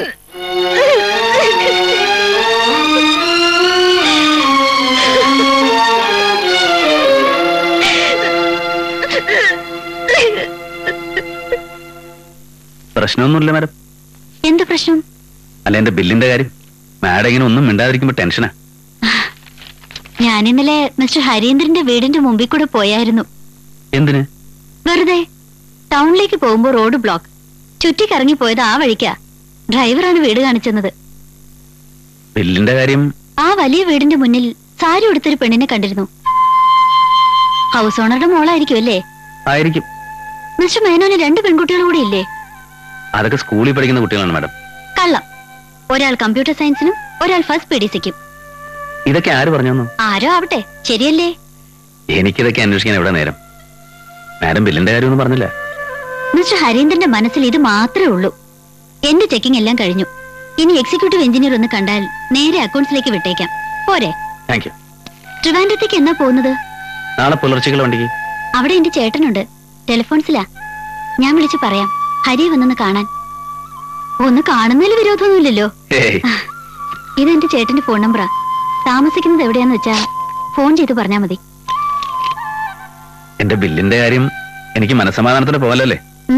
പ്രശ്നമൊന്നുമില്ല മാഡം. എന്ത് പ്രശ്നം? അല്ല, എന്റെ ബില്ലിന്റെ കാര്യം. മാഡം ഇങ്ങനെ ഒന്നും മിണ്ടാതിരിക്കുമ്പോ ടെൻഷനാ. ഞാൻ ഇന്നലെ മിസ്റ്റർ ഹരീന്ദ്രന്റെ വീടിന്റെ മുമ്പിൽ കൂടെ പോയായിരുന്നു. എന്തിന്? വെറുതെ. ടൗണിലേക്ക് പോകുമ്പോ റോഡ് ബ്ലോക്ക്. ചുറ്റിക്കറങ്ങി പോയത് ആ വഴിക്കാ. ഡ്രൈവറാണ് വീട് കാണിച്ചെന്നത്. ബില്ലിന്റെ കാര്യം? ആ വലിയ വീടിന്റെ മുന്നിൽ സാരി ഉടുത്തൊരു പെണ്ണിനെ കണ്ടിരുന്നു. ഹൗസ് ഓണറുടെ മോളായിരിക്കും അല്ലേ? ആയിരിക്കും. മിസ്റ്റർ മേനോന് 2 പെൺകുട്ടികൾ കൂടി ഇല്ലേ? അതൊക്കെ സ്കൂളിൽ പഠിക്കുന്ന കുട്ടികളാണ് മാഡം. കള്ളം. ഒരാൾ കമ്പ്യൂട്ടർ സയൻസിനും ഒരാൾ ഫസ്റ്റ് PDCക്കും. ഇതൊക്കെ ആര് പറഞ്ഞു? ആരോ ആവട്ടെ, ശരിയല്ലേ? എനിക്കിതൊക്കെ അന്വേഷിക്കാൻ എവിടെ നേരം? മാഡം ബില്ലിന്റെ കാര്യമൊന്നും പറഞ്ഞില്ല. മിസ്റ്റർ ഹരീന്ദ്രന്റെ മനസ്സിൽ ഇത് മാത്രമേ ഉള്ളൂ. എന്റെ ചെക്കിംഗ് എല്ലാം കഴിഞ്ഞു. ഇനി എക്സിക്യൂട്ടീവ് എഞ്ചിനീയർ ഒന്ന് കണ്ടാൽ നേരെ അക്കൗണ്ട്സിലേക്ക് വിട്ടേക്കാം. പോരെ? Thank you. ട്രിവാൻഡ്രത്തേക്ക് എന്നാ പോകുന്നത്? നാളെ പുലർച്ചയ്ക്കുള്ള വണ്ടിക്ക്. അവിടെ എന്റെ ചേട്ടനുണ്ട്, ടെലിഫോൺസിലാ. ഞാൻ വിളിച്ചു പറയാം ഹരി വന്നൊന്ന് കാണാൻ. ഒന്ന് കാണുന്നതിൽ വിരോധമൊന്നുമില്ലല്ലോ. ഇതെന്റെ ചേട്ടന്റെ ഫോൺ നമ്പറാ. താമസിക്കുന്നത് എവിടെയാന്ന് വെച്ചാ ഫോൺ ചെയ്ത് പറഞ്ഞാ മതി. എന്റെ ബില്ലിന്റെ കാര്യം എനിക്ക് മനസ്സമാധാനത്തിന് പോകലല്ലേ?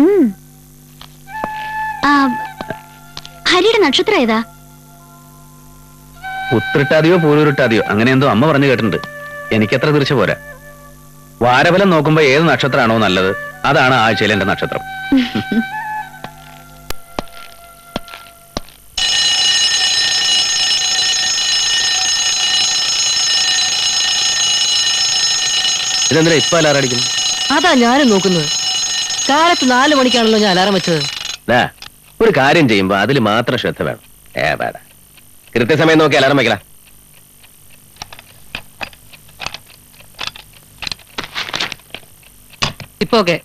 ഹരിയുടെ നക്ഷത്രം ഏതാ? ഉത്രട്ടാതിയോ പൂരുരുട്ടാതിയോ അങ്ങനെ എന്തോ അമ്മ പറഞ്ഞു കേട്ടിട്ടുണ്ട്. എനിക്കത്ര തീർച്ച പോരാ. വാരഫലം നോക്കുമ്പോ ഏത് നക്ഷത്രമാണോ നല്ലത് അതാണ് ആഴ്ചയിൽ എന്റെ നക്ഷത്രം. ഇതെന്തിനാ ഇപ്പൊ അലാറം അടിക്കുന്നു? അതാ ഞാനും നോക്കുന്നത്. കാലത്ത് 4 മണിക്കാണല്ലോ ഞാൻ അലാറം വെച്ചത്. ഒരു കാര്യം ചെയ്യുമ്പോ അതിൽ മാത്രം ശ്രദ്ധ വേണം. വേണ്ട, കൃത്യസമയം നോക്കി അലാറം വെക്കല. ഇപ്പൊ ഓക്കെ.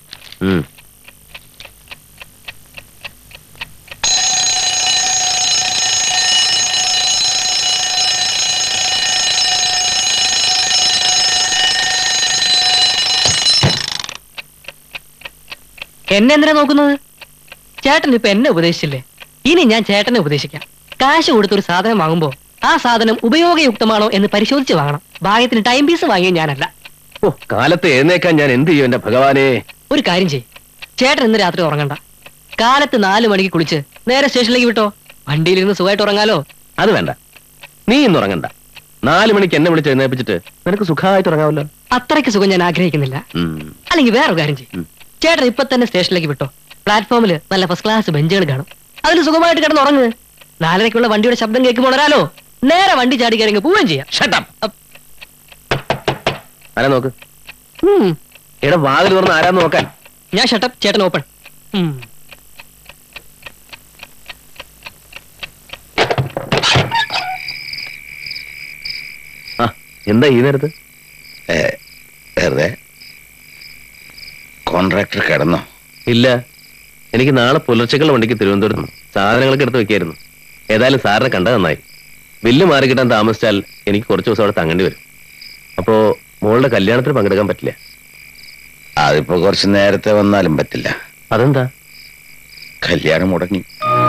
എന്നെ എന്തിനാ നോക്കുന്നത്? ചേട്ടൻ ഇപ്പൊ എന്നെ ഉപദേശിച്ചില്ലേ, ഇനി ഞാൻ ചേട്ടനെ ഉപദേശിക്കാം. കാശ് കൊടുത്തൊരു സാധനം വാങ്ങുമ്പോ ആ സാധനം ഉപയോഗയുക്തമാണോ എന്ന് പരിശോധിച്ച് വാങ്ങണം. ഭാഗ്യത്തിന് ടൈം പീസ് വാങ്ങിയ ഞാനല്ല. കാലത്ത് എഴുന്നേക്കാൻ ഞാൻ എന്ത് ചെയ്യും എന്റെ ഭഗവാനെ? ഒരു കാര്യം ചെയ്യും, ചേട്ടൻ ഇന്ന് രാത്രി ഉറങ്ങണ്ട. കാലത്ത് 4 മണിക്ക് കുളിച്ച് നേരെ സ്റ്റേഷനിലേക്ക് വിട്ടോ. വണ്ടിയിലിരുന്ന് സുഖമായിട്ട് ഉറങ്ങാലോ. അത് വേണ്ട, നീ ഇന്ന് ഉറങ്ങണ്ട. 4 മണിക്ക് എന്നെ വിളിച്ച് എഴുന്നേപ്പിച്ചിട്ട് നിനക്ക് സുഖമായിട്ട് ഉറങ്ങാമല്ലോ. അത്രയ്ക്ക് സുഖം ഞാൻ ആഗ്രഹിക്കുന്നില്ല. അല്ലെങ്കിൽ വേറൊരു കാര്യം ചെയ്യും, ചേട്ടൻ ഇപ്പൊ തന്നെ സ്റ്റേഷനിലേക്ക് വിട്ടോ. പ്ലാറ്റ്ഫോമിൽ നല്ല ഫസ്റ്റ് ക്ലാസ് ബെഞ്ചുകൾ കാണും, അതിൽ സുഖമായിട്ട് കിടന്ന് ഉറങ്ങ്. 4:30-ക്കുള്ള വണ്ടിയുടെ ശബ്ദം കേൾക്കുമ്പോൾ ഉണരാലോ. നേരെ വണ്ടി ചാടി കയറി പോവുകയും ചെയ്യാം. ആരാ നോക്ക്? എടാ വാതിൽ തുറന്ന് ആരാന്ന് നോക്കാൻ. ഞാൻ ഷട്ടപ്പ്, ചേട്ടൻ ഓപ്പൺ. എന്താ ഈ നേരത്ത്? കോൺട്രാക്ടർ കിടന്നോ? ഇല്ല, എനിക്ക് നാളെ പുലർച്ചക്കുള്ള വണ്ടിക്ക് തിരുവനന്തപുരത്ത് സാധനങ്ങളൊക്കെ എടുത്ത് വെക്കായിരുന്നു. ഏതായാലും സാറിനെ കണ്ടത് നന്നായി. ബില്ല് മാറി കിട്ടാൻ താമസിച്ചാൽ എനിക്ക് കുറച്ച് ദിവസം അവിടെ തങ്ങേണ്ടി വരും. അപ്പോ മോളുടെ കല്യാണത്തിന് പങ്കെടുക്കാൻ പറ്റില്ല. അതിപ്പോ കുറച്ച് നേരത്തെ വന്നാലും പറ്റില്ല. അതെന്താ? കല്യാണം മുടങ്ങി.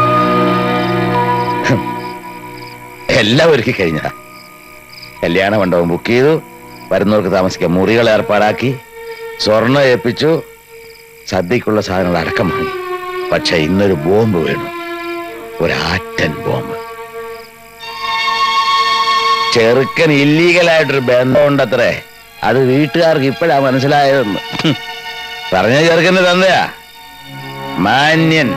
എല്ലാം ഒരുക്കി കഴിഞ്ഞ കല്യാണ മണ്ഡപം ബുക്ക് ചെയ്തു, വരുന്നവർക്ക് താമസിക്കാൻ മുറികൾ ഏർപ്പാടാക്കി, സ്വർണം ഏൽപ്പിച്ചു, സദ്യക്കുള്ള സാധനങ്ങൾ അടക്കം വാങ്ങി. പക്ഷെ ഇന്നൊരു ബോംബ് വീണു, ഒരാറ്റൻ ബോംബ്. ചെറുക്കൻ ഇല്ലീഗലായിട്ടൊരു ബന്ധമുണ്ടത്രേ. അത് വീട്ടുകാർക്ക് ഇപ്പോഴാ മനസ്സിലായതെന്ന്. പറഞ്ഞ ചെറുക്കന്റെ തന്തയാ, മാന്യൻ.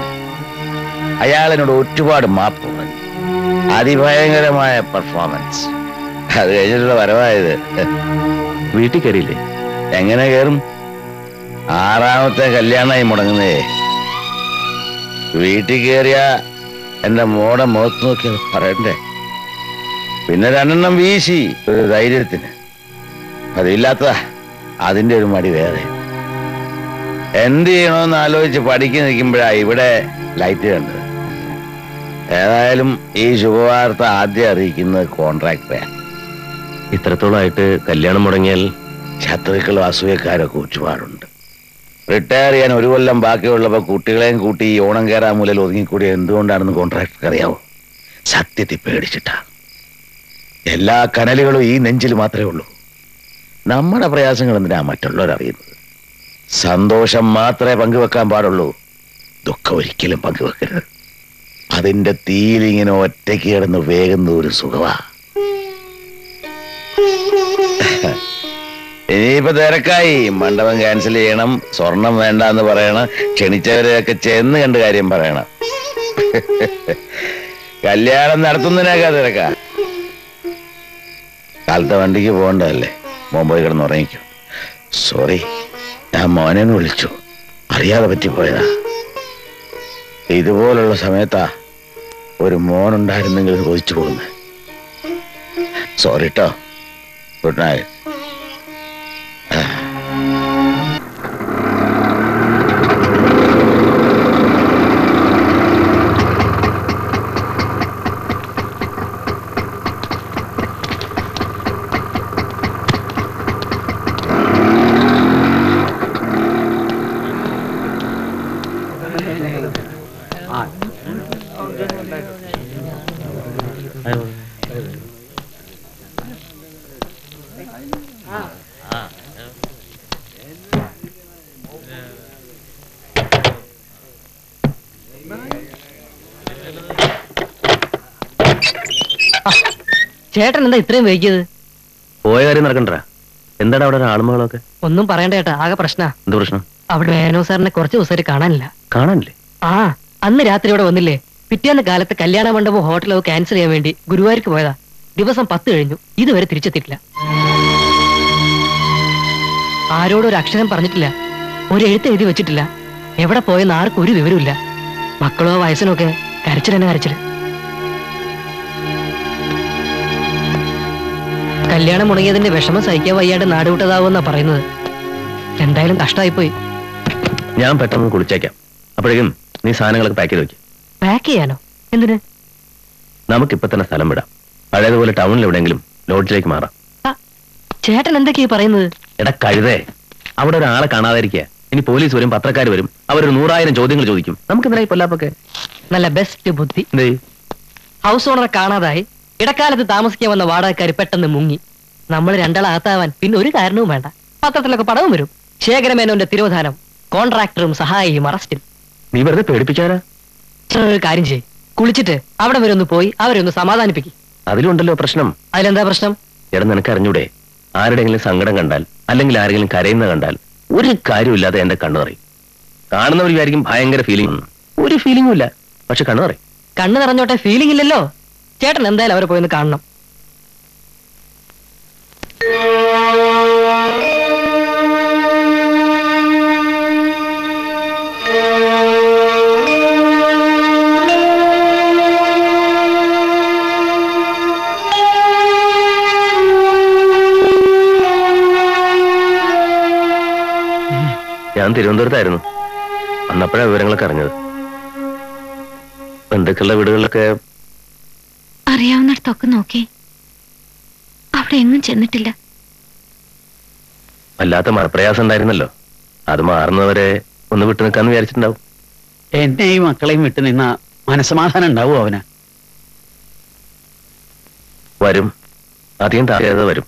അയാളിനോട് ഒരുപാട് മാപ്പ് പറഞ്ഞു. അതിഭയങ്കരമായ പെർഫോമൻസ്. അത് കഴിഞ്ഞിട്ടുള്ള വരവായത്. വീട്ടിൽ കയറിയില്ലേ? എങ്ങനെ കയറും? 6ാമത്തെ കല്യാണമായി മുടങ്ങുന്നേ. വീട്ടിൽ കയറിയ എന്റെ മോടെ മുഖത്ത് നോക്കി പറയണ്ടേ. പിന്നെ 2 വീശി ഒരു ധൈര്യത്തിന്. അതില്ലാത്തതാ, അതിന്റെ ഒരു മടി വേറെ. എന്ത് ചെയ്യണമെന്ന് ആലോചിച്ച് പഠിക്കി നിൽക്കുമ്പോഴാ ഇവിടെ ലൈറ്റ് കണ്ടത്. ഏതായാലും ഈ ശുഭവാർത്ത ആദ്യം അറിയിക്കുന്നത് കോൺട്രാക്ടറെയാണ്. ഇത്രത്തോളമായിട്ട് കല്യാണം മുടങ്ങിയാൽ ശത്രുക്കളും അസൂയക്കാരൊക്കെ ഒരുപാടുണ്ട്. റിട്ടയർ ചെയ്യാൻ 1 കൊല്ലം ബാക്കിയുള്ളപ്പോ കുട്ടികളെയും കൂട്ടി ഈ ഓണം കയറാൻ മൂലയിൽ ഒതുങ്ങിക്കൂടി എന്തുകൊണ്ടാണെന്ന് കോൺട്രാക്ടർക്ക് അറിയാവോ? സത്യത്തിൽ പേടിച്ചിട്ടാ. എല്ലാ കനലുകളും ഈ നെഞ്ചിൽ മാത്രമേ ഉള്ളൂ. നമ്മുടെ പ്രയാസങ്ങൾ എന്തിനാ മറ്റുള്ളവരറിയുന്നത്? സന്തോഷം മാത്രമേ പങ്കുവെക്കാൻ പാടുള്ളൂ. ദുഃഖം ഒരിക്കലും പങ്കുവെക്കരുത്. അതിന്റെ തീയിലിങ്ങനെ ഒറ്റയ്ക്ക് കിടന്ന് വേകുന്ന ഒരു സുഖമാ. ഇനിയിപ്പോ തിരക്കായി. മണ്ഡപം ക്യാൻസൽ ചെയ്യണം, സ്വർണം വേണ്ടെന്ന് പറയണം, ക്ഷണിച്ചവരെയൊക്കെ ചെന്ന് കണ്ട് കാര്യം പറയണം. കല്യാണം നടത്തുന്നതിനൊക്കെ തിരക്കാ. കാലത്തെ വണ്ടിക്ക് പോകണ്ടതല്ലേ? മോൻ പോയി കിടന്ന് ഉറങ്ങിക്കോ. സോറി, ഞാൻ മോനെ വിളിച്ചു, അറിയാതെ പറ്റിപ്പോയതാ. ഇതുപോലുള്ള സമയത്താ ഒരു മോനുണ്ടായിരുന്നെങ്കിൽ കൊതിച്ചു പോകുന്നത്. സോറി ട്ടോ. Good night. ചേട്ടൻ എന്താ ഇത്രയും വൈകിയത്? പോയ കാര്യം നടക്കണ്ട. എന്താണ് അവിടെ ആളുമകളൊക്കെ? ഒന്നും പറയണ്ട ചേട്ടാ, ആകെ പ്രശ്ന. എന്ത് പ്രശ്നം? അവിടെ മേനോ സാറിനെ കുറച്ച് ദിവസമായിട്ട് കാണാനില്ല. കാണാനില്ലേ? ആ, അന്ന് രാത്രി ഇവിടെ വന്നില്ലേ? പിറ്റേന്ന് കാലത്ത് കല്യാണ മണ്ഡപം ഹോട്ടലോ ക്യാൻസൽ ചെയ്യാൻ വേണ്ടി ഗുരുവായൂർക്ക് പോയതാ. ദിവസം 10 കഴിഞ്ഞു, ഇതുവരെ തിരിച്ചെത്തിയിട്ടില്ല. ആരോടും ഒരു അക്ഷരം പറഞ്ഞിട്ടില്ല, ഒരു എഴുത്ത് എഴുതി വെച്ചിട്ടില്ല. എവിടെ പോയെന്ന് ആർക്കും ഒരു വിവരമില്ല. മക്കളോ വയസ്സിനോ ഒക്കെ കരച്ചിൽ തന്നെ കരച്ചിൽ. കല്യാണം മുടങ്ങിയതിന്റെ വിഷമം സഹിക്കാൻ വയ്യാണ്ട് നാടുവിട്ടതാവുമെന്നാ പറയുന്നത്. എന്തായാലും കഷ്ടമായിപ്പോയി. ഞാൻ പെട്ടെന്ന് കുളിച്ചേക്കാം. അപ്പോഴേക്കും നീ സാധനങ്ങളൊക്കെ പാക്ക് ചെയ്ത് വെക്കും. പാക്ക് ചെയ്യാനോ? എന്തിന്? നമുക്കിപ്പോ തന്നെ സ്ഥലം വിടാം. പഴയതുപോലെ ടൗണിൽ എവിടെയെങ്കിലും ലോഡ്ജിലേക്ക് മാറാം. ചേട്ടൻ എന്തൊക്കെയാ പറയുന്നത്? എടാ കഴുതേ, അവിടെ ഒരാളെ കാണാതിരിക്കുക. ഇനി പോലീസ് വരും, പത്രക്കാർ വരും, അവരൊരു 100,000 ചോദ്യങ്ങൾ ചോദിക്കും. നമുക്ക് എന്തിനായി പൊല്ലാപ്പൊക്കെ? നല്ല ബെസ്റ്റ് ബുദ്ധി. ഹൗസ് ഓണറെ കാണാതായി ഇടക്കാലത്ത് താമസിക്കാൻ വന്ന വാടകക്കാര് പെട്ടെന്ന് മുങ്ങി. നമ്മൾ രണ്ടാളാത്താവാൻ പിന്നെ ഒരു കാരണവും വേണ്ട. പത്രത്തിലൊക്കെ പടവും വരും. ശേഖരമേനോന്റെ തിരോധാനം, കോൺട്രാക്ടറും സഹായിയും അറസ്റ്റിൽ. നീ വെറുതെ പേടിപ്പിക്കാനാ? ഒരു കാര്യം ചെയ്യ്, കുളിച്ചിട്ട് അവിടെ വരെ ഒന്ന് പോയി അവരെ ഒന്ന് സമാധാനിപ്പിക്കും. അതിലുണ്ടല്ലോ പ്രശ്നം. അതിലെന്താ പ്രശ്നം? എടാ നിനക്ക് അറിഞ്ഞൂടെ, ആരുടെയെങ്കിലും സങ്കടം കണ്ടാൽ അല്ലെങ്കിൽ ആരെങ്കിലും കരയുന്ന കണ്ടാൽ ഒരു കാര്യമില്ലാതെ എന്റെ കണ്ണു നിറയും. കാണുന്നവർ വിചാരിക്കും ഭയങ്കര ഫീലിംഗ്. ഒരു ഫീലിംഗും ഇല്ല, പക്ഷെ കണ്ണു നിറയും. കണ്ണു നിറഞ്ഞോട്ടെ, ഫീലിംഗ് ഇല്ലല്ലോ. ചേട്ടൻ എന്തായാലും അവരെ പോയി കാണണം. ഞാൻ തിരുവനന്തപുരത്തായിരുന്നു. അന്നപ്പോഴാണ് വിവരങ്ങളൊക്കെ അറിഞ്ഞത്. ബന്ധുക്കളുടെ വീടുകളിലൊക്കെ അറിയാവുന്നിടത്തൊക്കെ നോക്കി, അവിടെ എങ്ങും ചെന്നിട്ടില്ല. വല്ലാത്ത മഴപ്രയാസം ഉണ്ടായിരുന്നല്ലോ. അത് മാറുന്നവരെ ഒന്ന് വിട്ടു നിൽക്കാന്ന് വിചാരിച്ചിട്ടുണ്ടാവും. എന്നെയും മക്കളെയും വിട്ടു നിന്ന മനസ്സമാധാനം ഉണ്ടാവും അവന്. വരും, അധികം താഴെ വരും.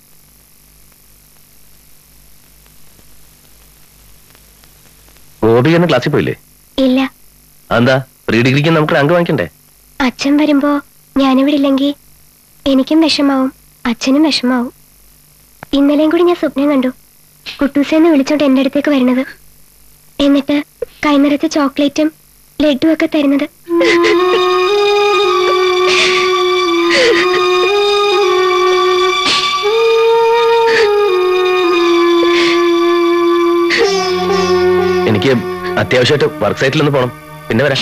ഗോപി എന്ന ക്ലാസ്സിൽ പോയില്ലേ? ഇല്ല. എന്താ, പ്രീ ഡിഗ്രിക്ക് നമുക്ക് റാങ്ക് വാങ്ങിക്കണ്ടേ? അച്ഛൻ വരുമ്പോ ഞാനിവിടെ ഇല്ലെങ്കിൽ എനിക്കും വിഷമാവും, അച്ഛനും വിഷമാവും. ഇന്നലെയും കൂടി ഞാൻ സ്വപ്നം കണ്ടു, കുട്ടൂസേന്ന് വിളിച്ചോണ്ട് എന്റെ അടുത്തേക്ക് വരുന്നത്. എന്നിട്ട് കൈനിറച്ച ചോക്ലേറ്റും ലഡ്ഡു ഒക്കെ തരുന്നത്. എനിക്ക് അത്യാവശ്യമായിട്ട് വർക്ക് സൈറ്റിൽ ഒന്ന് പോണം, പിന്നെ വരാം.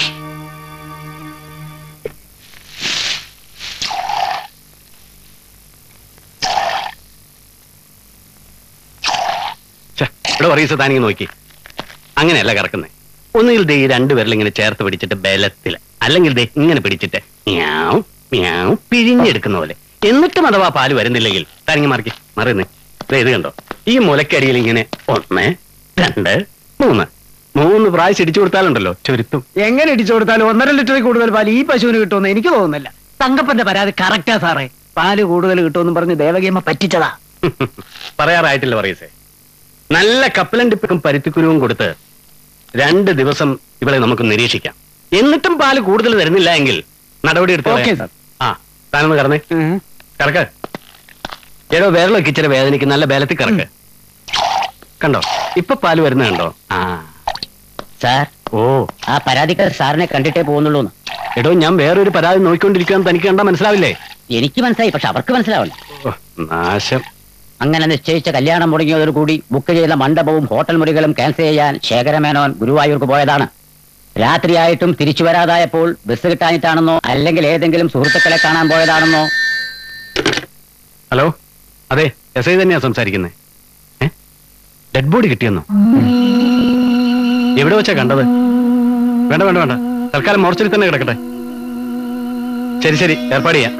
ഇവിടെ പറയൂ താനിങ്ങ് നോക്കി. അങ്ങനെയല്ല കിടക്കുന്നേ. ഒന്നുകിൽ ദേ ഈ രണ്ടുപേരിൽ ഇങ്ങനെ ചേർത്ത് പിടിച്ചിട്ട് ബലത്തില്, അല്ലെങ്കിൽ ദേ ഇങ്ങനെ പിടിച്ചിട്ട് മ്യാവ് മ്യാവ് പിഴിഞ്ഞെടുക്കുന്ന പോലെ. എന്നിട്ടും അഥവാ പാല് വരുന്നില്ലെങ്കിൽ താനിങ്ങ് മറിയുന്നേ. ഇത് കണ്ടോ, ഈ മുലക്കടിയിൽ ഇങ്ങനെ 1 2 3 3 പ്രാവശ്യം ഇടിച്ചു കൊടുത്താലുണ്ടല്ലോ ചുരുത്തും. എങ്ങനെ ഇടിച്ചു കൊടുത്താലും 1.5 ലിറ്ററിൽ കൂടുതൽ പാല് ഈ പശുവിന് കിട്ടുമെന്ന് എനിക്ക് തോന്നുന്നില്ല. തങ്കപ്പന്റെ പരാതി കറക്റ്റാ സാറേ. പാല് കൂടുതൽ കിട്ടുമെന്ന് പറഞ്ഞ് ദേവകിയമ്മ പറ്റിച്ചതാ. പറയാറായിട്ടില്ല പറയസേ. നല്ല കപ്പലണ്ടിപ്പിക്കും പരുത്തിക്കുരുവും കൊടുത്ത് 2 ദിവസം ഇവളെ നമുക്ക് നിരീക്ഷിക്കാം. എന്നിട്ടും പാല് കൂടുതൽ തരുന്നില്ല എങ്കിൽ നടപടി എടുത്തു. ആ താനൊന്ന് കറന്നേ, കറക്ക്. ഏടോ വിരലൊക്കെ ഇച്ചിരി വേദനയ്ക്ക് നല്ല ബലത്തിൽ കറക്ക്. കണ്ടോ ഇപ്പൊ പാല് വരുന്ന കണ്ടോ? ആ സാർ, ഓ ആ പരാതിക്കാർ സാറിനെ കണ്ടിട്ടേ പോകുന്നുള്ളൂ. എടോ ഞാൻ വേറൊരു പരാതി നോക്കിക്കൊണ്ടിരിക്കുകയെന്ന് തനിക്ക് കണ്ടാ മനസ്സിലാവില്ലേ? എനിക്ക് മനസ്സിലായി, പക്ഷെ അവർക്ക് മനസ്സിലാവണം. നാശം. അങ്ങനെ നിശ്ചയിച്ച കല്യാണം മുടങ്ങിയതോടുകൂടി ബുക്ക് ചെയ്ത മണ്ഡപവും ഹോട്ടൽ മുറികളും ക്യാൻസൽ ചെയ്യാൻ ശേഖരമേനോൻ ഗുരുവായൂർക്ക് പോയതാണ്. രാത്രിയായിട്ടും തിരിച്ചു വരാതായപ്പോൾ ബസ് കിട്ടാനിട്ടാണെന്നോ അല്ലെങ്കിൽ ഏതെങ്കിലും സുഹൃത്തുക്കളെ കാണാൻ പോയതാണെന്നോ. ഹലോ, അതെ എസ് ഐ തന്നെയാ സംസാരിക്കുന്നേ. Dead body കിട്ടിയെന്നോ? എവിടെ വെച്ചാ കണ്ടത്? വേണ്ട വേണ്ട വേണ്ട, തൽക്കാലം മോർച്ചറിൽ തന്നെ കിടക്കട്ടെ. ശരി ശരി, ഏർപ്പാട് ചെയ്യാം.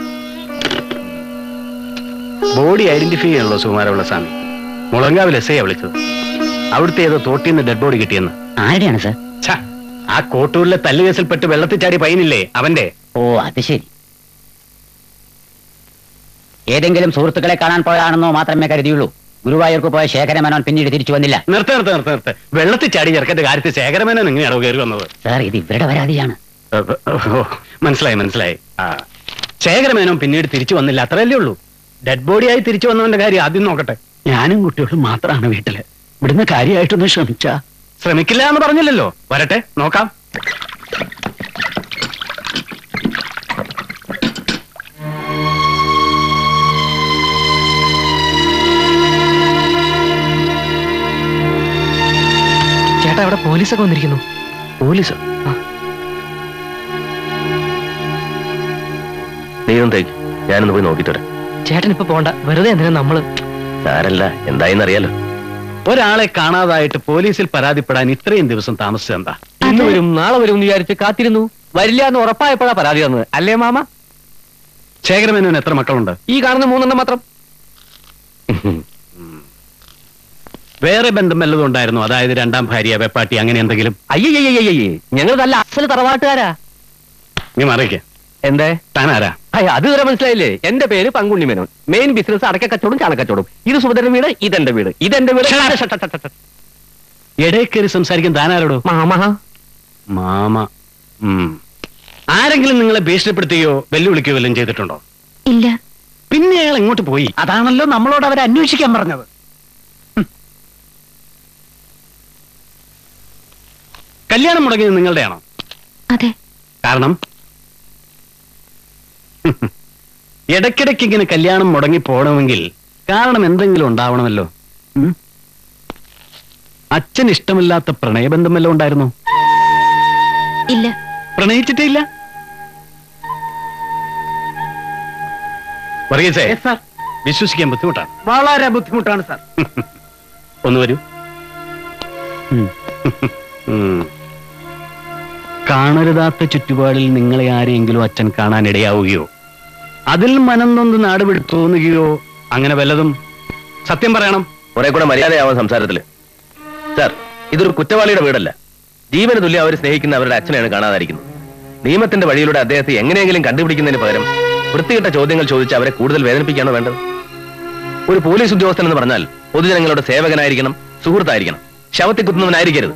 ബോഡി ഐഡന്റിഫൈ ചെയ്യാനുള്ള സുകുമാരമുള്ള സ്വാമി മുളങ്കാവിൽ എസ് ഐ വിളിച്ചത്. അവിടുത്തെ ഏതോ തോട്ടിന്ന് ഡെഡ് ബോഡി കിട്ടിയെന്ന്. ആരുടെയാണ് സാർ? ആ കോട്ടൂരിലെ തല്ലുകേസിൽപ്പെട്ട് വെള്ളത്തിൽ ചാടി പയ്യനില്ലേ അവന്റെ. ഓ അത് ശരി. ഏതെങ്കിലും സുഹൃത്തുക്കളെ കാണാൻ പോയതാണെന്നോ മാത്രമേ കരുതിയുള്ളൂ. ഗുരുവായൂർക്ക് പോയ ശേഖരമേനോൻ പിന്നീട് തിരിച്ചു വന്നില്ല. നിർത്ത്. വെള്ളത്തിൽ ചാടി ചെറുക്കന്റെ കാര്യത്തിൽ ശേഖരമേനോൻ എങ്ങനെയാണോ കയറി വന്നത്? സാർ, ഇത് ഇവരുടെ പരാതിയാണ്. മനസ്സിലായി. ആ ശേഖരമേനോൻ പിന്നീട് തിരിച്ചു വന്നില്ല, അത്രയല്ലേ ഉള്ളൂ. ഡെഡ് ബോഡിയായി തിരിച്ചു വന്നവന്റെ കാര്യം ആദ്യം നോക്കട്ടെ. ഞാനും കുട്ടികളും മാത്രമാണ് വീട്ടില്. ഇവിടുന്ന് കാര്യമായിട്ടൊന്ന് ശ്രമിക്കില്ല എന്ന് പറഞ്ഞില്ലല്ലോ. വരട്ടെ, നോക്കാം. ചേട്ടാ, ഇവിടെ പോലീസൊക്കെ വന്നിരിക്കുന്നു. പോലീസോ? നീ ഒന്നേക്ക്, ഞാനൊന്ന് പോയി നോക്കിട്ട് വരാം. ചേട്ടൻ ഇപ്പൊ പോണ്ട, വെറുതെ എന്തിനാ നമ്മള്. സാരല്ല, എന്തായെന്നറിയാലോ. ഒരാളെ കാണാതായിട്ട് പോലീസിൽ പരാതിപ്പെടാൻ ഇത്രയും ദിവസം താമസിച്ചെന്താ? ഇന്ന് വരും നാളെ വരും എന്ന് വിചാരിച്ച് കാത്തിരുന്നു. വരില്ല എന്ന് ഉറപ്പായപ്പോഴാ പരാതി തന്നത്, അല്ലേ മാമ? ശേഖരമേനോന് എത്ര മക്കളുണ്ട്? ഈ കാണുന്ന 3 മാത്രം. വേറെ ബന്ധം വല്ലതും ഉണ്ടായിരുന്നു? അതായത് രണ്ടാം ഭാര്യ, വെപ്പാട്ടി, അങ്ങനെ എന്തെങ്കിലും? അയ്യയ്യയ്യേ, ഞങ്ങൾ നല്ല അസല് തറവാട്ടുകാരാ. നീ മറിയിക്ക. എന്തേ? താനാരാ? അത് വരെ മനസ്സിലായില്ലേ? എന്റെ പേര് പങ്കുണ്ണി മേനോൻ. മെയിൻ ബിസിനസ് അടക്ക കച്ചവടം, ചാണകച്ചവടം. ഇത് സുഭദ്രന്റെ വീട്, ഇതെന്റെ വീട്. ഇടയിൽ കയറി സംസാരിക്കാൻ താനാരോടോ? മാമ. ആരെങ്കിലും നിങ്ങളെ ഭീഷണിപ്പെടുത്തുകയോ വെല്ലുവിളിക്കുകയോ വല്ലതും ചെയ്തിട്ടുണ്ടോ? ഇല്ല. പിന്നെ അയാൾ എങ്ങോട്ട് പോയി? അതാണല്ലോ നമ്മളോട് അവരെ അന്വേഷിക്കാൻ പറഞ്ഞത്. കല്യാണം മുടങ്ങിയത് നിങ്ങളുടെയാണോ? അതെ. കാരണം ഇടയ്ക്കിടയ്ക്ക് ഇങ്ങനെ കല്യാണം മുടങ്ങി പോകണമെങ്കിൽ കാരണം എന്തെങ്കിലും ഉണ്ടാവണമല്ലോ. അച്ഛൻ ഇഷ്ടമില്ലാത്ത പ്രണയബന്ധം വല്ലതും ഉണ്ടായിരുന്നോ? ഇല്ല. പ്രണയിച്ചിട്ടേ ഇല്ല? പറയസേ, വിശ്വസിക്കാൻ ബുദ്ധിമുട്ടാണ്. വളരെ ബുദ്ധിമുട്ടാണ് സാർ. ഒന്ന് വരൂ. കാണരുതാത്ത ചുറ്റുപാടിൽ നിങ്ങളെ ആരെങ്കിലും അച്ഛൻ കാണാൻ ഇടയാവുകയോ അതിൽ മനം നൊന്ന് നാടുവിട്ട് തോന്നുകയോ അങ്ങനെ വല്ലതും? സത്യം പറയണം. കുറെ കൂടെ മര്യാദയാവാൻ സംസാരത്തില്. സാർ, ഇതൊരു കുറ്റവാളിയുടെ വീടല്ല. ജീവന് തുല്യം അവർ സ്നേഹിക്കുന്ന അവരുടെ അച്ഛനെയാണ് കാണാതായിരിക്കുന്നത്. നിയമത്തിന്റെ വഴിയിലൂടെ അദ്ദേഹത്തെ എങ്ങനെയെങ്കിലും കണ്ടുപിടിക്കുന്നതിന് പകരം വൃത്തികെട്ട ചോദ്യങ്ങൾ ചോദിച്ച് അവരെ കൂടുതൽ വേദനിപ്പിക്കുകയാണോ വേണ്ടത്? ഒരു പോലീസ് ഉദ്യോഗസ്ഥൻ എന്ന് പറഞ്ഞാൽ പൊതുജനങ്ങളുടെ സേവകനായിരിക്കണം, സുഹൃത്തായിരിക്കണം, ശവത്തിൽ കുത്തുന്നവനായിരിക്കരുത്.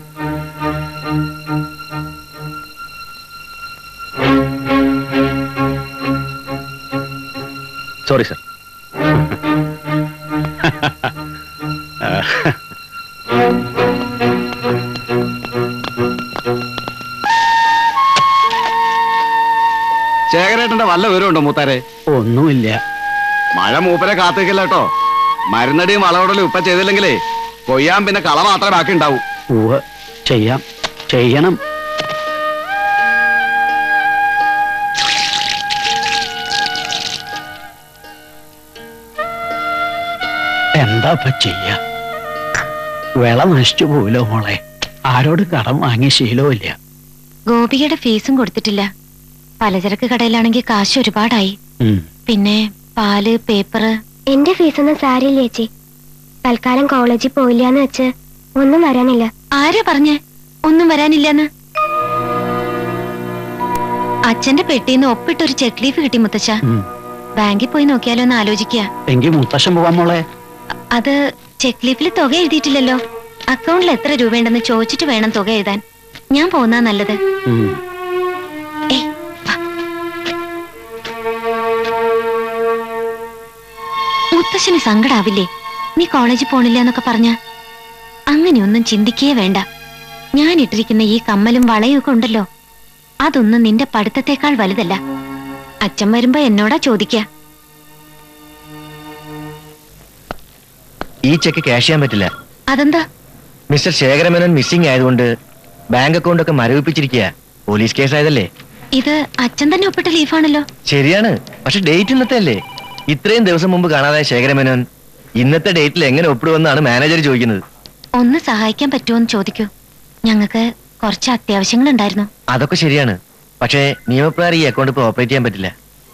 Sorry sir. ശേഖരേട്ടന്റെ വല്ല വിവരമുണ്ടോ മൂത്താരെ? ഒന്നുമില്ല. മഴ മൂപ്പരെ കാത്തേക്കില്ല കേട്ടോ. മരുന്നടിയും വളവിടലും ഇപ്പൊ ചെയ്തില്ലെങ്കിലേ കൊയ്യാൻ പിന്നെ കള മാത്രമേ ബാക്കി ഉണ്ടാവൂ. ചെയ്യണം. എന്താ ചെയ്യ? വിള നശിച്ചു പോലോ മോളെ. ആരോട് കടം വാങ്ങിയ ശീലവുമില്ല. ഗോപികയുടെ ഫീസും കൊടുത്തിട്ടില്ല. പലചരക്ക് കടയിലാണെങ്കിൽ കാശ് ഒരുപാടായി. പിന്നെ പാല്, പേപ്പറ്. എന്റെ ഫീസൊന്നും സാരില്ല ചേച്ചി. തൽക്കാലം കോളേജിൽ പോയില്ലാന്ന് വെച്ച് ഒന്നും വരാനില്ല. ആരാ പറഞ്ഞേ ഒന്നും വരാനില്ലെന്ന്? അച്ഛന്റെ പെട്ടിന്ന് ഒപ്പിട്ടൊരു ചെക്ക് ലീഫ് കിട്ടി മുത്തച്ഛ. ബാങ്കിൽ പോയി നോക്കിയാലോ എന്ന് ആലോചിക്കുക. എങ്കിൽ മുത്തശ്ശൻ പോവാൻ മോളെ. അത് ചെക്ക് ലീഫിൽ തുക എഴുതിയിട്ടില്ലല്ലോ. അക്കൗണ്ടിൽ എത്ര രൂപയുണ്ടെന്ന് ചോദിച്ചിട്ട് വേണം തുക എഴുതാൻ. ഞാൻ പോകുന്ന നല്ലത്. മുത്തശ്ശന് സങ്കടാവില്ലേ നീ കോളേജിൽ പോണില്ല എന്നൊക്കെ പറഞ്ഞ? അങ്ങനെയൊന്നും ചിന്തിക്കേ വേണ്ട. ഞാൻ ഇട്ടിരിക്കുന്ന ഈ കമ്മലും വളയും ഒക്കെ ഉണ്ടല്ലോ, അതൊന്നും നിന്റെ പഠിത്തത്തെക്കാൾ വലുതല്ല. അച്ഛൻ വരുമ്പോ എന്നോടാ ചോദിക്ക. ഈ ചെക്ക് ക്യാഷ് ചെയ്യാൻ പറ്റില്ല. അതെന്താ? മിസ്റ്റർ ശേഖരമേനോൻ മിസ്സിംഗ് ആയതുകൊണ്ട് ബാങ്ക് അക്കൗണ്ട് ഒക്കെ മരവിപ്പിച്ചിരിക്കുക. Police case ആയതല്ലേ. ഇത് അച്ഛൻ തന്നെ ഒപ്പിട്ട ലീഫാണല്ലോ. ശരിയാണ്, പക്ഷെ ഡേറ്റ് ഇന്നത്തെ അല്ലേ. ഇത്രയും ദിവസം മുമ്പ് കാണാതായ ശേഖരമേനോൻ ഇന്നത്തെ ഡേറ്റിൽ എങ്ങനെ ഒപ്പിടുമെന്നാണ് മാനേജർ ചോദിക്കുന്നത്. ഒന്ന് സഹായിക്കാൻ പറ്റുമോന്ന് ചോദിക്കൂ. ഞങ്ങൾക്ക് കുറച്ച് അത്യാവശ്യങ്ങൾ ഉണ്ടായിരുന്നു. അതൊക്കെ ശരിയാണ്, പക്ഷേ നിയമപ്രകാരം ഈ അക്കൗണ്ട് ഇപ്പൊ ഓപ്പറേറ്റ് ചെയ്യാൻ പറ്റില്ല.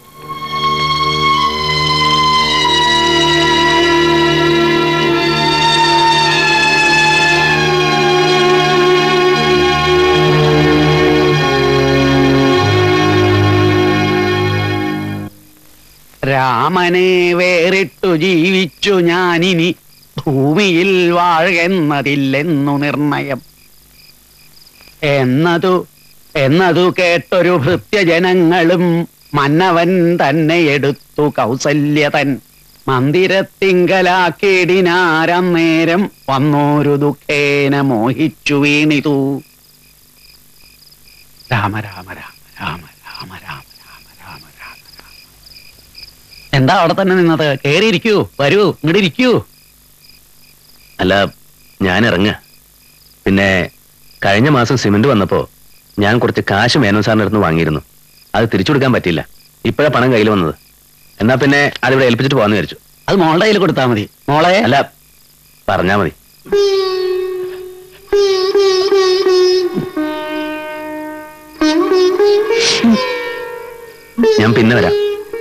രാമനെ വേറിട്ടു ജീവിച്ചു ഞാനിനി ഭൂമിയിൽ വാഴുന്നതില്ലെന്നു നിർണയം എന്നതു കേട്ടൊരു ഭൃത്യജനങ്ങളും മന്നവൻ തന്നെ എടുത്തു കൗസല്യതൻ മന്ദിരത്തിങ്കലാക്കിടിനാരം നേരം വന്നോരു ദുഃഖേന മോഹിച്ചു വീണിതു. രാമ രാമ രാമ രാമ രാമ രാമ. എന്താ അവിടെ തന്നെ നിന്നത്? കേറിയിരിക്കൂ, വരൂ, ഇങ്ങോട്ട് ഇരിക്കൂ. അല്ല, ഞാൻ ഇറങ്ങ. പിന്നെ കഴിഞ്ഞ മാസം സിമന്റ് വന്നപ്പോ ഞാൻ കുറച്ച് കാശ് മേനോൻ സാറിന്റെ അടുത്ത് വാങ്ങിയിരുന്നു. അത് തിരിച്ചു കൊടുക്കാൻ പറ്റില്ല. ഇപ്പോഴാ പണം കയ്യിൽ വന്നത്. എന്നാ പിന്നെ അതിവിടെ ഏൽപ്പിച്ചിട്ട് പോകാന്ന് വിചാരിച്ചു. അത് മോളുടെ കയ്യിൽ കൊടുത്താൽ മതി. മോളെ അല്ല, പറഞ്ഞാ മതി. ഞാൻ പിന്നെ വരാം.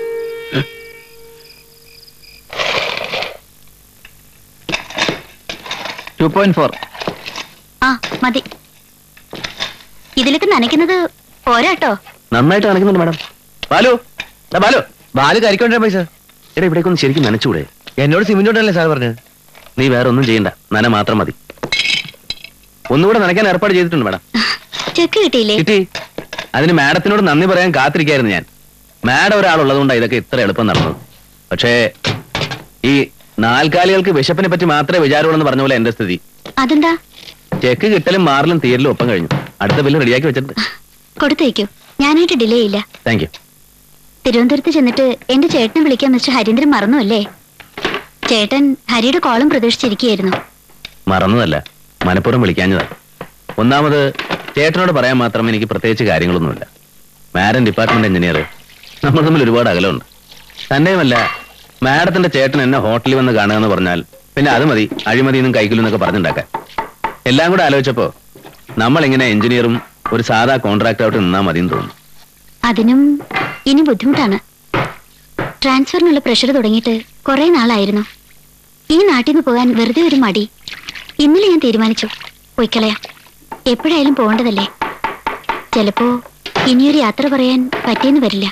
ആ മതി. ഇതിലേക്ക് നനയ്ക്കുന്നത് പോരാട്ടോ. നന്നായിട്ട് നനയ്ക്കുന്നുണ്ട് മാഡം. ബാലു, ബാലു, ബാലു കരിക്കൊണ്ടേ പൈസ. എടാ, ഇവിടേക്കൊന്ന് ശരിക്കും നനച്ചൂടെ? എന്നോട് സിമന്റ് കൊണ്ടല്ലേ സാർ പറഞ്ഞത്. നീ വേറെ ഒന്നും ചെയ്യണ്ട, നന മാത്രം മതി. ഒന്നുകൂടെ നനയ്ക്കാൻ ഏർപ്പാട് ചെയ്തിട്ടുണ്ട് മാഡം. ചെക്ക് കിട്ടിയില്ലേ? കിട്ടി. അതിന് മാഡത്തിനോട് നന്ദി പറയാൻ കാത്തിരിക്കായിരുന്നു ഞാൻ. മാഡം ഒരാളുള്ളതുകൊണ്ടാണ് ഇതൊക്കെ ഇത്ര എളുപ്പം നടന്നത്. പക്ഷേ ഈ നാൽക്കാലികൾക്ക് വിശപ്പിനെ പറ്റി മാത്രമേ വിചാരമുള്ളൂ എന്ന് പറഞ്ഞ പോലെ എന്റെ സ്ഥിതി. അതെന്താ? ചെക്ക് കിട്ടലും മാറലും തീരലും ഒപ്പം കഴിഞ്ഞു. അടുത്ത ബില്ല് റെഡിയാക്കി വെച്ചിട്ടുണ്ട്. കൊടുത്തേക്കോ, ഞാനായിട്ട് ഡിലേ ഇല്ല. Thank you. തിരുവനന്തപുരത്ത് ചെന്നിട്ട് എന്റെ ചേട്ടനെ വിളിക്കാൻ മിസ്റ്റർ ഹരീന്ദ്രൻ മറന്നു അല്ലേ? ചേട്ടൻ ഹരിയുടെ കോളം പ്രതീക്ഷിച്ചിരിക്കുകയായിരുന്നു. മറന്നതല്ല, മനഃപൂർവ്വം വിളിക്കാഞ്ഞതാ. ഒന്നാമത് ചേട്ടനോട് പറയാൻ മാത്രം എനിക്ക് പ്രത്യേകിച്ച് കാര്യങ്ങളൊന്നുമില്ല. മാഡം ഡിപ്പാർട്ട്മെന്റ് എഞ്ചിനീയർ, നമ്മൾ തമ്മിൽ ഒരുപാട് അകലമുണ്ട്. തന്നെയുമല്ല, മാഡത്തിന്റെ ചേട്ടൻ എന്നെ ഹോട്ടലിൽ വന്ന് കാണുക എന്ന് പറഞ്ഞാൽ പിന്നെ അത് മതി, അഴിമതിയൊന്നും കൈക്കില്ലെന്നൊക്കെ പറഞ്ഞുണ്ടാക്കാൻ. എല്ലാം കൂടെ ആലോചിച്ചപ്പോ നമ്മളിങ്ങനെ എഞ്ചിനീയറും ഒരു സാധാ കോൺട്രാക്ടറായിട്ട് നിന്നാ മതിയെന്ന് തോന്നുന്നു. അതിനും ഇനി ബുദ്ധിമുട്ടാണ്. ട്രാൻസ്ഫറിനുള്ള പ്രഷർ തുടങ്ങിയിട്ട് കുറെ നാളായിരുന്നു. ഈ നാട്ടിൽ നിന്ന് പോകാൻ വെറുതെ ഒരു മടി. ഇന്നലെ ഞാൻ തീരുമാനിച്ചു, പോയിക്കളയാം. എപ്പോഴായാലും പോകേണ്ടതല്ലേ. ചിലപ്പോ ഇനിയൊരു യാത്ര പറയാൻ പറ്റിയെന്ന് വരില്ല.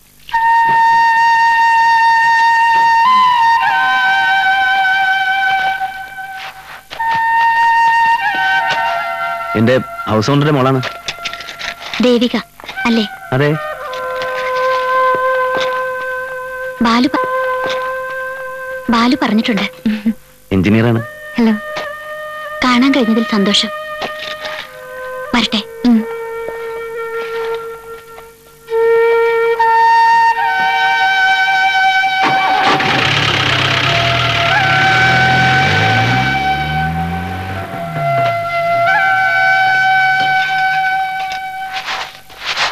എന്റെ ഹൗസ് ഓണറുടെ മോളാണ് ദേവിക അല്ലേ? അതെ. ബാലു പറഞ്ഞിട്ടുണ്ട്. എഞ്ചിനീയറാണ്. ഹലോ, കാണാൻ കഴിഞ്ഞതിൽ സന്തോഷം. വരട്ടെ.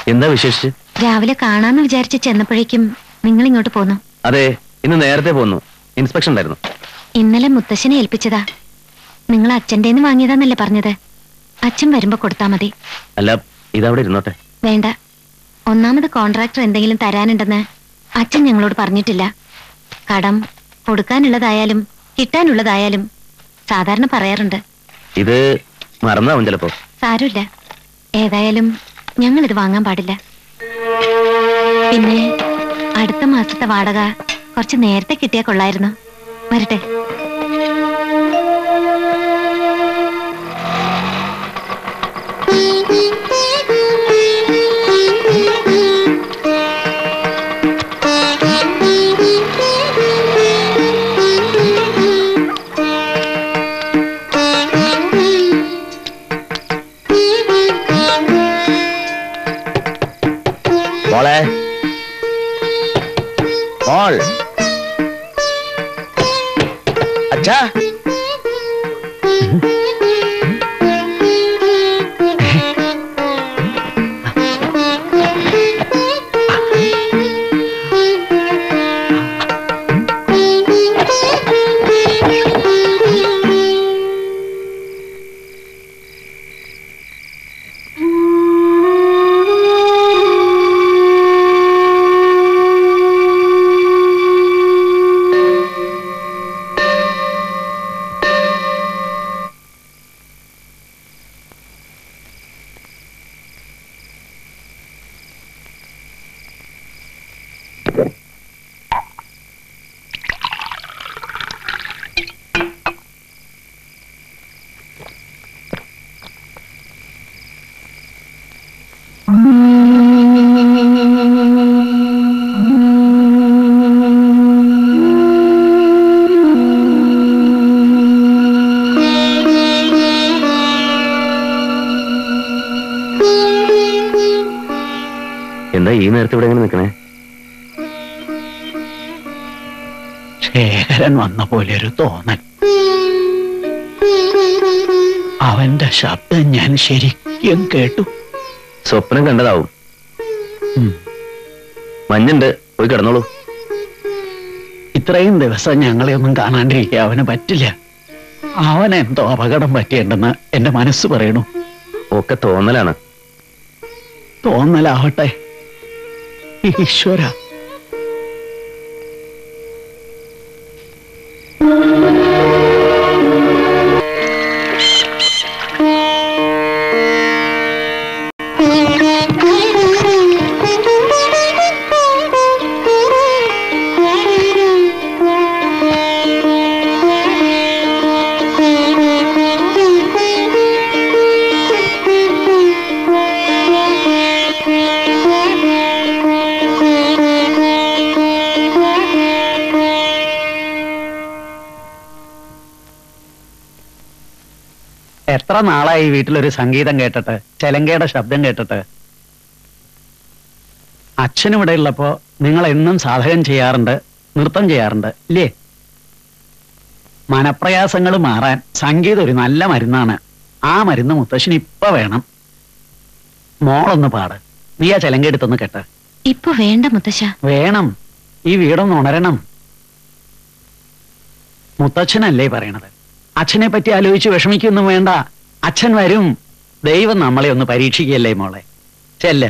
എന്താ വിശേഷിച്ച്? രാവിലെ കാണാന്ന് വിചാരിച്ച് ചെന്നപ്പോഴേക്കും നിങ്ങൾ ഇങ്ങോട്ട് പോന്നു. അതെ, ഇന്ന് നേരത്തെ പോന്നു. ഇൻസ്പെക്ഷൻ ഉണ്ടായിരുന്നു. ഇന്നലെ മുത്തശ്ശനെ ഏൽപ്പിച്ചതാ. നിങ്ങൾ അച്ഛൻ്റെന്ന് വാങ്ങിയതാന്നല്ലേ പറഞ്ഞത്? അച്ഛൻ വരുമ്പോ കൊടുത്താ മതി. അല്ല, ഇതവിടെ ഇരുന്നോട്ടെ. വേണ്ട. ഒന്നാമത് കോൺട്രാക്ടർ എന്തെങ്കിലും തരാനുണ്ടെന്ന് അച്ഛൻ ഞങ്ങളോട് പറഞ്ഞിട്ടില്ല. കടം കൊടുക്കാനുള്ളതായാലും കിട്ടാനുള്ളതായാലും സാധാരണ പറയാറുണ്ട്. ഇത് മറന്നാവും ചിലപ്പോ. സാരമില്ല. ഏതായാലും ഞങ്ങളിത് വാങ്ങാൻ പാടില്ല. പിന്നെ അടുത്ത മാസത്തെ വാടക കുറച്ച് നേരത്തെ കിട്ടിയാ കൊള്ളായിരുന്നു. വരട്ടെ. മോളെ, മോൾ. അച്ഛാ, എന്താ ഈ നേരത്തെ ഇവിടെ എങ്ങനെ നിൽക്കണേ? ശേഖരൻ വന്ന പോലെ ഒരു തോന്നൽ. അവന്റെ ശബ്ദം ഞാൻ ശരിക്കും കേട്ടു. സ്വപ്നം കണ്ടതാവും. മഞ്ഞുണ്ട്, പോയി കിടന്നോളൂ. ഇത്രയും ദിവസം ഞങ്ങളെ ഒന്നും കാണാണ്ടിരിക്കുക അവന് പറ്റില്ല. അവനെന്തോ അപകടം പറ്റിയിട്ടുണ്ടെന്ന് എന്റെ മനസ്സ് പറയണു. ഒക്കെ തോന്നലാണ്. തോന്നലാവട്ടെ. ഈശ്വര, എത്ര നാളായി വീട്ടിലൊരു സംഗീതം കേട്ടിട്ട്, ചെലങ്കയുടെ ശബ്ദം കേട്ടിട്ട്. അച്ഛനും ഇവിടെ ഉള്ളപ്പോ നിങ്ങൾ എന്നും സാധകം ചെയ്യാറുണ്ട്, നൃത്തം ചെയ്യാറുണ്ട് ഇല്ലേ? മനപ്രയാസങ്ങൾ മാറാൻ സംഗീതം ഒരു നല്ല മരുന്നാണ്. ആ മരുന്ന് മുത്തശ്ശന് ഇപ്പൊ വേണം. മോളൊന്ന് പാട്. നീ ആ ചെലങ്ക എടുത്തൊന്ന് കേട്ട്. ഇപ്പൊ വേണ്ട മുത്തശ്ശ. വേണം. ഈ വീടൊന്ന് ഉണരണം. മുത്തച്ഛനല്ലേ പറയണത്. അച്ഛനെ പറ്റി ആലോചിച്ച് വിഷമിക്കൊന്നും വേണ്ട. അച്ഛൻ വരും. ദൈവം നമ്മളെ ഒന്ന് പരീക്ഷിക്കല്ലേ മോളെ. ചെല്ല്.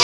മുത്തശ്ശ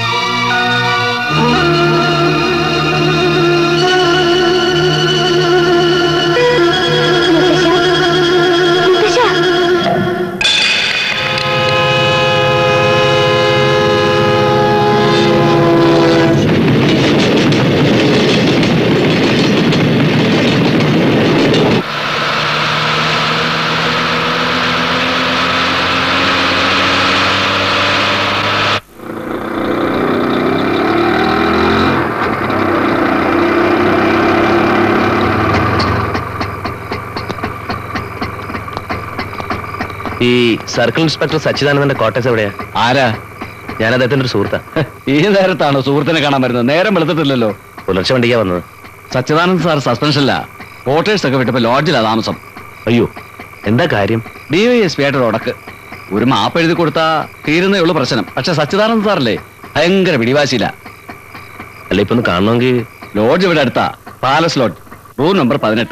ഈ സർക്കിൾ ഇൻസ്പെക്ടർ സച്ചിദാനന്ദന്റെ ക്വാർട്ടേഴ്സ് എവിടെയാ? ആരാ? ഞാൻ അദ്ദേഹത്തിന്റെ ഒരു സുഹൃത്താ. ഈ നേരത്താണോ സുഹൃത്തിനെ കാണാൻ വരുന്നത്? നേരം വെളുത്തിട്ടില്ലല്ലോ. പുലർച്ചെ വണ്ടിക്കാ വന്നത്. സച്ചിദാനന്ദ് സാർ സസ്പെൻഷനില്ല. ക്വാർട്ടേഴ്സ് ഒക്കെ വിട്ടപ്പോ ലോഡ്ജിലാ താമസം. അയ്യോ, എന്താ കാര്യം? DYSP ആയിട്ട് ഉടക്ക്. ഒരു മാപ്പ് എഴുതി കൊടുത്താ തീരുന്നേ ഉള്ളൂ പ്രശ്നം. പക്ഷെ സച്ചിദാനന്ദ് സാറല്ലേ ഭയങ്കര പിടിവാശിയില്ല. അല്ല, ഇപ്പൊ ഒന്ന് കാണണമെങ്കിൽ ലോഡ്ജ് ഇവിടെ അടുത്താ. Palace lodge, room number 18.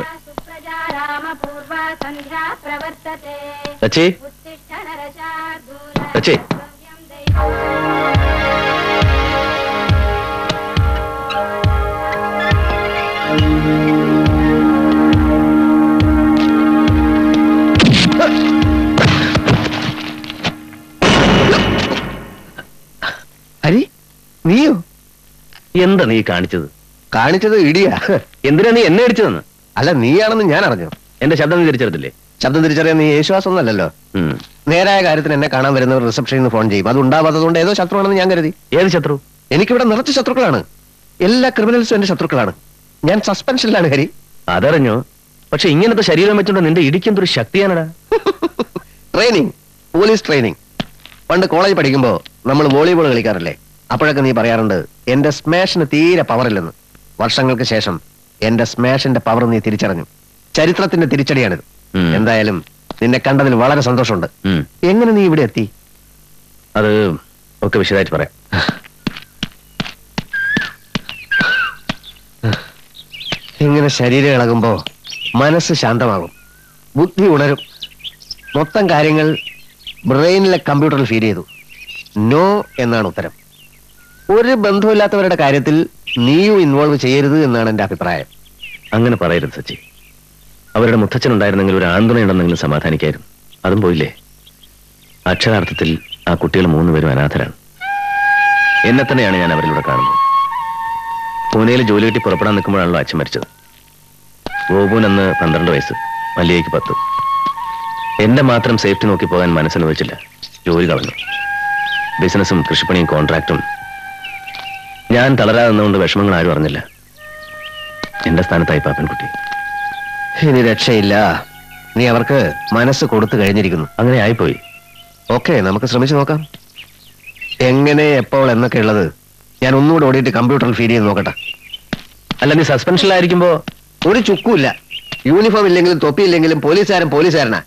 Sachi, Sachi, Hari, നീയോ? എന്താ നീ കാണിച്ചത്? കാണിച്ചത് ഇടിയാ. എന്തിനാ നീ എന്നെ അടിച്ചതെന്ന്? അല്ല, നീയാണെന്ന് ഞാൻ അറിഞ്ഞു. എന്റെ ശബ്ദം നീ തിരിച്ചെടുത്തില്ലേ? ശബ്ദം തിരിച്ചറിയാൻ നീ യേശുവാസൊന്നല്ലോ. നേരായ കാര്യത്തിന് എന്നെ കാണാൻ വരുന്നവർ റിസപ്ഷനിൽ നിന്ന് ഫോൺ ചെയ്യും. അത് ഉണ്ടാവാത്തതുകൊണ്ട് ഏതോ ശത്രുവാണെന്ന് ഞാൻ കരുതി. ഏത് ശത്രു? എനിക്കിവിടെ നിറച്ച് ശത്രുക്കളാണ്. എല്ലാ ക്രിമിനൽസും എന്റെ ശത്രുക്കളാണ്. ഞാൻ സസ്പെൻഷനിലാണ് ഹരി. അതറിഞ്ഞു. പക്ഷെ ഇങ്ങനത്തെ ശരീരം വെച്ചോണ്ട് നിന്റെ ഇടിക്കെന്തൊരു ശക്തിയാണടാ. Training, police training. പണ്ട് കോളേജ് പഠിക്കുമ്പോ നമ്മൾ വോളിബോൾ കളിക്കാറില്ലേ? അപ്പോഴൊക്കെ നീ പറയാറുണ്ട് എന്റെ സ്മാഷിന് തീരെ പവറില്ലെന്ന്. വർഷങ്ങൾക്ക് ശേഷം എന്റെ സ്മാഷിന്റെ പവർ നീ തിരിച്ചറിഞ്ഞു. ചരിത്രത്തിന്റെ തിരിച്ചടിയാണിത്. എന്തായാലും നിന്നെ കണ്ടതിൽ വളരെ സന്തോഷമുണ്ട്. എങ്ങനെ നീ ഇവിടെ എത്തി? അത് ഒക്കെ വിശദമായിട്ട് പറയാം. ഇങ്ങനെ ശരീരം ഇളകുമ്പോ മനസ്സ് ശാന്തമാകും, ബുദ്ധി ഉണരും. മൊത്തം കാര്യങ്ങൾ ബ്രെയിനിലെ കമ്പ്യൂട്ടറിൽ ഫീഡ് ചെയ്തു. നോ എന്നാണ് ഉത്തരം. ഒരു ബന്ധമില്ലാത്തവരുടെ കാര്യത്തിൽ നീയും ഇൻവോൾവ് ചെയ്യരുത് എന്നാണ് എന്റെ അഭിപ്രായം. അങ്ങനെ പറയരുത് സച്ചി. അവരുടെ മുത്തച്ഛനുണ്ടായിരുന്നെങ്കിൽ ഒരു ആന്തുണയുണ്ടെന്നെങ്കിലും സമാധാനിക്കായിരുന്നു. അതും പോയില്ലേ. അക്ഷരാർത്ഥത്തിൽ ആ കുട്ടികൾ 3 പേരും അനാഥരാണ്. എന്നെ തന്നെയാണ് ഞാൻ അവരിലൂടെ കാണുന്നത്. പൂനെയിൽ ജോലി കിട്ടി പുറപ്പെടാൻ നിൽക്കുമ്പോഴാണല്ലോ അച്ഛൻ മരിച്ചത്. ഗോപുൻ അന്ന് 12 വയസ്സ്, മല്ലികയ്ക്ക് 10. എന്റെ മാത്രം സേഫ്റ്റി നോക്കി പോകാൻ മനസ്സനുവദിച്ചില്ല. ജോലി കളഞ്ഞു. ബിസിനസ്സും കൃഷിപ്പണിയും കോൺട്രാക്റ്റും. ഞാൻ തളരാതെ നിന്നുകൊണ്ട് വിഷമങ്ങൾ ആരും അറിഞ്ഞില്ല. എന്റെ സ്ഥാനത്തായി പാപ്പൻകുട്ടി. ഇനി രക്ഷയില്ല. നീ അവർക്ക് മനസ്സ് കൊടുത്തു കഴിഞ്ഞിരിക്കുന്നു. അങ്ങനെ ആയിപ്പോയി. ഓക്കെ, നമുക്ക് ശ്രമിച്ചു നോക്കാം. എങ്ങനെ, എപ്പോൾ എന്നൊക്കെ ഉള്ളത് ഞാൻ ഒന്നുകൂടെ ഓടിയിട്ട് കമ്പ്യൂട്ടറിൽ ഫീഡ് ചെയ്ത് നോക്കട്ടെ. അല്ല, നീ സസ്പെൻഷനിലായിരിക്കുമ്പോ ഒരു ചുക്കുമില്ല. യൂണിഫോം ഇല്ലെങ്കിലും തൊപ്പിയില്ലെങ്കിലും പോലീസുകാരൻ പോലീസുകാരനാ.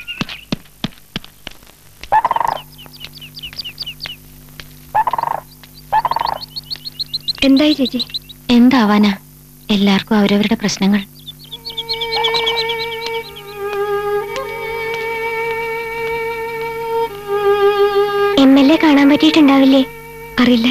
എന്തായി ചേച്ചി? എന്താവാനാ, എല്ലാവർക്കും അവരവരുടെ പ്രശ്നങ്ങൾ. MLA കാണാൻ പറ്റിയിട്ടുണ്ടാവില്ലേ? അറിയില്ല.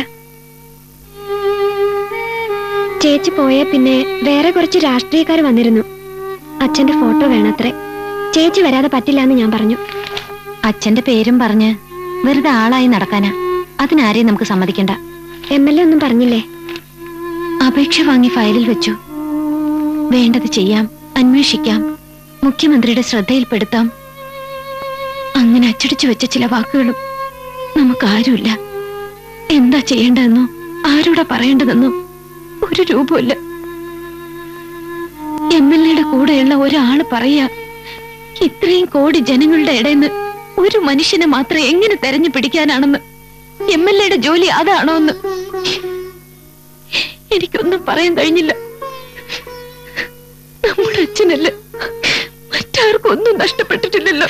ചേച്ചി പോയ പിന്നെ വേറെ കുറച്ച് രാഷ്ട്രീയക്കാർ വന്നിരുന്നു. അച്ഛന്റെ ഫോട്ടോ വേണത്രേ. ചേച്ചി വരാതെ പറ്റില്ല എന്ന് ഞാൻ പറഞ്ഞു. അച്ഛന്റെ പേരും പറഞ്ഞ് വെറുതെ ആളായി നടക്കാനാ. അതിനാരെയും നമുക്ക് സമ്മതിക്കണ്ട. MLA ഒന്നും പറഞ്ഞില്ലേ? അപേക്ഷ വാങ്ങി ഫയലിൽ വെച്ചു. വേണ്ടത് ചെയ്യാം, അന്വേഷിക്കാം, മുഖ്യമന്ത്രിയുടെ ശ്രദ്ധയിൽപ്പെടുത്താം. അങ്ങനെ അച്ചടിച്ചു വെച്ച ചില വാക്കുകളും. നമുക്കാരുമില്ല. എന്താ ചെയ്യേണ്ടതെന്നോ ആരോടാ പറയേണ്ടതെന്നോ ഒരു രൂപമില്ല. MLAയുടെ കൂടെയുള്ള ഒരാള് പറയാ, ഇത്രയും കോടി ജനങ്ങളുടെ ഇടയിന്ന് ഒരു മനുഷ്യനെ മാത്രം എങ്ങനെ തെരഞ്ഞു പിടിക്കാനാണെന്ന്. MLAയുടെ ജോലി അതാണോ എന്ന് എനിക്കൊന്നും പറയാൻ കഴിഞ്ഞില്ല. നമ്മുടെ അച്ഛനല്ല, മറ്റാർക്കും ഒന്നും നഷ്ടപ്പെട്ടിട്ടില്ലല്ലോ.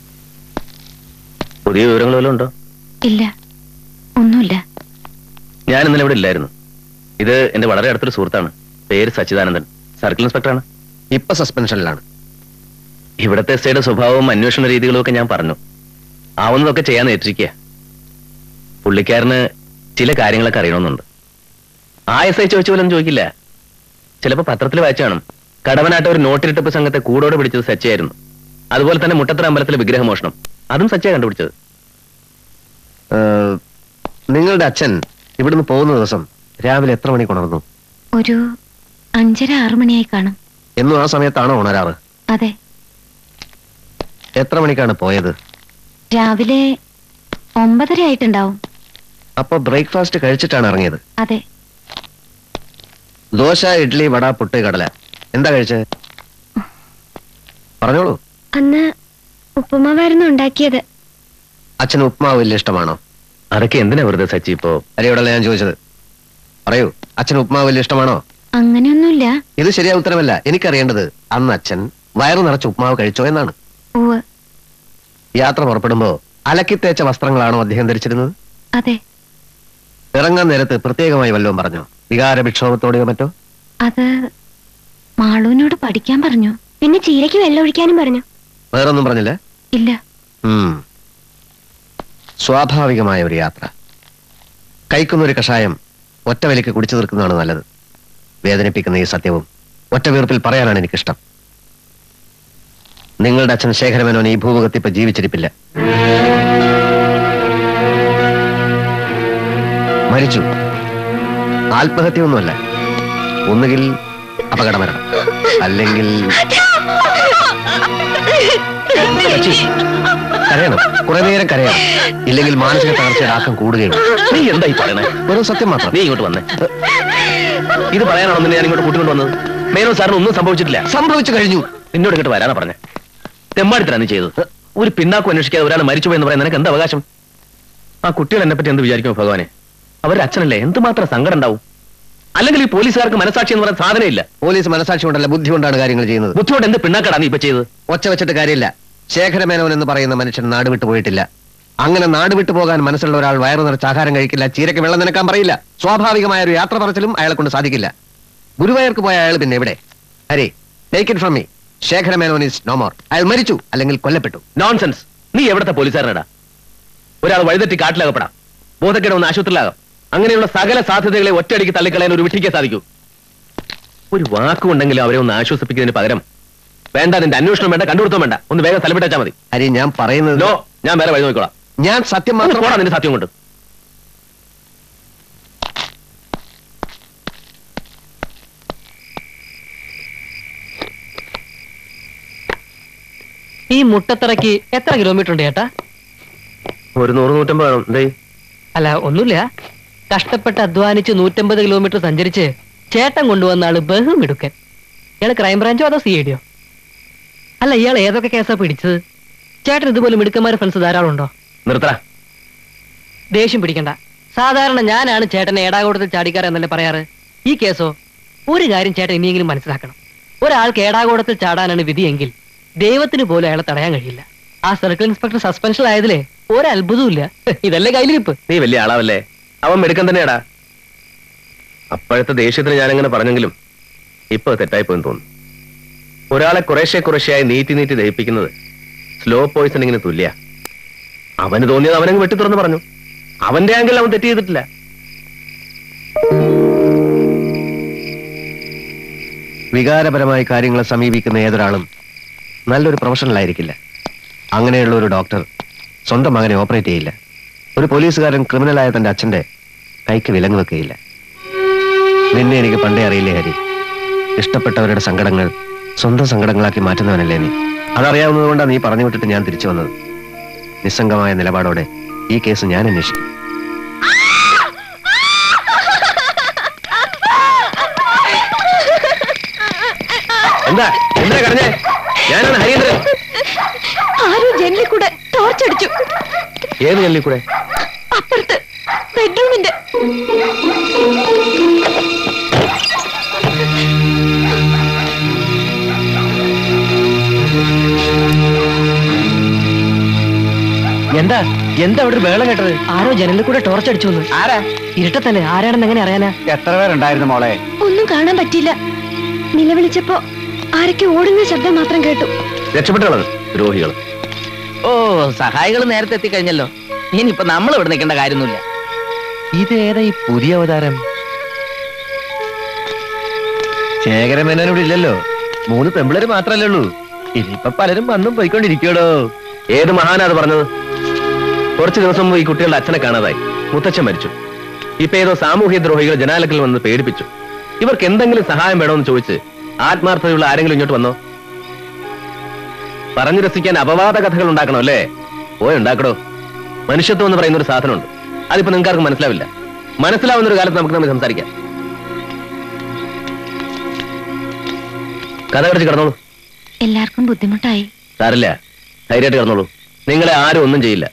പുതിയ വിവരങ്ങൾ വല്ലതും ഉണ്ടോ? ഇല്ല, ഒന്നുമില്ല. ഞാൻ ഇന്നലെ ഇവിടെ ഇല്ലായിരുന്നു. ഇത് എന്റെ വളരെ അടുത്തൊരു സുഹൃത്താണ്. പേര് സച്ചിദാനന്ദൻ, സർക്കിൾ ഇൻസ്പെക്ടറാണ്. ഇപ്പൊ സസ്പെൻഷനിലാണ്. ഇവിടത്തെ എസ്ഐയുടെ സ്വഭാവവും അന്വേഷണ രീതികളും ഒക്കെ ഞാൻ പറഞ്ഞു. ആവുന്നതൊക്കെ ചെയ്യാൻ ഏറ്റിരിക്കുക. പുള്ളിക്കാരന് ചില കാര്യങ്ങളൊക്കെ അറിയണമെന്നുണ്ട്. ആ എസ്ഐ ചോദിച്ച പോലൊന്നും ചോദിക്കില്ല. ചിലപ്പോൾ പത്രത്തിൽ വായിച്ചു കാണും, കടവനാട്ട് ഒരു നോട്ടിലിട്ടപ്പ് സംഘത്തെ കൂടോടെ പിടിച്ചത് സച്ചിയായിരുന്നു. അതുപോലെ തന്നെ മുട്ടത്തറ അമ്പലത്തിലെ വിഗ്രഹമോഷണം, അതും സച്ചിയ കണ്ടുപിടിച്ചത്. നിങ്ങളുടെ അച്ഛൻ ഇവിടുന്ന് പോകുന്ന ദിവസം രാവിലെ എത്ര മണിക്ക് ഉണർന്നു? ഒരു 5:30-6 മണിയായി കാണും. എന്നും ആ സമയത്താണോ ഉണരാറ്? അതെ. എത്ര മണിക്കാണ് പോയത്? രാവിലെ 9:30 ആയിട്ടുണ്ടാവും. അപ്പൊ ബ്രേക്ക്ഫാസ്റ്റ് കഴിച്ചിട്ടാണ് ഇറങ്ങിയത്? അതെ. ദോശ, ഇഡ്ഡലി, വട, പുട്ട്, കടല. എന്താ കഴിച്ചത്? പറഞ്ഞോളൂ. അന്ന് ഉപ്പുമാവായിരുന്നു ഉണ്ടാക്കിയത്. അച്ഛന് ഉപ്മാവ് വലിയ ഇഷ്ടമാണോ? അതൊക്കെ എന്തിനാ വെറുതെ സച്ചി ഇപ്പോ? അരയോടല്ല ഞാൻ ചോദിച്ചത്. പറയൂ, അച്ഛന് ഉപ്മാവ് വലിയ ഇഷ്ടമാണോ? അങ്ങനെയൊന്നുമില്ല. ഇത് ശരിയായ ഉത്തരമല്ല. എനിക്കറിയേണ്ടത് അന്ന് അച്ഛൻ വയറു നിറച്ച് ഉപ്മാവ് കഴിച്ചോ എന്നാണ്. യാത്ര പുറപ്പെടുമ്പോ അലക്കി തേച്ച വസ്ത്രങ്ങളാണോ അദ്ദേഹം ധരിച്ചിരുന്നത്? അതെ. ഇറങ്ങാൻ നേരത്ത് പ്രത്യേകമായി വല്ലതും പറഞ്ഞോ? വികാര വിക്ഷോഭത്തോടെയോ മറ്റോ? അത് മാളൂനോട് പഠിക്കാൻ പറഞ്ഞു. പിന്നെ ചീരയ്ക്ക് വെള്ളം ഒഴിക്കാനും പറഞ്ഞു. വേറൊന്നും പറഞ്ഞില്ല? ഇല്ല. സ്വാഭാവികമായ ഒരു യാത്ര. കഴിക്കുന്നൊരു കഷായം ഒറ്റ വലിക്ക് കുടിച്ചു തീർക്കുന്നതാണ് നല്ലത്. വേദനിപ്പിക്കുന്ന ഈ സത്യവും ഒറ്റ വീർപ്പിൽ പറയാനാണ് എനിക്കിഷ്ടം. നിങ്ങളുടെ അച്ഛൻ ശേഖരമേനോൻ ഈ ഭൂമുഖത്ത് ഇപ്പൊ ജീവിച്ചിരിപ്പില്ല. മരിച്ചു. ആത്മഹത്യയൊന്നുമല്ല. ഒന്നുകിൽ അപകടമരണം, അല്ലെങ്കിൽ കരയണം. കുറെ നേരം കരയണം. ഇല്ലെങ്കിൽ മാനസിക തകർച്ചയുടെ ആക്കം കൂടുകയുള്ളൂ. നീ എന്തായി പറയണേ? വെറും സത്യം മാത്രം. നീ ഇങ്ങോട്ട് വന്നേ. ഇത് പറയാനാണോ ഞാൻ ഇങ്ങോട്ട് കൂട്ടിക്കൊണ്ട് വന്നത്? മേനോൻ സാറിന് ഒന്നും സംഭവിച്ചിട്ടില്ല. സംഭവിച്ചു കഴിഞ്ഞു. നിന്നോട് ഇങ്ങോട്ട് വരാനാ പറഞ്ഞേ. തെമ്മാടിത്തരാണ് നീ ചെയ്തത്. ഒരു പിന്നാക്കും അന്വേഷിക്കാതെ ഒരാൾ മരിച്ചുപോയി എന്ന് പറയാൻ നിനക്ക് എന്താ അവകാശം? ആ കുട്ടികൾ എന്നെ പറ്റി എന്ത് വിചാരിക്കും ഭഗവാനെ? അവരുടെ അച്ഛനല്ലേ, എന്തുമാത്രം സങ്കടം ഉണ്ടാവും. അല്ലെങ്കിൽ ഈ പോലീസുകാർക്ക് മനസാക്ഷി എന്ന് പറയാൻ സാധനമില്ല. പോലീസ് മനസാക്ഷി കൊണ്ടല്ല, ബുദ്ധി കൊണ്ടാണ് കാര്യങ്ങൾ ചെയ്യുന്നത്. ബുദ്ധി കൊണ്ട് എന്ത് പിന്നാക്കടാ നീ ഇപ്പൊ ചെയ്തത്? ഒച്ച വെച്ചിട്ട് കാര്യമില്ല. ശേഖരമേനോൻ എന്ന് പറയുന്ന മനുഷ്യൻ നാട് വിട്ടു പോയിട്ടില്ല. അങ്ങനെ നാട് വിട്ടു പോകാൻ മനസ്സുള്ള ഒരാൾ വയറു നിറച്ച് ആഹാരം കഴിക്കില്ല, ചീരയ്ക്ക് വെള്ളം നനക്കാൻ പറയില്ല. സ്വാഭാവികമായ ഒരു യാത്ര പറച്ചിലും അയാളെ കൊണ്ട് സാധിക്കില്ല. ഗുരുവായൂർക്ക് പോയ അയാൾ പിന്നെ എവിടെ? Hari, take it from me. Sekhara Menon is no more. അയാൾ മരിച്ചു, അല്ലെങ്കിൽ കൊല്ലപ്പെട്ടു. നോൺസെൻസ്. നീ എവിടത്തെ പോലീസുകാരനടാ? ഒരാൾ വഴിതെറ്റി കാട്ടിലകപ്പെടാം, ബോധക്കേട് ഒന്ന് ആശുപത്രിയിലാകാം. അങ്ങനെയുള്ള സകല സാധ്യതകളെ ഒറ്റയടിക്ക് തള്ളിക്കളയാൻ ഒരു വിട്ടിക്കേ സാധിക്കൂ. ഒരു വാക്കുണ്ടെങ്കിലും അവരെ ഒന്ന് ആശ്വസിപ്പിക്കുന്നതിന് പകരം വേണ്ട, നിന്റെ അന്വേഷണം വേണ്ട, കണ്ടുപിടുത്തം വേണ്ട, ഒന്ന് വേഗം സ്ഥലപ്പെട്ടേച്ചാൽ മതി. ഹരി, ഞാൻ പറയുന്നത് നോ, ഞാൻ വേറെ വഴി നോക്കിക്കോളാം. ഞാൻ സത്യം മാത്രം പോടാ നിന്റെ സത്യം കൊണ്ട്. ഈ മുട്ടത്തറയ്ക്ക് എത്ര കിലോമീറ്റർ ഉണ്ട് ചേട്ടാ? ഒരു 100-150 വേണം. എന്തേ? അല്ല, ഒന്നുമില്ല. കഷ്ടപ്പെട്ട് അധ്വാനിച്ച് 150 കിലോമീറ്റർ സഞ്ചരിച്ച് ചേട്ടൻ കൊണ്ടുവന്ന ആള് ബഹുമിടുക്കൻ. ഇയാള് ക്രൈംബ്രാഞ്ചോ അതോ CID യോ? അല്ല, ഇയാൾ ഏതൊക്കെ കേസാ പിടിച്ചത്? ചേട്ടൻ ഇതുപോലെ മിടുക്കന്മാരെ ഫ്രണ്ട്സ് ധാരാളം ഉണ്ടോ? നിർത്തടാ. ദേഷ്യം പിടിക്കണ്ട. സാധാരണ ഞാനാണ് ചേട്ടനെ ഏടാകൂടത്തിൽ ചാടിക്കാർ എന്നല്ലേ പറയാറ്. ഈ കേസോ? ഒരു കാര്യം ചേട്ടൻ ഇനിയെങ്കിലും മനസ്സിലാക്കണം. ഒരാൾക്ക് ഏടാകൂടത്തിൽ ചാടാനാണ് വിധിയെങ്കിൽ ദൈവത്തിന് പോലും അയാളെ തടയാൻ കഴിയില്ല. ആ സർക്കിൾ ഇൻസ്പെക്ടർ സസ്പെൻഷൻ ആയതിലെ ഒരത്ഭുതവും ഇല്ല. ഇതല്ലേ കയ്യിലിരിപ്പ്. നീ വലിയ ആളാവല്ലേ? അവൻ മെടുക്കൻ തന്നെയാടാ. അപ്പോഴത്തെ ദേഷ്യത്തിന് ഞാനങ്ങനെ പറഞ്ഞെങ്കിലും ഇപ്പൊ തെറ്റായിപ്പോയെന്ന് തോന്നുന്നു. ഒരാളെ കുറേശ്ശെയായി നീട്ടി ദഹിപ്പിക്കുന്നത് സ്ലോ പോയിസണിങ്ങിന് തുല്യ. അവന് തോന്നിയത് അവനങ്ങ് വെട്ടി തുറന്ന് പറഞ്ഞു. അവന്റെ ആംഗിൾ അവൻ തെറ്റ് ചെയ്തിട്ടില്ല. വികാരപരമായി കാര്യങ്ങളെ സമീപിക്കുന്ന ഏതൊരാളും നല്ലൊരു പ്രൊഫഷണൽ ആയിരിക്കില്ല. അങ്ങനെയുള്ള ഒരു ഡോക്ടർ സ്വന്തം മകനെ ഓപ്പറേറ്റ് ചെയ്യില്ല. ഒരു പോലീസുകാരൻ ക്രിമിനലായ തന്റെ അച്ഛന്റെ കൈക്ക് വിലങ്ങ് വെക്കുകയില്ല. നിന്നെ എനിക്ക് പണ്ടേ അറിയില്ലേ ഹരി. ഇഷ്ടപ്പെട്ടവരുടെ സങ്കടങ്ങൾ സ്വന്തം സങ്കടങ്ങളാക്കി മാറ്റുന്നവനല്ലേ നീ. അതറിയാവുന്നതുകൊണ്ടാണ് നീ പറഞ്ഞു വിട്ടിട്ട് ഞാൻ തിരിച്ചു വന്നത്. നിസ്സംഗമായ നിലപാടോടെ ഈ കേസ് ഞാൻ അന്വേഷിക്കും. എന്താ എന്താ കടഞ്ഞേ? ഞാനാണ് ഹരീന്ദ്രൻ. ആരോ ജനലിൽ കൂടെ ടോർച്ചടിച്ചു. ഏത് ജനലിൽ കൂടെ? അപ്പുറത്ത് ബെഡ്റൂമിന്റെ. എന്താ എന്താ അവിടെ ഒരു വേളം കേട്ടത്? ആരോ ജനലിൽ കൂടെ ടോർച്ച് അടിച്ചു വന്നു. ആരാ? ഇരുട്ടത്തല്ലേ, ആരാണെന്ന് എങ്ങനെ അറിയാനാ? എത്ര പേരുണ്ടായിരുന്നു മോളെ? ഒന്നും കാണാൻ പറ്റിയില്ല. നിലവിളിച്ചപ്പോ ആരൊക്കെ ഓടുന്ന ശബ്ദം മാത്രം കേട്ടു. രക്ഷപ്പെട്ടുള്ളത് ദ്രോഹികൾ. ഓ, സഹായികൾ നേരത്തെ എത്തിക്കഴിഞ്ഞല്ലോ. ഇനിയിപ്പോ നമ്മൾ ഇവിടെ നിൽക്കേണ്ട കാര്യമൊന്നുമില്ല. ഇതേതാ ഈ പുതിയ അവതാരം? ശേഖരമേനോൻ ഇവിടെ ഇല്ലല്ലോ. 3 പെമ്പിളര് മാത്രല്ലേ ഉള്ളൂ. ഇനിയിപ്പൊ പലരും വന്നും പോയിക്കൊണ്ടിരിക്കടോ. ഏത് മഹാനാ അത് പറഞ്ഞത്? കുറച്ചു ദിവസം മുമ്പ് ഈ കുട്ടികളുടെ അച്ഛനെ കാണാതായി. മുത്തച്ഛൻ മരിച്ചു. ഇപ്പൊ ഏതോ സാമൂഹ്യ ദ്രോഹികൾ ജനാലക്കിൽ വന്ന് പേടിപ്പിച്ചു. ഇവർക്ക് എന്തെങ്കിലും സഹായം വേണമെന്ന് ചോദിച്ച് ആത്മാർത്ഥതയുള്ള ആരെങ്കിലും ഇങ്ങോട്ട് വന്നോ? പറഞ്ഞു രസിക്കാൻ അപവാദ കഥകൾ ഉണ്ടാക്കണോ അല്ലേ? ഉണ്ടാക്കടോ. മനുഷ്യത്വം എന്ന് പറയുന്ന ഒരു സാധനമുണ്ട്. അതിപ്പോ നിങ്ങൾക്കാർക്കും മനസ്സിലാവില്ല. മനസ്സിലാവുന്ന ഒരു കാലത്ത് നമുക്ക് തമ്മിൽ സംസാരിക്കാം. കഥ കടിച്ച് കിടന്നോളൂ. എല്ലാവർക്കും ബുദ്ധിമുട്ടായി. സാരില്ല, ധൈര്യമായിട്ട് കിടന്നോളൂ. നിങ്ങളെ ആരും ഒന്നും ചെയ്യില്ല.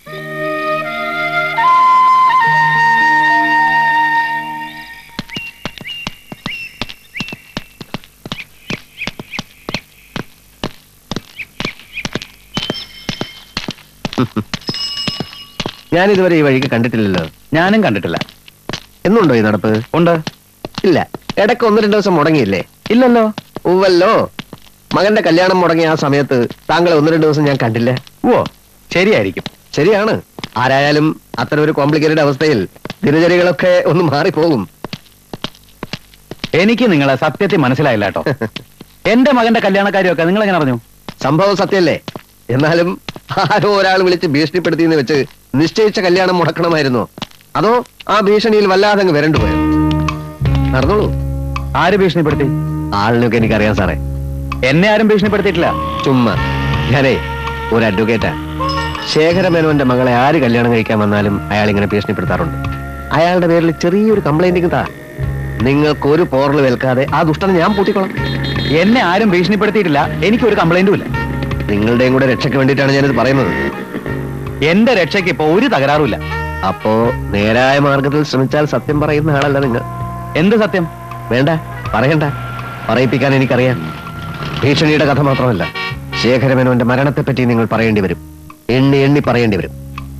ഞാനിതുവരെ ഈ വഴിക്ക് കണ്ടിട്ടില്ലല്ലോ. ഞാനും കണ്ടിട്ടില്ല. എന്നുണ്ടോ ഈ നടപ്പ്? ഉണ്ട്. ഇല്ല. ഇടയ്ക്ക് 1-2 ദിവസം മുടങ്ങിയില്ലേ? ഇല്ലല്ലോ. ഉവ്വല്ലോ. മകന്റെ കല്യാണം മുടങ്ങിയ ആ സമയത്ത് താങ്കളെ 1-2 ദിവസം ഞാൻ കണ്ടില്ല. ഓ, ശരിയായിരിക്കും. ശരിയാണ്. ആരായാലും അത്തരം ഒരു കോംപ്ലിക്കേറ്റഡ് അവസ്ഥയിൽ ദിനചര്യകളൊക്കെ ഒന്ന് മാറിപ്പോകും. എനിക്ക് നിങ്ങളെ സത്യത്തിൽ മനസ്സിലായില്ല കേട്ടോ. എന്റെ മകന്റെ കല്യാണക്കാരിയൊക്കെ നിങ്ങൾ എങ്ങനെ പറഞ്ഞു? സംഭവം സത്യല്ലേ? എന്നാലും ആരോ ഒരാൾ വിളിച്ച് ഭീഷണിപ്പെടുത്തിയെന്ന് വെച്ച് നിശ്ചയിച്ച കല്യാണം മുടക്കണമായിരുന്നോ? അതോ ആ ഭീഷണിയിൽ വല്ലാതെ അങ്ങ് വരണ്ടുപോയോ? നടന്നോളൂ. ആര് ഭീഷണിപ്പെടുത്തി? ആളിനൊക്കെ എനിക്കറിയാം സാറേ. എന്നെ ആരും ഭീഷണിപ്പെടുത്തിയിട്ടില്ല. ചുമ്മാ. ഞാനേ ഒരു അഡ്വക്കേറ്റാ. ശേഖരമേനോന്റെ മകളെ ആര് കല്യാണം കഴിക്കാൻ വന്നാലും അയാൾ ഇങ്ങനെ ഭീഷണിപ്പെടുത്താറുണ്ട്. അയാളുടെ പേരിൽ ചെറിയൊരു കംപ്ലൈന്റ് താ. നിങ്ങൾക്ക് ഒരു പോറൽ വേൽക്കാതെ ആ ദുഷ്ടനെ ഞാൻ പൂട്ടിക്കോളാം. എന്നെ ആരും ഭീഷണിപ്പെടുത്തിയിട്ടില്ല. എനിക്കൊരു കംപ്ലൈന്റും ഇല്ല. നിങ്ങളുടെയും കൂടെ രക്ഷയ്ക്ക് വേണ്ടിയിട്ടാണ് ഞാനിത് പറയുന്നത്. എന്റെ രക്ഷയ്ക്ക് ഇപ്പൊ ഒരു തകരാറുമില്ല. അപ്പോ നേരായ മാർഗത്തിൽ ശ്രമിച്ചാൽ സത്യം പറയുന്ന ആളല്ല നിങ്ങൾ. എന്ത് സത്യം? വേണ്ട, പറയണ്ട. പറയിപ്പിക്കാൻ എനിക്കറിയാം. ഭീഷണിയുടെ കഥ മാത്രമല്ല, ശേഖരമേനോന്റെ മരണത്തെപ്പറ്റി നിങ്ങൾ പറയേണ്ടി വരും. എണ്ണി എണ്ണി പറയേണ്ടി വരും.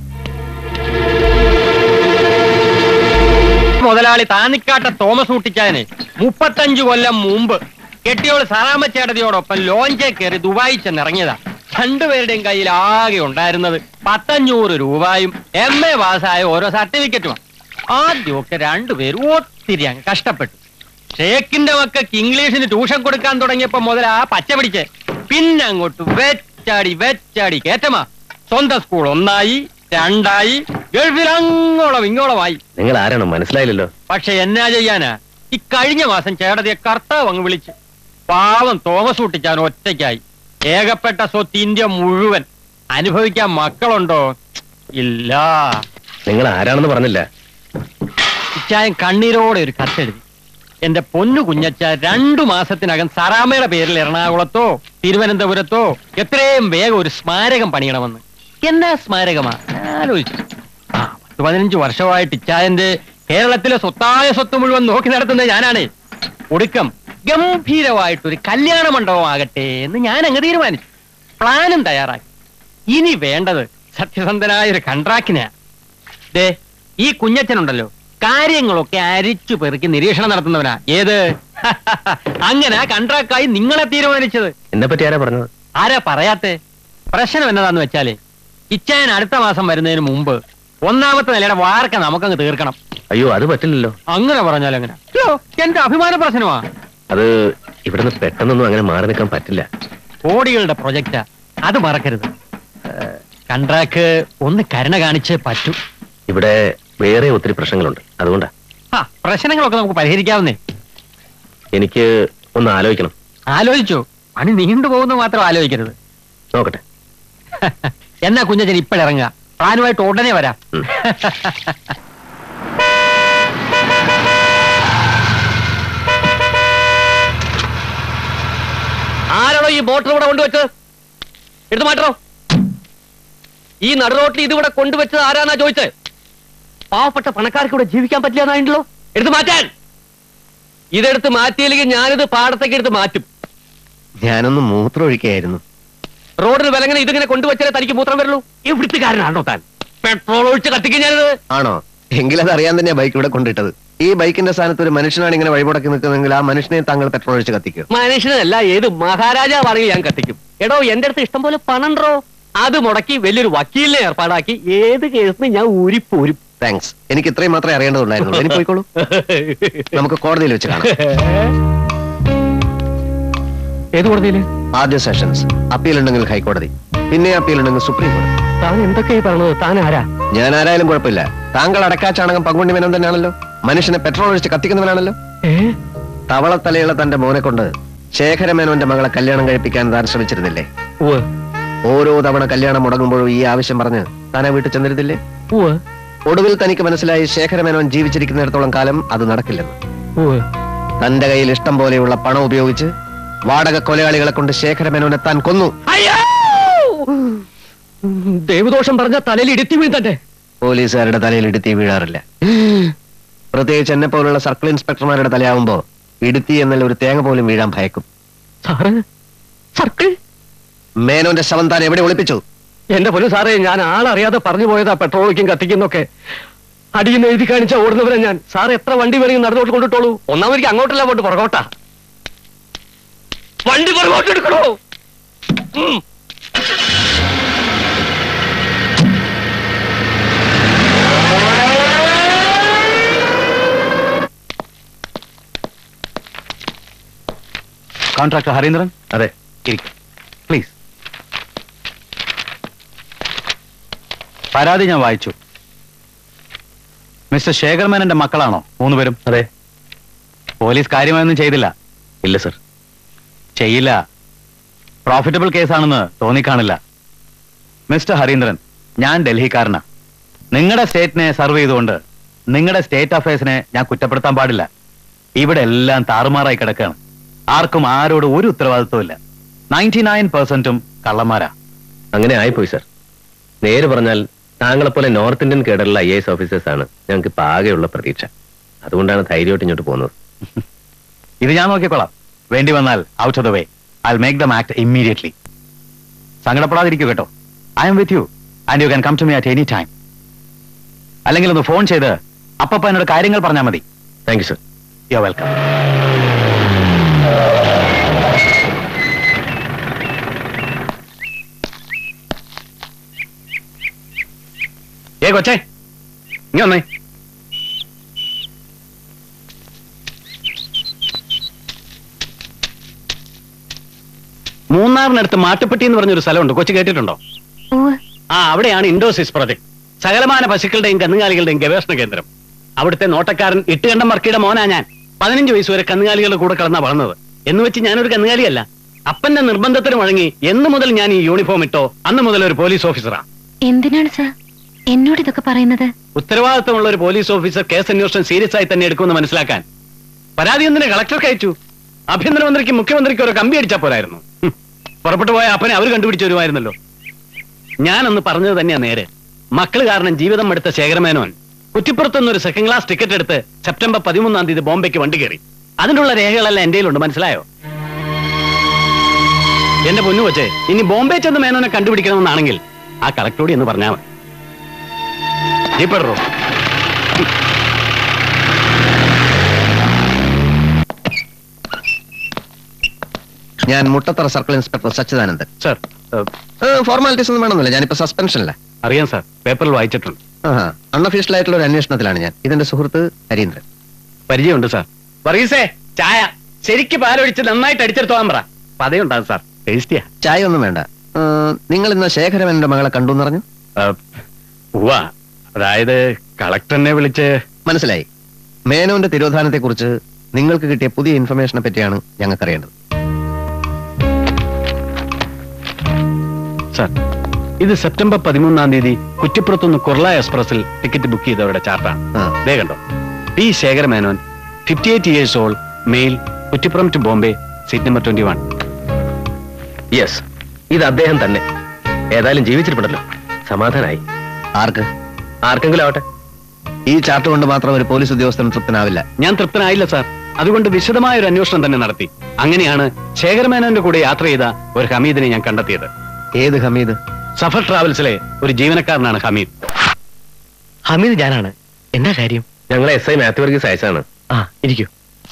മുതലാളി താന്നിക്കാട്ട തോമസ് ഊട്ടിച്ചായന് 35 കൊല്ലം മുമ്പ് കെട്ടിയോള് സറാമച്ചേട്ടതിയോടൊപ്പം ലോഞ്ചെ കയറി ദുബായി ചെന്നിറങ്ങിയതാ. 2 പേരുടെയും കയ്യിൽ ആകെ ഉണ്ടായിരുന്നത് 1,500 രൂപയും MA പാസ്സായ ഓരോ സർട്ടിഫിക്കറ്റുമാണ്. ആദ്യമൊക്കെ 2 പേരും ഒത്തിരി അങ്ങ് കഷ്ടപ്പെട്ടു. ഷേക്കിന്റെ മക്കൾക്ക് ഇംഗ്ലീഷിന് ട്യൂഷൻ കൊടുക്കാൻ തുടങ്ങിയപ്പോ മുതൽ ആ പച്ച പിടിച്ച് പിന്നെ അങ്ങോട്ട് വെച്ചാടി കേറ്റമാ. സ്വന്തം സ്കൂൾ 1ആയി 2ആയി, ഗൾഫിൽ അങ്ങോളം ഇങ്ങോളമായി. നിങ്ങൾ ആരാണോ മനസ്സിലായില്ലല്ലോ. പക്ഷെ എന്നാ ചെയ്യാനാ, ഈ കഴിഞ്ഞ മാസം ചേട്ടതിയെ കർത്താവ് അങ്ങ് വിളിച്ച്. പാവം തോമസ് ഊട്ടിച്ചാൻ ഒറ്റയ്ക്കായി. ഏകപ്പെട്ട സ്വത്ത് ഇന്ത്യ മുഴുവൻ. അനുഭവിക്കാൻ മക്കളുണ്ടോ? ഇല്ല. നിങ്ങൾ ആരാണെന്ന് പറഞ്ഞില്ല. ഇച്ചായൻ കണ്ണീരോടെ ഒരു കത്തെഴുതി. എന്റെ പൊന്നു കുഞ്ഞച്ച 2 മാസത്തിനകം സറാമയുടെ പേരിൽ എറണാകുളത്തോ തിരുവനന്തപുരത്തോ എത്രയും വേഗം ഒരു സ്മാരകം പണിയണമെന്ന്. എന്നാ സ്മാരകമാ ആലോചിച്ചു. 15 വർഷമായിട്ട് ഇച്ചായന്റെ കേരളത്തിലെ സ്വത്ത് മുഴുവൻ നോക്കി നടത്തുന്നത് ഞാനാണ്. ഒടുക്കം ഗംഭീരമായിട്ടൊരു കല്യാണ മണ്ഡപം ആകട്ടെ എന്ന് ഞാൻ അങ്ങ് തീരുമാനിച്ചു. പ്ലാനും തയ്യാറാക്കി. ഇനി വേണ്ടത് സത്യസന്ധനായ ഒരു കൺട്രാക്റ്റിനാ. ദേ, ഈ കുഞ്ഞച്ചനുണ്ടല്ലോ, കാര്യങ്ങളൊക്കെ അരിച്ചു പെറുക്കി നിരീക്ഷണം നടത്തുന്നവനാ. ഏത് അങ്ങനെ കൺട്രാക്റ്റായി നിങ്ങളെ തീരുമാനിച്ചത്. എന്നെ പറ്റി ആരാ പറഞ്ഞത്? ആരാ പറയാത്തെ? പ്രശ്നം എന്നതാന്ന് വെച്ചാല് ഇച്ചായൻ അടുത്ത മാസം വരുന്നതിന് മുമ്പ് 1ാമത്തെ നിലയുടെ വാർക്ക നമുക്കങ്ങ് തീർക്കണം. അയ്യോ, അത് പറ്റില്ലല്ലോ. അങ്ങനെ പറഞ്ഞാൽ എങ്ങനെ? എന്റെ അഭിമാന പ്രശ്നമാ അത്. ഇവിടുന്ന് പെട്ടെന്നൊന്നും അങ്ങനെ മാറി നിൽക്കാൻ പറ്റില്ല. കോടികളുടെ പ്രൊജക്റ്റാ, അത് മറക്കരുത്. കൺട്രാക്ട് ഒന്ന് കരുണ കാണിച്ചേ പറ്റൂ. ഇവിടെ വേറെ ഒത്തിരി പ്രശ്നങ്ങളുണ്ട്, അതുകൊണ്ടാ. പ്രശ്നങ്ങളൊക്കെ നമുക്ക് പരിഹരിക്കാവുന്നേ. എനിക്ക് ഒന്ന് ആലോചിക്കണം. ആലോചിച്ചോ? പണി നീണ്ടുപോകുന്നത് മാത്രം ആലോചിക്കരുത്. നോക്കട്ടെ. എന്നാ കുഞ്ഞച്ചൻ ഇപ്പോഴിറങ്ങുക. പ്ലാനുമായിട്ട് ഉടനെ വരാം. ആരാണോ ഈ ബോട്ടിൽ ഇവിടെ കൊണ്ടുവച്ചത്? എടുത്തു മാറ്റണോ? ഈ നടുറോട്ടിൽ ഇതിവിടെ കൊണ്ടുവച്ചത് ആരാന്നാ ചോദിച്ചത്? പാവപ്പെട്ട പണക്കാർക്ക് ഇവിടെ ജീവിക്കാൻ പറ്റില്ല എന്നാണല്ലോ. എടുത്തു മാറ്റാൻ. ഇതെടുത്ത് മാറ്റിയില്ലെങ്കിൽ ഞാനിത് പാടത്തേക്ക് എടുത്ത് മാറ്റും. ഞാനൊന്ന് മൂത്രം ഒഴിക്കുകയായിരുന്നു. റോഡിൽ വിലങ്ങനെ ഇതിങ്ങനെ കൊണ്ടുവച്ചാലേ തനിക്ക് മൂത്രം വരുള്ളൂ. ഇവിടുത്തുകാരനാണോ താൻ? പെട്രോൾ ഒഴിച്ച് കത്തിക്കാൻ ഞാനത്. ആണോ? എങ്കിലത് അറിയാൻ തന്നെയാ ബൈക്ക് ഇവിടെ കൊണ്ടിട്ടത്. ഈ ബൈക്കിന്റെ സ്ഥാനത്ത് ഒരു മനുഷ്യനാണ് ഇങ്ങനെ വഴിമുടക്കി നിൽക്കുന്നതെങ്കിൽ ആ മനുഷ്യനെ താങ്കൾ പെട്രോൾ ഒഴിച്ച് കത്തിക്കും. മനുഷ്യനല്ല, ഏത് മഹാരാജാവാണെങ്കിൽ ഞാൻ കത്തിക്കും. എടോ, എന്റെ അടുത്ത് ഇഷ്ടം പോലെ പണണ്ടോ, അത് മുടക്കി വലിയൊരു വക്കീലിനെ ഏർപ്പാടാക്കി ഏത് കേസിന് ഞാൻ ഊരിപ്പോരും. താങ്ക്സ്. എനിക്ക് ഇത്രയും മാത്രമേ അറിയേണ്ടതുണ്ടായിരുന്നു. ഇനി പോയിക്കോളൂ. നമുക്ക് കോടതിയിൽ വെച്ച് കാണാം. ഏത് കോടതിയില്? ആദ്യ സെഷൻസ്. അപ്പീൽ ഉണ്ടെങ്കിൽ ഹൈക്കോടതി, പിന്നെ അപ്പീൽ ഉണ്ടെങ്കിൽ സുപ്രീം കോടതി. താൻ എന്തൊക്കെയാ പറഞ്ഞത്? താൻ ആരാ? ഞാൻ ആരായാലും കുഴപ്പമില്ല. താങ്കൾ അടക്കാച്ചാണകം പങ്കുണ്ണി മേനോൻ തന്നെയാണല്ലോ. മനുഷ്യനെ പെട്രോൾ ഒഴിച്ച് കത്തിക്കുന്നവനാണല്ലോ. തവളത്തലയുള്ള തന്റെ മോനെ കൊണ്ട് ശേഖരമേനോന്റെ മകളെ കല്യാണം കഴിപ്പിക്കാൻ താൻ ശ്രമിച്ചിരുന്നില്ലേ? ഓരോ തവണ കല്യാണം മുടങ്ങുമ്പോഴും ഈ ആവശ്യം പറഞ്ഞ് താൻ ആ വീട്ടിൽ ചെന്നിരുന്നില്ലേ? ഒടുവിൽ തനിക്ക് മനസ്സിലായി ശേഖരമേനോൻ ജീവിച്ചിരിക്കുന്നിടത്തോളം കാലം അത് നടക്കില്ലെന്ന്. തന്റെ കയ്യിൽ ഇഷ്ടം പോലെയുള്ള പണം ഉപയോഗിച്ച് വാടക കൊലയാളികളെ കൊണ്ട് ശേഖരമേനോനെ താൻ കൊന്നു. ദൈവദോഷം പറഞ്ഞ തലയിൽ ഇടുത്തി വീഴ്ത്തട്ടെ. പോലീസുകാരുടെ തലയിൽ ഇടുത്തി വീഴാറില്ല. പ്രത്യേകിച്ച് എന്നെ പോലുള്ള സർക്കിൾ ഇൻസ്പെക്ടർമാരുടെ തലയാവുമ്പോ ഇടുത്തി എന്നുള്ള ഒരു തേങ്ങ പോലും വീഴാൻ ഭയക്കും. സർക്കിൾ മേനോന്റെ ശവം താൻ എവിടെ ഒളിപ്പിച്ചു? എന്റെ പൊന്നു സാറേ, ഞാൻ ആളറിയാതെ പറഞ്ഞു പോയതാ പെട്രോൾ ഒഴിക്കും കത്തിക്കുന്നൊക്കെ. അടിയിൽ എഴുതി കാണിച്ച ഓടുന്നവരെ ഞാൻ. സാർ എത്ര വണ്ടി വേണമെങ്കിൽ നടന്നോട്ട് കൊണ്ടിട്ടോളൂ. ഒന്നാമതിക്ക് അങ്ങോട്ടല്ല പോട്ട് പുറകോട്ടാ. വണ്ടി പുറകോട്ട് എടുക്കണോ? കോൺട്രാക്ടർ ഹരീന്ദ്രൻ? അതെ. പ്ലീസ്. പരാതി ഞാൻ വായിച്ചു. മിസ്റ്റർ ശേഖർമേനന്റെ മക്കളാണോ മൂന്നുപേരും? അതെ. പോലീസ് കാര്യമായൊന്നും ചെയ്തില്ല? ഇല്ല സർ. ചെയ്യില്ല. പ്രോഫിറ്റബിൾ കേസാണെന്ന് തോന്നിക്കാണില്ല. മിസ്റ്റർ ഹരീന്ദ്രൻ, ഞാൻ ഡൽഹിക്കാരനാ. നിങ്ങളുടെ സ്റ്റേറ്റിനെ സർവ് ചെയ്തുകൊണ്ട് നിങ്ങളുടെ സ്റ്റേറ്റ് അഫയേഴ്സിനെ ഞാൻ കുറ്റപ്പെടുത്താൻ പാടില്ല. ഇവിടെ എല്ലാം താറുമാറായി കിടക്കുകയാണ്. ആർക്കും ആരോട് ഒരു ഉത്തരവാദിത്വമില്ല. 99% കള്ളന്മാരാ. അങ്ങനെ ആയിപ്പോയി സർ. നേര് പറഞ്ഞാൽ താങ്കളെപ്പോലെ നോർത്ത് ഇന്ത്യൻ കേഡറിലുള്ള IAS ഓഫീസേഴ്സ് ആണ് ഞങ്ങൾക്ക് ഇപ്പൊ ആകെയുള്ള പ്രതീക്ഷ. അതുകൊണ്ടാണ് ധൈര്യമായിട്ട് ഇങ്ങോട്ട് പോകുന്നത്. ഇത് ഞാൻ നോക്കിക്കോളാം. വേണ്ടി വന്നാൽ out of the way I will make them act immediately. സങ്കടപ്പെടാതിരിക്കൂ കേട്ടോ. I'm with you and you can come to me at any time. അല്ലെങ്കിൽ ഒന്ന് ഫോൺ ചെയ്ത് അപ്പപ്പ എന്നോട് കാര്യങ്ങൾ പറഞ്ഞാൽ മതി. Thank you sir. You are welcome. കൊച്ചേ, ഇനി വന്നേ. മൂന്നാറിനടുത്ത് മാട്ടുപ്പെട്ടി എന്ന് പറഞ്ഞൊരു സ്ഥലമുണ്ട്. കൊച്ചു കേട്ടിട്ടുണ്ടോ? അവിടെയാണ് ഇൻഡോസിസ് പ്രോജക്ട്. സകലമാന പശുക്കളുടെയും കന്നുകാലികളുടെയും ഗവേഷണ കേന്ദ്രം. അവിടുത്തെ നോട്ടക്കാരൻ ഇട്ടുകണ്ടം മർക്കിയുടെ മോനാ ഞാൻ. 15 വയസ്സ് വരെ കന്നുകാലികളുടെ കൂടെ കിടന്നാ വളർന്നത്. എന്ന് വെച്ച് ഞാനൊരു കന്നുകാലിയല്ല. അപ്പന്റെ നിർബന്ധത്തിന് വഴങ്ങി എന്ന് മുതൽ ഞാൻ ഈ യൂണിഫോം ഇട്ടോ അന്ന് മുതൽ ഒരു പോലീസ് ഓഫീസറാ. എന്തിനാണ് സർ എന്നോട് ഇതൊക്കെ പറയുന്നത്? ഉത്തരവാദിത്തമുള്ള ഒരു പോലീസ് ഓഫീസർ കേസ് അന്വേഷണം സീരിയസ് ആയി തന്നെ എടുക്കുമെന്ന് മനസ്സിലാക്കാൻ പരാതി എന്തിനെ കളക്ടർക്ക് അയച്ചു. ആഭ്യന്തരമന്ത്രിക്കും മുഖ്യമന്ത്രിക്കും ഒരു കമ്പി അടിച്ചാൽ പോരായിരുന്നു. പുറപ്പെട്ടു പോയ അപ്പനെ അവർ കണ്ടുപിടിച്ചു വരുമായിരുന്നല്ലോ. ഞാനൊന്ന് പറഞ്ഞത് തന്നെയാ നേരെ. മക്കള് കാരണം ജീവിതം എടുത്ത ശേഖരമേനോൻ കുറ്റിപ്പുറത്തുനിന്നൊരു സെക്കൻഡ് ക്ലാസ് ടിക്കറ്റ് എടുത്ത് സെപ്റ്റംബർ 13-ാം തീയതി ബോംബെക്ക് വണ്ടി കയറി. അതിനുള്ള രേഖകളെല്ലാം എന്റെ കയ്യിലുണ്ട്. മനസ്സിലായോ? എന്റെ പൊന്നു കൊച്ചേ, ഇനി ബോംബെ ചെന്ന് മേനോനെ കണ്ടുപിടിക്കണമെന്നാണെങ്കിൽ ആ കളക്ടറോട് എന്ന് പറഞ്ഞാൽ മതി. ഞാൻ Muttathara circle inspector Sachidanandan. Sir, formalities ഒന്നും വേണമെന്നില്ല. ഞാനിപ്പോ സസ്പെൻഷനില്ല. അറിയാം സാർ, പേപ്പറിൽ വായിച്ചിട്ടുണ്ട്. അൺഒഫീഷ്യൽ ആയിട്ടുള്ള ഒരു അന്വേഷണത്തിലാണ് ഞാൻ. ഇതെന്റെ സുഹൃത്ത് ഹരീന്ദ്രൻ. പരിചയമുണ്ട് സാർ. വർഗീസേ, ചായ ശരിക്ക് പാലൊഴിച്ച് നന്നായിട്ട് അടിച്ചെടുത്തോളാൻ പറ. പതയുണ്ടാകും സാർ. ടേസ്റ്റിയാ. ചായ ഒന്നും വേണ്ട. നിങ്ങൾ ഇന്ന് ശേഖരമേനോന്റെ മകളെ കണ്ടു എന്ന് പറഞ്ഞു. അതായത് കളക്ടറിനെ വിളിച്ച്. മനസ്സിലായി. മേനോന്റെ തിരോധാനത്തെ കുറിച്ച് നിങ്ങൾക്ക് കിട്ടിയ പുതിയ ഇൻഫർമേഷനെ പറ്റിയാണ് ഞങ്ങൾക്ക് അറിയേണ്ടത്. സാർ, ഇത് സെപ്റ്റംബർ 13-ാം തീയതി കുറ്റിപ്പുറത്തുനിന്ന് കുർള എക്സ്പ്രസിൽ ടിക്കറ്റ് ബുക്ക് ചെയ്തവരുടെ ചാർട്ടാണ്. ദേ കണ്ടോ. P Sekharamenon, 58 years old, male, Kuttippuram to Bombay, seat number 21. Yes, ഇത് അദ്ദേഹം തന്നെ. ഏതായാലും ജീവിച്ചിട്ടുണ്ടല്ലോ, സമാധാനായി. ആർക്കെങ്കിലും ആവട്ടെ. ഈ ചാർട്ട് കൊണ്ട് മാത്രം ഒരു പോലീസ് ഉദ്യോഗസ്ഥൻ തൃപ്തനാവില്ല. ഞാൻ തൃപ്തനായില്ല സാർ. അതുകൊണ്ട് വിശദമായ ഒരു അന്വേഷണം തന്നെ നടത്തി. അങ്ങനെയാണ് ശേഖരമേനോന്റെ കൂടെ യാത്ര ചെയ്ത ഒരു ഹമീദിനെ ഞാൻ കണ്ടെത്തിയത്. ഏത് ഹമീദ്? സഫർ ട്രാവൽസിലെ ഒരു ജീവനക്കാരനാണ് ഹമീദ്. ഹമീദ് ഞാനാണ്. എന്താ കാര്യം? ഞങ്ങളെ SI മാത്യു വർഗീസ് അയച്ചാണ്. ഇരിക്കൂ.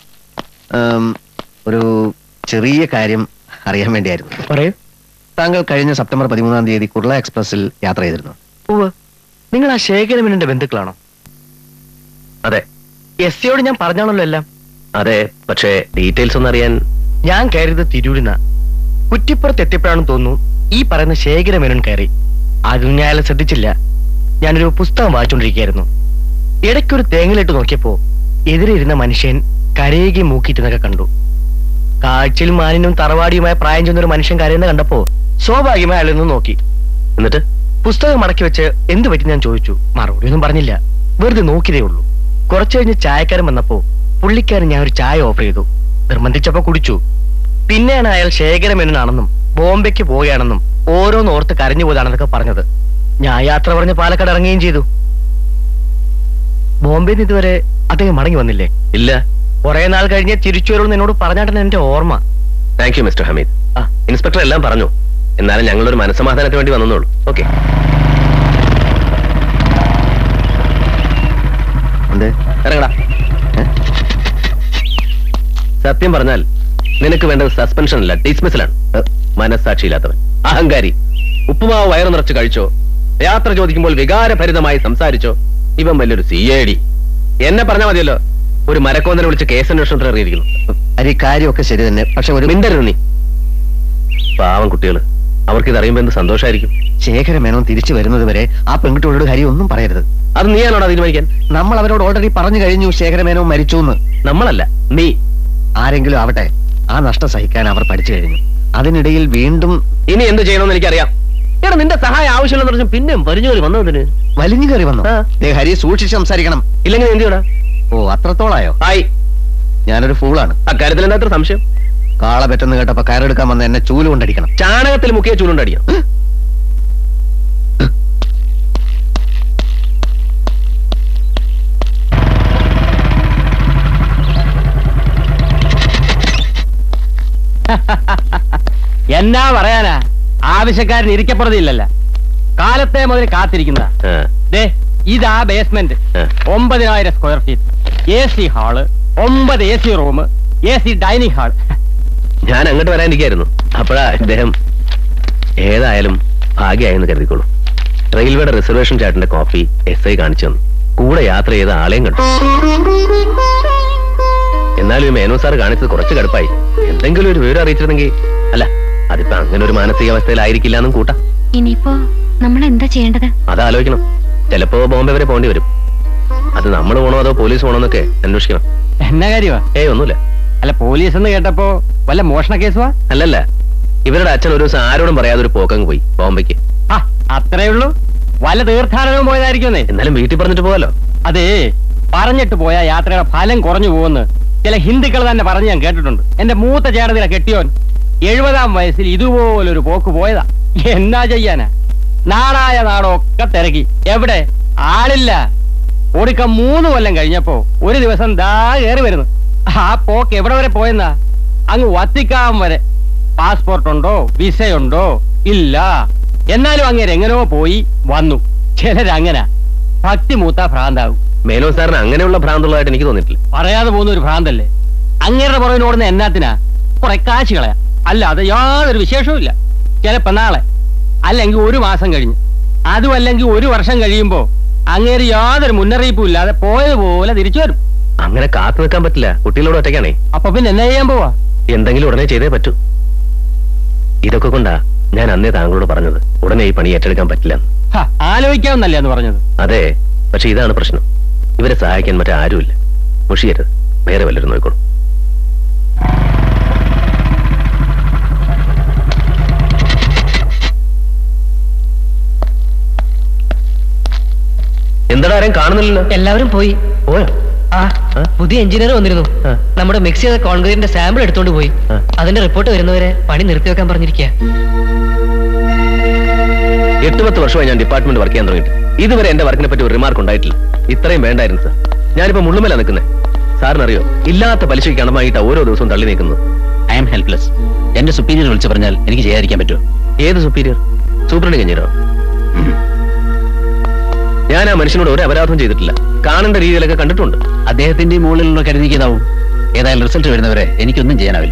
ഒരു ചെറിയ കാര്യം അറിയാൻ വേണ്ടിയായിരുന്നു. പറയൂ. താങ്കൾ കഴിഞ്ഞ സെപ്റ്റംബർ 13-ാം തീയതി കുർള എക്സ്പ്രസിൽ യാത്ര ചെയ്തിരുന്നു. നിങ്ങൾ ആ ശേഖരമേനന്റെ ബന്ധുക്കളാണോ? അതെ. SIയോട് ഞാൻ പറഞ്ഞാണല്ലോ എല്ലാം. അതെ, പക്ഷേ ഡീറ്റെയിൽസ് ഒന്നും അറിയാൻ. ഞാൻ കയറിയത് തിരൂരിന്ന. കുറ്റിപ്പുറത്ത് എത്തിയപ്പോഴാണെന്ന് തോന്നുന്നു ഈ പറയുന്ന ശേഖരമേനോൻ കയറി. അതും ഞാൻ അയാളെ ശ്രദ്ധിച്ചില്ല. ഞാനൊരു പുസ്തകം വായിച്ചുകൊണ്ടിരിക്കുകയായിരുന്നു. ഇടയ്ക്കൊരു തേങ്ങലിട്ട് നോക്കിയപ്പോ എതിരെ ഇരുന്ന മനുഷ്യൻ കരയുകയും മൂക്കിയിട്ടെന്നൊക്കെ കണ്ടു. കാഴ്ചയിൽ മാനിനും തറവാടിയുമായ പ്രായം ചെന്ന ഒരു മനുഷ്യൻ കരയുന്ന കണ്ടപ്പോ സ്വാഭാവികമായി അയാളിൽ നിന്ന് നോക്കി. എന്നിട്ട് പുസ്തകം മടക്കി വെച്ച് എന്ത് പറ്റി ഞാൻ ചോദിച്ചു. മറുപടി ഒന്നും പറഞ്ഞില്ല, വെറുതെ നോക്കിയതേ ഉള്ളൂ. കുറച്ചു കഴിഞ്ഞ് ചായക്കാരൻ വന്നപ്പോ പുള്ളിക്കാരൻ ഞാൻ ഒരു ചായ ഓഫർ ചെയ്തു. നിർബന്ധിച്ചപ്പോ കുടിച്ചു. പിന്നെയാണ് അയാൾ ശേഖരമേനോനാണെന്നും ബോംബെക്ക് പോവുകയാണെന്നും ഓരോന്നോർത്ത് കരഞ്ഞു പോയതാണെന്നൊക്കെ പറഞ്ഞത്. ഞാൻ യാത്ര പറഞ്ഞ് പാലക്കാട് ഇറങ്ങുകയും ചെയ്തു. ബോംബെന്ന് ഇതുവരെ അദ്ദേഹം മടങ്ങി വന്നില്ലേ? ഇല്ല. കുറെ നാൾ കഴിഞ്ഞ് തിരിച്ചു വരുമെന്ന് എന്നോട് പറഞ്ഞാട്ടാണ് എന്റെ ഓർമ്മ. Thank you mister Hameed. Inspector എല്ലാം പറഞ്ഞു. എന്നാലും ഞങ്ങളൊരു മനസ്സമാധാനത്തിന് വേണ്ടി വന്നോളൂ. ഓക്കെ. ഇറങ്ങടാ. സത്യം പറഞ്ഞാൽ നിനക്ക് വേണ്ടത് സസ്പെൻഷൻ അല്ല, ഡിസ്മിസലാണ്. മനസ്സാക്ഷിയില്ലാത്തവൻ, അഹങ്കാരി. ഉപ്പുമാവ് വയറു നിറച്ച് കഴിച്ചോ, യാത്ര ചോദിക്കുമ്പോൾ വികാരഭരിതമായി സംസാരിച്ചോ, ഇവൻ വലിയൊരു CID. എന്നെ പറഞ്ഞാൽ മതിയല്ലോ. ഒരു മരക്കോന്തനെ വിളിച്ച് കേസന്വേഷണത്തിൽ ഇറങ്ങിയിരിക്കുന്നു. അത് ഈ കാര്യമൊക്കെ ശരി തന്നെ, പക്ഷെ ഒരു മിണ്ടരുത് നീ. പാവം കുട്ടികള്, അവർക്ക് ഇത് അറിയുമ്പോ എന്ത് സന്തോഷമായിരിക്കും. ശേഖരമേനോൻ തിരിച്ചു വരുന്നത് വരെ ആ പെൺകുട്ടിയോട് കാര്യം ഒന്നും പറയരുത്. അത് നീയാണോടാ തീരുമാനിക്കാൻ? നമ്മൾ അവരോട് ഓൾറെഡി പറഞ്ഞു കഴിഞ്ഞു ശേഖരമേനോൻ മരിച്ചു എന്ന്. നമ്മളല്ല, നീ. ആരെങ്കിലും ആവട്ടെ, ആ നഷ്ടം സഹിക്കാൻ അവർ പഠിച്ചു കഴിഞ്ഞു. അതിനിടയിൽ വീണ്ടും ഇനി എന്ത് ചെയ്യണമെന്ന് എനിക്കറിയാം. എടാ, നിന്റെ സഹായം ആവശ്യമില്ലെന്ന് പറഞ്ഞു പിന്നെ വലിഞ്ഞു കയറി വന്നതിന്. വലിഞ്ഞു കയറി വന്നു. ഹരി സൂക്ഷിച്ച് സംസാരിക്കണം, ഇല്ലെങ്കിൽ എന്ത് ചെയ്യണം? ഓ, അത്രത്തോളായോ? ആയി. ഞാനൊരു ഫൂളാണ്. അക്കാര്യത്തിൽ എന്താ അത്ര സംശയം? കാള പെട്ടെന്ന് കേട്ടപ്പോ കയറെടുക്കാൻ വന്ന് എന്നെ ചൂല് കൊണ്ടടിക്കണം. ചാണകത്തിൽ മുക്കിയ ചൂലുകൊണ്ടടിക്കണം. എന്നാ പറയാനാ, ആവശ്യക്കാരൻ ഇരിക്കപ്പുറതില്ലല്ല. കാലത്തെ മുതൽ കാത്തിരിക്കുന്നതാ. ഇതാ basement, 9000 square feet, AC hall, 9 AC room, AC dining hall. ഞാൻ അങ്ങോട്ട് വരാനിരിക്കായിരുന്നു. അപ്പോഴാ ഇദ്ദേഹം. ഏതായാലും ഭാഗ്യമായെന്ന് കരുതിക്കോളൂ. റെയിൽവേയുടെ റിസർവേഷൻ ചാർട്ടിന്റെ കോപ്പി SI കാണിച്ചു തന്നു. കൂടെ യാത്ര ചെയ്ത ആളെയും കണ്ടു. എന്നാലും മേനോ സാർ കാണിച്ചത് കുറച്ച് കടുപ്പായി. എന്തെങ്കിലും ഒരു വിവരം അറിയിച്ചിരുന്നെങ്കിൽ. അല്ല, അതിപ്പോ അങ്ങനെ ഒരു മാനസികാവസ്ഥയിലായിരിക്കില്ല എന്നും കൂട്ടാ. ഇനിയിപ്പോ നമ്മൾ എന്താ ചെയ്യേണ്ടത്? അതാലോചിക്കണം. ചിലപ്പോ ബോംബെ വരെ പോകേണ്ടി വരും. അത് നമ്മൾ പോണോ അതോ പോലീസ് പോണോ എന്നൊക്കെ അന്വേഷിക്കണം. എന്നാ കാര്യമാ? ഒന്നുമില്ല. അല്ല, പോലീസ് എന്ന് കേട്ടപ്പോ വല്ല മോഷണ കേസുവാ? അല്ലല്ല, ഇവരുടെ അച്ഛൻ ഒരു ദിവസം ആരോടും പറയാതെ ഒരു പോക്കങ്ങ് പോയി ബോംബെക്ക്. അത്രേ ഉള്ളൂ? വല്ല തീർത്ഥാടനവും പോയതായിരിക്കുന്നേ. എന്നാലും വീട്ടിൽ പറഞ്ഞിട്ട് പോകാലോ. അതേ, പറഞ്ഞിട്ട് പോയാ യാത്രയുടെ ഫലം കുറഞ്ഞു പോകുന്നു ചില ഹിന്ദുക്കൾ തന്നെ പറഞ്ഞ് ഞാൻ കേട്ടിട്ടുണ്ട്. എന്റെ മൂത്ത ചേട്ടത്തിലെ കെട്ടിയോൻ 70-ാം വയസ്സിൽ ഇതുപോലൊരു പോക്ക് പോയതാ. എന്നാ ചെയ്യാനാ? നാടായ നാടൊക്കെ തിരക്കി, എവിടെ ആളില്ല. ഒടുക്കം 3 കൊല്ലം കഴിഞ്ഞപ്പോ ഒരു ദിവസം ദാ കയറി വരുന്നു. ആ പോക്ക് എവിടെ വരെ പോയെന്നാ? അങ്ങ് വത്തിക്കാൻ വരെ. പാസ്പോർട്ട് ഉണ്ടോ, വിസയുണ്ടോ? ഇല്ല. എന്നാലും അങ്ങേര് എങ്ങനെയോ പോയി വന്നു. ചിലരങ്ങനെ ഭക്തി മൂത്ത ഭ്രാന്താവും. മേനോ സാറിന് അങ്ങനെയുള്ള ഭ്രാന്തുള്ളതായിട്ട് എനിക്ക് തോന്നിയിട്ടില്ല. പറയാതെ പോകുന്ന ഒരു ഭ്രാന്തല്ലേ. അങ്ങേരുടെ പുറകിനോടുന്ന എന്നാത്തിനാ? കുറെ കാശ് കളയാ, അല്ലാതെ യാതൊരു വിശേഷവും ഇല്ല. ചിലപ്പോ നാളെ, അല്ലെങ്കിൽ 1 മാസം കഴിഞ്ഞ്, അതും അല്ലെങ്കിൽ 1 വർഷം കഴിയുമ്പോ അങ്ങേര് യാതൊരു മുന്നറിയിപ്പും ഇല്ലാതെ പോയതുപോലെ തിരിച്ചു വരും. അങ്ങനെ കാത്തു നിൽക്കാൻ പറ്റില്ല. കുട്ടികളോട് ഒറ്റയ്ക്കാണേ. അപ്പൊ പിന്നെ എന്നാ ചെയ്യാൻ പോവാ? എന്തെങ്കിലും ഉടനെ ചെയ്തേ പറ്റൂ. ഇതൊക്കെ കൊണ്ടാ ഞാൻ അന്നേ താങ്കളോട് പറഞ്ഞത് ഉടനെ ഈ പണി ഏറ്റെടുക്കാൻ പറ്റില്ല. ആലോചിക്കാവുന്നല്ലേ എന്ന് പറഞ്ഞത്? അതെ, പക്ഷെ ഇതാണ് പ്രശ്നം. ഇവരെ സഹായിക്കാൻ മറ്റാരുമില്ല. മുഷിയരുത്, വേറെ വല്ലരും നോക്കോളൂ. എന്താ ആരെയും കാണുന്നില്ലല്ലോ? എല്ലാവരും പോയി. പോയോ? പുതിയ എഞ്ചിനീയർ വന്നിരുന്നു. നമ്മുടെ മിക്സ് ചെയ്ത കോൺക്രീറ്റിന്റെ സാമ്പിൾ എടുത്തോണ്ട് പോയി. അതിന്റെ റിപ്പോർട്ട് വരുന്നവരെ പണി നിർത്തിവെക്കാൻ പറഞ്ഞിരിക്കുക. 8-10 വർഷമായി ഞാൻ ഡിപ്പാർട്ട്മെന്റ് വർക്ക് ചെയ്യാൻ തുടങ്ങിയിട്ട് ഇതുവരെ എന്റെ വർക്കിനെ പറ്റി ഒരു റിമാർക്ക് ഉണ്ടായിട്ടില്ല. ഇത്രയും വേണ്ടായിരുന്നു സാർ. ഞാനിപ്പോ മുള്ളുമേല നിൽക്കുന്നത്. സാറിനറിയോ, ഇല്ലാത്ത പലിശയ്ക്ക് അണമായിട്ട് ഓരോ ദിവസവും തള്ളി നീക്കുന്നത്. I am helpless. എന്റെ സുപ്പീരിയർ വിളിച്ചു പറഞ്ഞാൽ എനിക്ക് ചെയ്യാതിരിക്കാൻ പറ്റുമോ? ഏത് സുപ്പീരിയർ? സൂപ്രണ്ട് കഞ്ഞിരോ? ഞാൻ ആ മനുഷ്യനോട് ഒരു അപരാധം ചെയ്തിട്ടില്ല. കാണേണ്ട രീതിയിലൊക്കെ കണ്ടിട്ടുണ്ട്. അദ്ദേഹത്തിന്റെ മുകളിലുള്ള കരുതിക്കതാവും. ഏതായാലും റിസൾട്ട് വരുന്നവരെ എനിക്കൊന്നും ചെയ്യാനാവില്ല.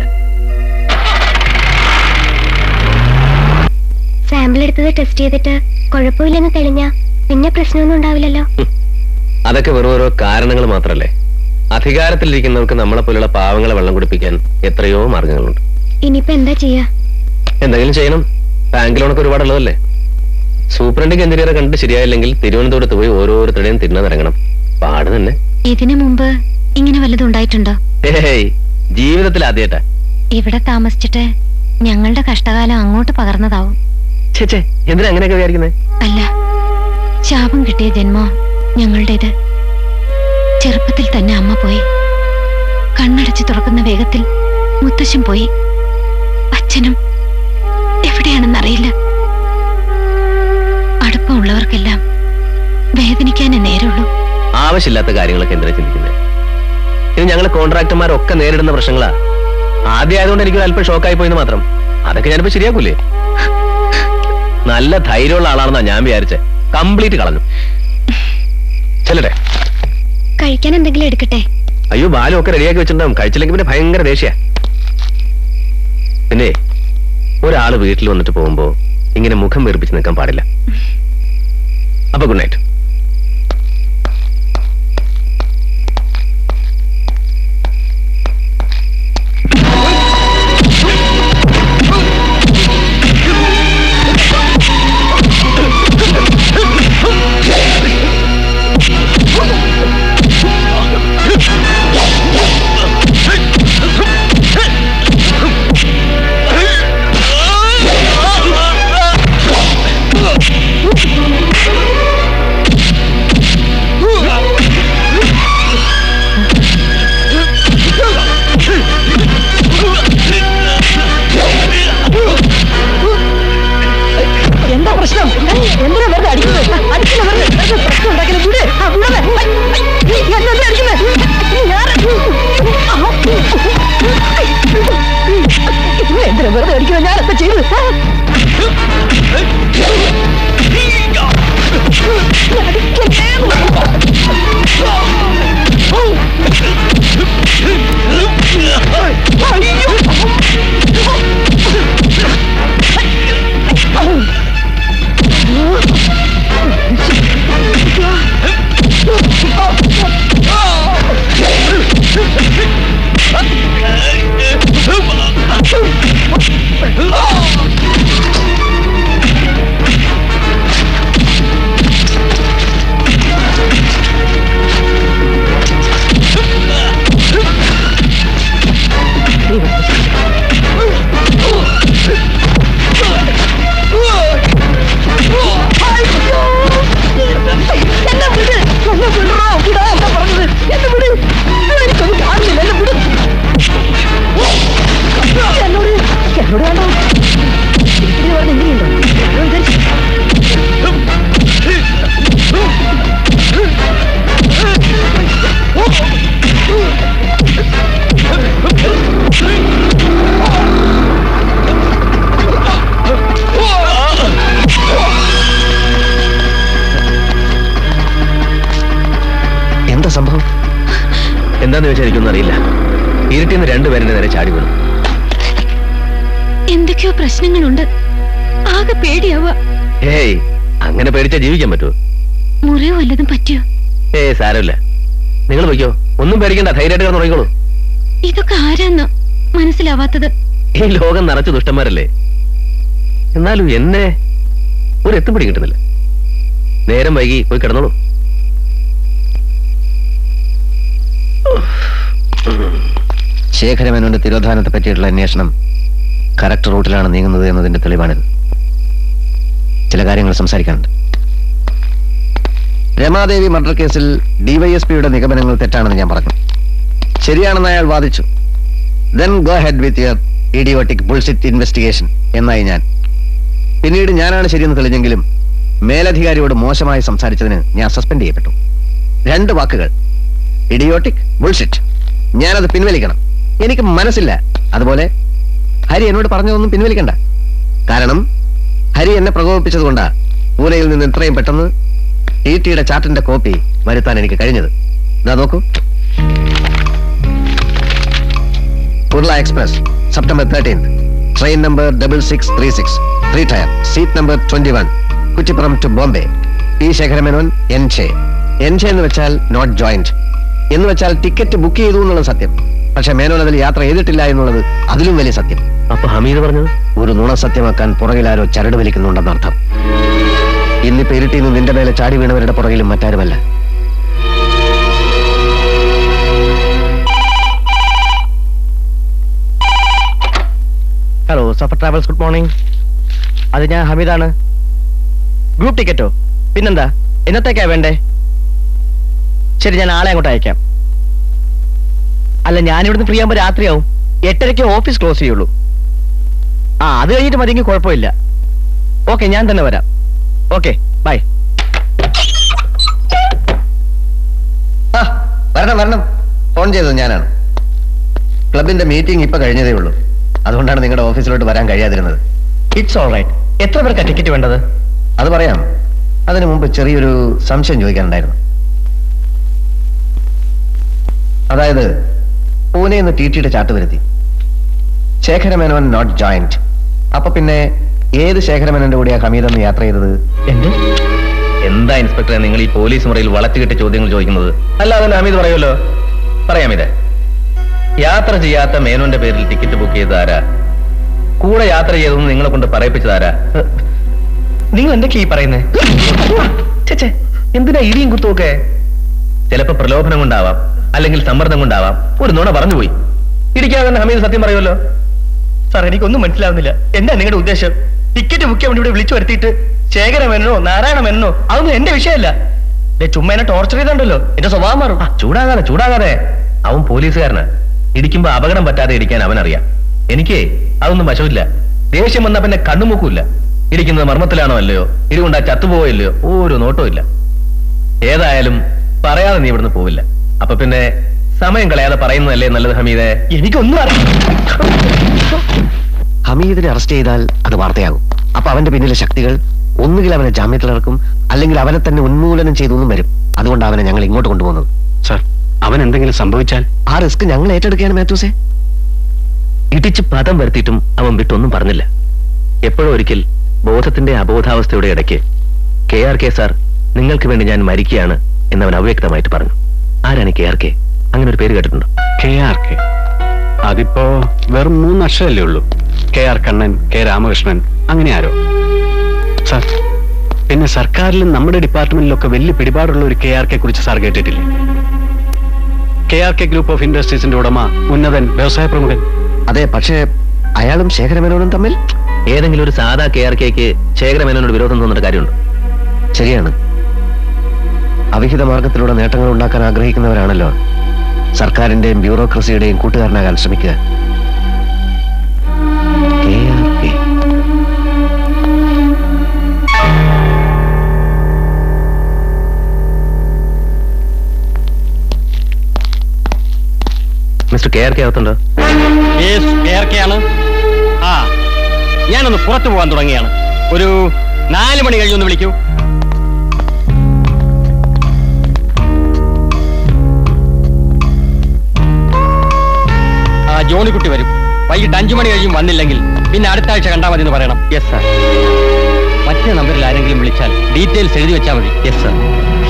സാമ്പിൾ എടുത്തത് ടെസ്റ്റ് ചെയ്തിട്ട് കുഴപ്പമില്ലെന്ന് തെളിഞ്ഞാ പിന്നെ പ്രശ്നമൊന്നും ഉണ്ടാവില്ലല്ലോ. അതൊക്കെ വെറും ഓരോ കാരണങ്ങൾ മാത്രല്ലേ. അധികാരത്തിലിരിക്കുന്നവർക്ക് നമ്മളെ പോലുള്ള പാവങ്ങളെ വെള്ളം കുടിപ്പിക്കാൻ എത്രയോ മാർഗങ്ങളുണ്ട്. ഇനിയിപ്പോ എന്താ ചെയ്യാ? എന്തെങ്കിലും ചെയ്യണം. ബാങ്ക് ലോണൊക്കെ ഒരുപാടുള്ളതല്ലേ. സൂപ്രണ്ടിങ് എഞ്ചിനീയറെ കണ്ടിട്ട് ശരിയായില്ലെങ്കിൽ തിരുവനന്തപുരത്ത് പോയി ഓരോരുത്തരുടെയും തിന്നതിറങ്ങണം. പാട് തന്നെ. ഇതിനു മുമ്പ് ഇങ്ങനെ വല്ലതും ഉണ്ടായിട്ടുണ്ടോ? ഏയ്, ജീവിതത്തിൽ ആദ്യമായിട്ടാ. ഇവിടെ താമസിച്ചിട്ട് ഞങ്ങളുടെ കഷ്ടകാലം അങ്ങോട്ട് പകർന്നതാവും. ചേച്ചേ, എന്തിനാ അങ്ങനെയൊക്കെ വിചാരിക്കുന്നേ? അല്ല, ശാപം കിട്ടിയ ജന്മം ഞങ്ങളുടേത്. ചെറുപ്പത്തിൽ തന്നെ അമ്മ പോയി. കണ്ണടച്ച് തുറക്കുന്ന വേഗത്തിൽ മുത്തശ്ശൻ പോയി. അച്ഛനും എവിടെയാണെന്നറിയില്ല. അടുപ്പമുള്ളവർക്കെല്ലാം വേദനിക്കാനേ നേരുള്ളൂ. ആവശ്യമില്ലാത്ത കാര്യങ്ങളൊക്കെ എന്തിനാ ചിന്തിക്കുന്നത്? ഇത് ഞങ്ങൾ കോൺട്രാക്ടർമാരൊക്കെ നേരിടുന്ന പ്രശ്നങ്ങളാ. ആദ്യം ആയതുകൊണ്ട് എനിക്ക് അല്പം ഷോക്കായി പോയിന്ന് മാത്രം. അതൊക്കെ ഞാനിപ്പോ ശരിയാക്കൂലേ? നല്ല ധൈര്യമുള്ള ആളാണെന്നാ ഞാൻ വിചാരിച്ചേ. കംപ്ലീറ്റ് കളഞ്ഞു. ചെല്ലട്ടെ. കഴിക്കാൻ എന്തെങ്കിലും എടുക്കട്ടെ? അയ്യോ, ബാലും ഒക്കെ റെഡിയാക്കി വെച്ചിട്ടുണ്ടാവും. കഴിച്ചില്ലെങ്കിൽ പിന്നെ ഭയങ്കര ദേഷ്യ. പിന്നെ ഒരാള് വീട്ടിൽ വന്നിട്ട് പോകുമ്പോ ഇങ്ങനെ മുഖം വീർപ്പിച്ച് നിൽക്കാൻ പാടില്ല. അപ്പൊ ഗുഡ് നൈറ്റ്. എന്താ പ്രശ്നം? എന്തിനാ വെറുതെ അടിക്കുന്നത്? അടിക്കുന്ന വെറുതെ പ്രശ്നം ഉണ്ടാക്കില്ല. വിട്. എന്തിനാ വെറുതെ അടിക്കുന്നത്? ഞാനെന്താ ചെയ്തു? സംഭവം എന്താന്ന് വെച്ചാൽ എനിക്കൊന്നും അറിയില്ല. ഇരുട്ടിന്ന് രണ്ടുപേരുടെ നേരെ ചാടി വീണു. എന്തൊക്കെയോ പ്രശ്നങ്ങളുണ്ട്. ആകെ പേടിയാവുക. ഏയ്, അങ്ങനെ പേടിച്ചാ ജീവിക്കാൻ പറ്റുമോ? മുറിയോ വല്ലതും പറ്റിയോ? ഏയ്, സാരമില്ല. നിങ്ങൾ പോയിക്കോ, ഒന്നും പേടിക്കണ്ട. ധൈര്യമായിട്ട് കിടന്നുറങ്ങിക്കോളൂ. ഇതൊക്കെ ആരാന്ന് മനസ്സിലാവാത്തത്? ഈ ലോകം നിറച്ചു ദുഷ്ടന്മാരല്ലേ. എന്നാലും എന്നെ ഒരു എത്തുപിടി കിട്ടുന്നില്ല. നേരം വൈകി പോയി കിടന്നോളൂ. ശേഖരമേനോന്റെ തിരോധാനത്തെ പറ്റിയിട്ടുള്ള അന്വേഷണം കറക്റ്റ് റൂട്ടിലാണ് നീങ്ങുന്നത് എന്നതിന്റെ തെളിവാണിത്. ചില കാര്യങ്ങൾ സംസാരിക്കാനുണ്ട്. രമാദേവി മർഡർ കേസിൽ ഡിവൈഎസ്പിയുടെ നിഗമനങ്ങൾ തെറ്റാണെന്ന് ഞാൻ പറഞ്ഞു. ശരിയാണെന്ന് അയാൾ വാദിച്ചു. Then go head with your idiotic bullshit investigation എന്നായി ഞാൻ. പിന്നീട് ഞാനാണ് ശരിയെന്ന് തെളിഞ്ഞെങ്കിലും മേലധികാരിയോട് മോശമായി സംസാരിച്ചതിന് ഞാൻ സസ്പെൻഡ് ചെയ്യപ്പെട്ടു. 2 വാക്കുകൾ: ഇഡിയോട്ടിക്, ബുൾഷിറ്റ്. ഞാനത് പിൻവലിക്കണം. എനിക്ക് മനസ്സില്ല. അതുപോലെ ഹരി എന്നോട് പറഞ്ഞതൊന്നും പിൻവലിക്കണ്ട. കാരണം ഹരി എന്നെ പ്രകോപിപ്പിച്ചതുകൊണ്ടാ പൂനെയിൽ നിന്ന് ഇത്രയും പെട്ടെന്ന് ടിടിയുടെ ചാർട്ടിന്റെ കോപ്പി വരുത്താൻ എനിക്ക് കഴിഞ്ഞത്. ഇതാ നോക്കൂ. Kurla express September 13th, train number 6636, 3 tier, seat number 21, Kuttippuram to Bombay. P Sekharamenon, എൻഷെ. എൻഷെ എന്ന് വെച്ചാൽ നോട്ട് ജോയിന്റ് എന്ന് വെച്ചാൽ ടിക്കറ്റ് ബുക്ക് ചെയ്തു എന്നുള്ളത് സത്യം. പക്ഷെ മേനോൻ അതിൽ യാത്ര ചെയ്തിട്ടില്ല എന്നുള്ളത് അതിലും വലിയ സത്യം. അപ്പൊ ഹമീദ് പറഞ്ഞത് ഒരു നുണ സത്യമാക്കാൻ പുറകിലാരോ ചരട് വലിക്കുന്നുണ്ടെന്നർത്ഥം. ഇന്നിപ്പോ ഇരുട്ടിന്ന് നിന്റെ മേലെ ചാടി വീണവരുടെ പുറകിലും മറ്റാരുമല്ല. Hello, Safar travels, good morning. അത് ഞാൻ ഹമീദാണ്. ഗ്രൂപ്പ് ടിക്കറ്റോ? പിന്നെന്താ, എന്നത്തേക്കാ വേണ്ടേ? ശരി, ഞാൻ ആളെ അങ്ങോട്ട് അയക്കാം. അല്ല, ഞാനിവിടുന്ന് ഫ്രീ ആകുമ്പോൾ രാത്രിയാവും. 8:30 ഓഫീസ് ക്ലോസ് ചെയ്യുള്ളൂ. അത് കഴിഞ്ഞിട്ട് മതിയെങ്കിൽ കുഴപ്പമില്ല. ഓക്കെ, ഞാൻ തന്നെ വരാം. Okay, by. വരണം. ഫോൺ ചെയ്തത് ഞാനാണ്. ക്ലബിന്റെ മീറ്റിംഗ് ഇപ്പൊ കഴിഞ്ഞതേ ഉള്ളൂ. അതുകൊണ്ടാണ് നിങ്ങളുടെ ഓഫീസിലോട്ട് വരാൻ കഴിയാതിരുന്നത്. It's all right. എത്ര പേർക്കാ ടിക്കറ്റ് വേണ്ടത്? അത് പറയാം. അതിനു മുമ്പ് ചെറിയൊരു സംശയം ചോദിക്കാനുണ്ടായിരുന്നു. അതായത് പൂനെ നിന്ന് ടിടിയുടെ ചാർട്ട് വരുത്തി, ശേഖരമേനോൻ നോട്ട് ജോയിന്റ്. അപ്പൊ പിന്നെ ഏത് ശേഖരമേനോന്റെ കൂടെയാ ഹമീദെന്ന് യാത്ര ചെയ്തത്? എന്താ ഇൻസ്പെക്ടറെ നിങ്ങൾ ഈ പോലീസ് മുറിയിൽ വളച്ചുകെട്ടി ചോദ്യങ്ങൾ ചോദിക്കുന്നത്? അല്ലാതെ ഹമീദ് പറയുമല്ലോ. പറയാം. ഇത് യാത്ര ചെയ്യാത്ത മേനോന്റെ പേരിൽ ടിക്കറ്റ് ബുക്ക് ചെയ്ത ആരാ? കൂടെ യാത്ര ചെയ്തെന്ന് നിങ്ങളെ കൊണ്ട് പറയിപ്പിച്ചതാരാ? നിങ്ങൾ എന്തൊക്കെയാ ഈ പറയുന്നേ? എന്തിനാ ഇടിയും കുത്തുമൊക്കെ? ചിലപ്പോ പ്രലോഭനം കൊണ്ടാവാം, അല്ലെങ്കിൽ സമ്മർദ്ദം കൊണ്ടാവാം. ഒരു നുണ പറഞ്ഞുപോയി. ഇടിക്കാതെ തന്നെ ഹമീദ് സത്യം പറയുമല്ലോ. സാർ, എനിക്കൊന്നും മനസ്സിലാവുന്നില്ല. എന്താ നിങ്ങളുടെ ഉദ്ദേശം? ടിക്കറ്റ് ബുക്ക് ചെയ്യാൻ വേണ്ടി ഇവിടെ വിളിച്ചു വരുത്തിയിട്ട് ശേഖരമേനോ നാരായണമേനോ അതൊന്നും എന്റെ വിഷയമല്ല. ചുമ്മാ എന്നെ ടോർച്ചർ ചെയ്തോണ്ടല്ലോ എന്റെ സ്വഭാവം മാറും. ചൂടാകാതെ. അവൻ പോലീസുകാരനാ. ഇടിക്കുമ്പോ അപകടം പറ്റാതെ ഇരിക്കാൻ അവനറിയാം. എനിക്ക് അതൊന്നും വശമില്ല. ദേഷ്യം വന്നാ പിന്നെ കണ്ണുമുക്കില്ല. ഇരിക്കുന്നത് മർമ്മത്തിലാണോ അല്ലയോ, ഇടികൊണ്ടാ ചത്തുപോയില്ലയോ, ഒരു നോട്ടവും ഇല്ല. ഏതായാലും പറയാതെ നീ ഇവിടുന്ന് പോവില്ല. അപ്പൊ പിന്നെ സമയം കളയാതെ പറയുന്നതല്ലേ നല്ലത് ഹമീദേ? എനിക്കൊന്നും അറിയില്ല. ഹമീദിനെ അറസ്റ്റ് ചെയ്താൽ അത് വാർത്തയാകും. അപ്പൊ അവന്റെ പിന്നിലെ ശക്തികൾ ഒന്നുകിൽ അവനെ ജാമ്യത്തിലിറക്കും, അല്ലെങ്കിൽ അവനെ തന്നെ ഉന്മൂലനം ചെയ്തൊന്നും വരും. അതുകൊണ്ടാണ് അവനെ ഞങ്ങൾ ഇങ്ങോട്ട് കൊണ്ടുപോകുന്നത്. സാർ, അവൻ എന്തെങ്കിലും സംഭവിച്ചാൽ ആ റിസ്ക് ഞങ്ങൾ ഏറ്റെടുക്കുകയാണ് മാത്യൂസേ. ഇടിച്ച് പദം വരുത്തിയിട്ടും അവൻ വിട്ടൊന്നും പറഞ്ഞില്ല. എപ്പോഴോ ഒരിക്കൽ ബോധത്തിന്റെ അബോധാവസ്ഥയുടെ ഇടയ്ക്ക് KRK സാർ, നിങ്ങൾക്ക് വേണ്ടി ഞാൻ മരിക്കുകയാണ് എന്നവൻ അവ്യക്തമായിട്ട് പറഞ്ഞു. ആരാണ് KRK? അങ്ങനെ ഒരു പേര് കേട്ടിട്ടുണ്ടോ? KRK അതിപ്പോ വെറും 3 അക്ഷരല്ലേ ഉള്ളൂ. KR കണ്ണൻ, K രാമകൃഷ്ണൻ, അങ്ങനെ ആരോ. സാർ, പിന്നെ സർക്കാരിലും നമ്മുടെ ഡിപ്പാർട്ട്മെന്റിലൊക്കെ വലിയ പിടിപാടുള്ള ഒരു KRK കുറിച്ച് സാർ കേട്ടിട്ടില്ലേ? KRK ഗ്രൂപ്പ് ഓഫ് ഇൻഡസ്ട്രീസിന്റെ ഉടമ, ഉന്നതൻ, വ്യവസായ പ്രമുഖൻ. അതെ, പക്ഷേ അയാളും ശേഖരമേനോനും തമ്മിൽ ഏതെങ്കിലും ഒരു സാധാ KRKക്ക് ശേഖരമേനോനോട് വിരോധം തോന്നുന്ന കാര്യമുണ്ട്? ശരിയാണ്. അവിഹിത മാർഗത്തിലൂടെ നേട്ടങ്ങൾ ഉണ്ടാക്കാൻ ആഗ്രഹിക്കുന്നവരാണല്ലോ സർക്കാരിന്റെയും ബ്യൂറോക്രസിയുടെയും കൂട്ടുകാരനാകാൻ ശ്രമിക്കുക. Mister KRK അകത്തുണ്ടോ? KRK ആണ്. ഞാനൊന്ന് പുറത്തു പോകാൻ തുടങ്ങിയാണ്. ഒരു 4 മണി കഴിഞ്ഞൊന്ന് വിളിക്കൂ. ജോണിക്കുട്ടി വരും. വൈകിട്ട് 5 മണി കഴിയും. വന്നില്ലെങ്കിൽ പിന്നെ അടുത്ത ആഴ്ച കണ്ടാൽ മതി എന്ന് പറയണം. Yes sir. മറ്റേ നമ്പറിൽ ആരെങ്കിലും വിളിച്ചാൽ ഡീറ്റെയിൽസ് എഴുതി വെച്ചാൽ മതി. Yes sir.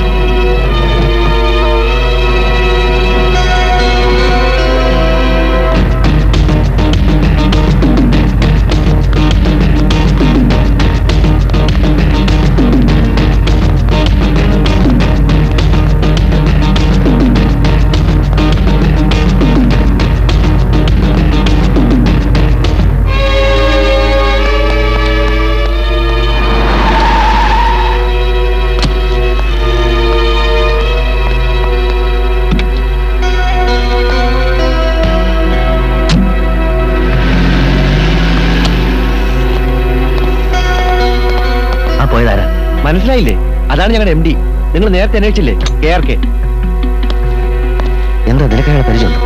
മനസ്സിലായില്ലേ? അതാണ് ഞങ്ങളുടെ MD. നിങ്ങൾ നേരത്തെ അന്വേഷിച്ചില്ലേ? KRK. എന്താ നിനക്ക് അയാളെ പരിചയമുണ്ടോ?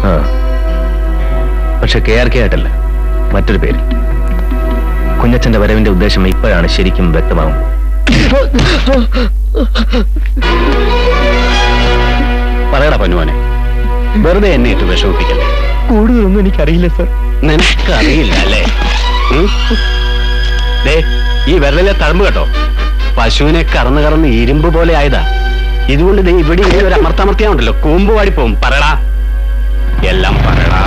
പക്ഷെ KRK ആയിട്ടല്ല, മറ്റൊരു പേര്. കുഞ്ഞച്ഛന്റെ വരവിന്റെ ഉദ്ദേശം ഇപ്പോഴാണ് ശരിക്കും വ്യക്തമാകുന്നത്. പറയടാ പൊന്നുമോനെ, വെറുതെ എന്നെ ഇട്ട് വിഷമിപ്പിക്കല്ലേ. കൂടുതലൊന്നും എനിക്കറിയില്ല സർ. നിനക്കറിയില്ല അല്ലേ? ഈ വിരലിലെ തഴമ്പ് കേട്ടോ, പശുവിനെ കറന്ന് കറന്ന് ഇരുമ്പ് പോലെ ആയതാ. ഇതുകൊണ്ട് ദേ ഇവിടെ ഒരു അമർത്തമർത്തിയാണ്ടല്ലോ, കൂമ്പ് വാടിപ്പോവും. പറയടാ, എല്ലാം പറയടാ.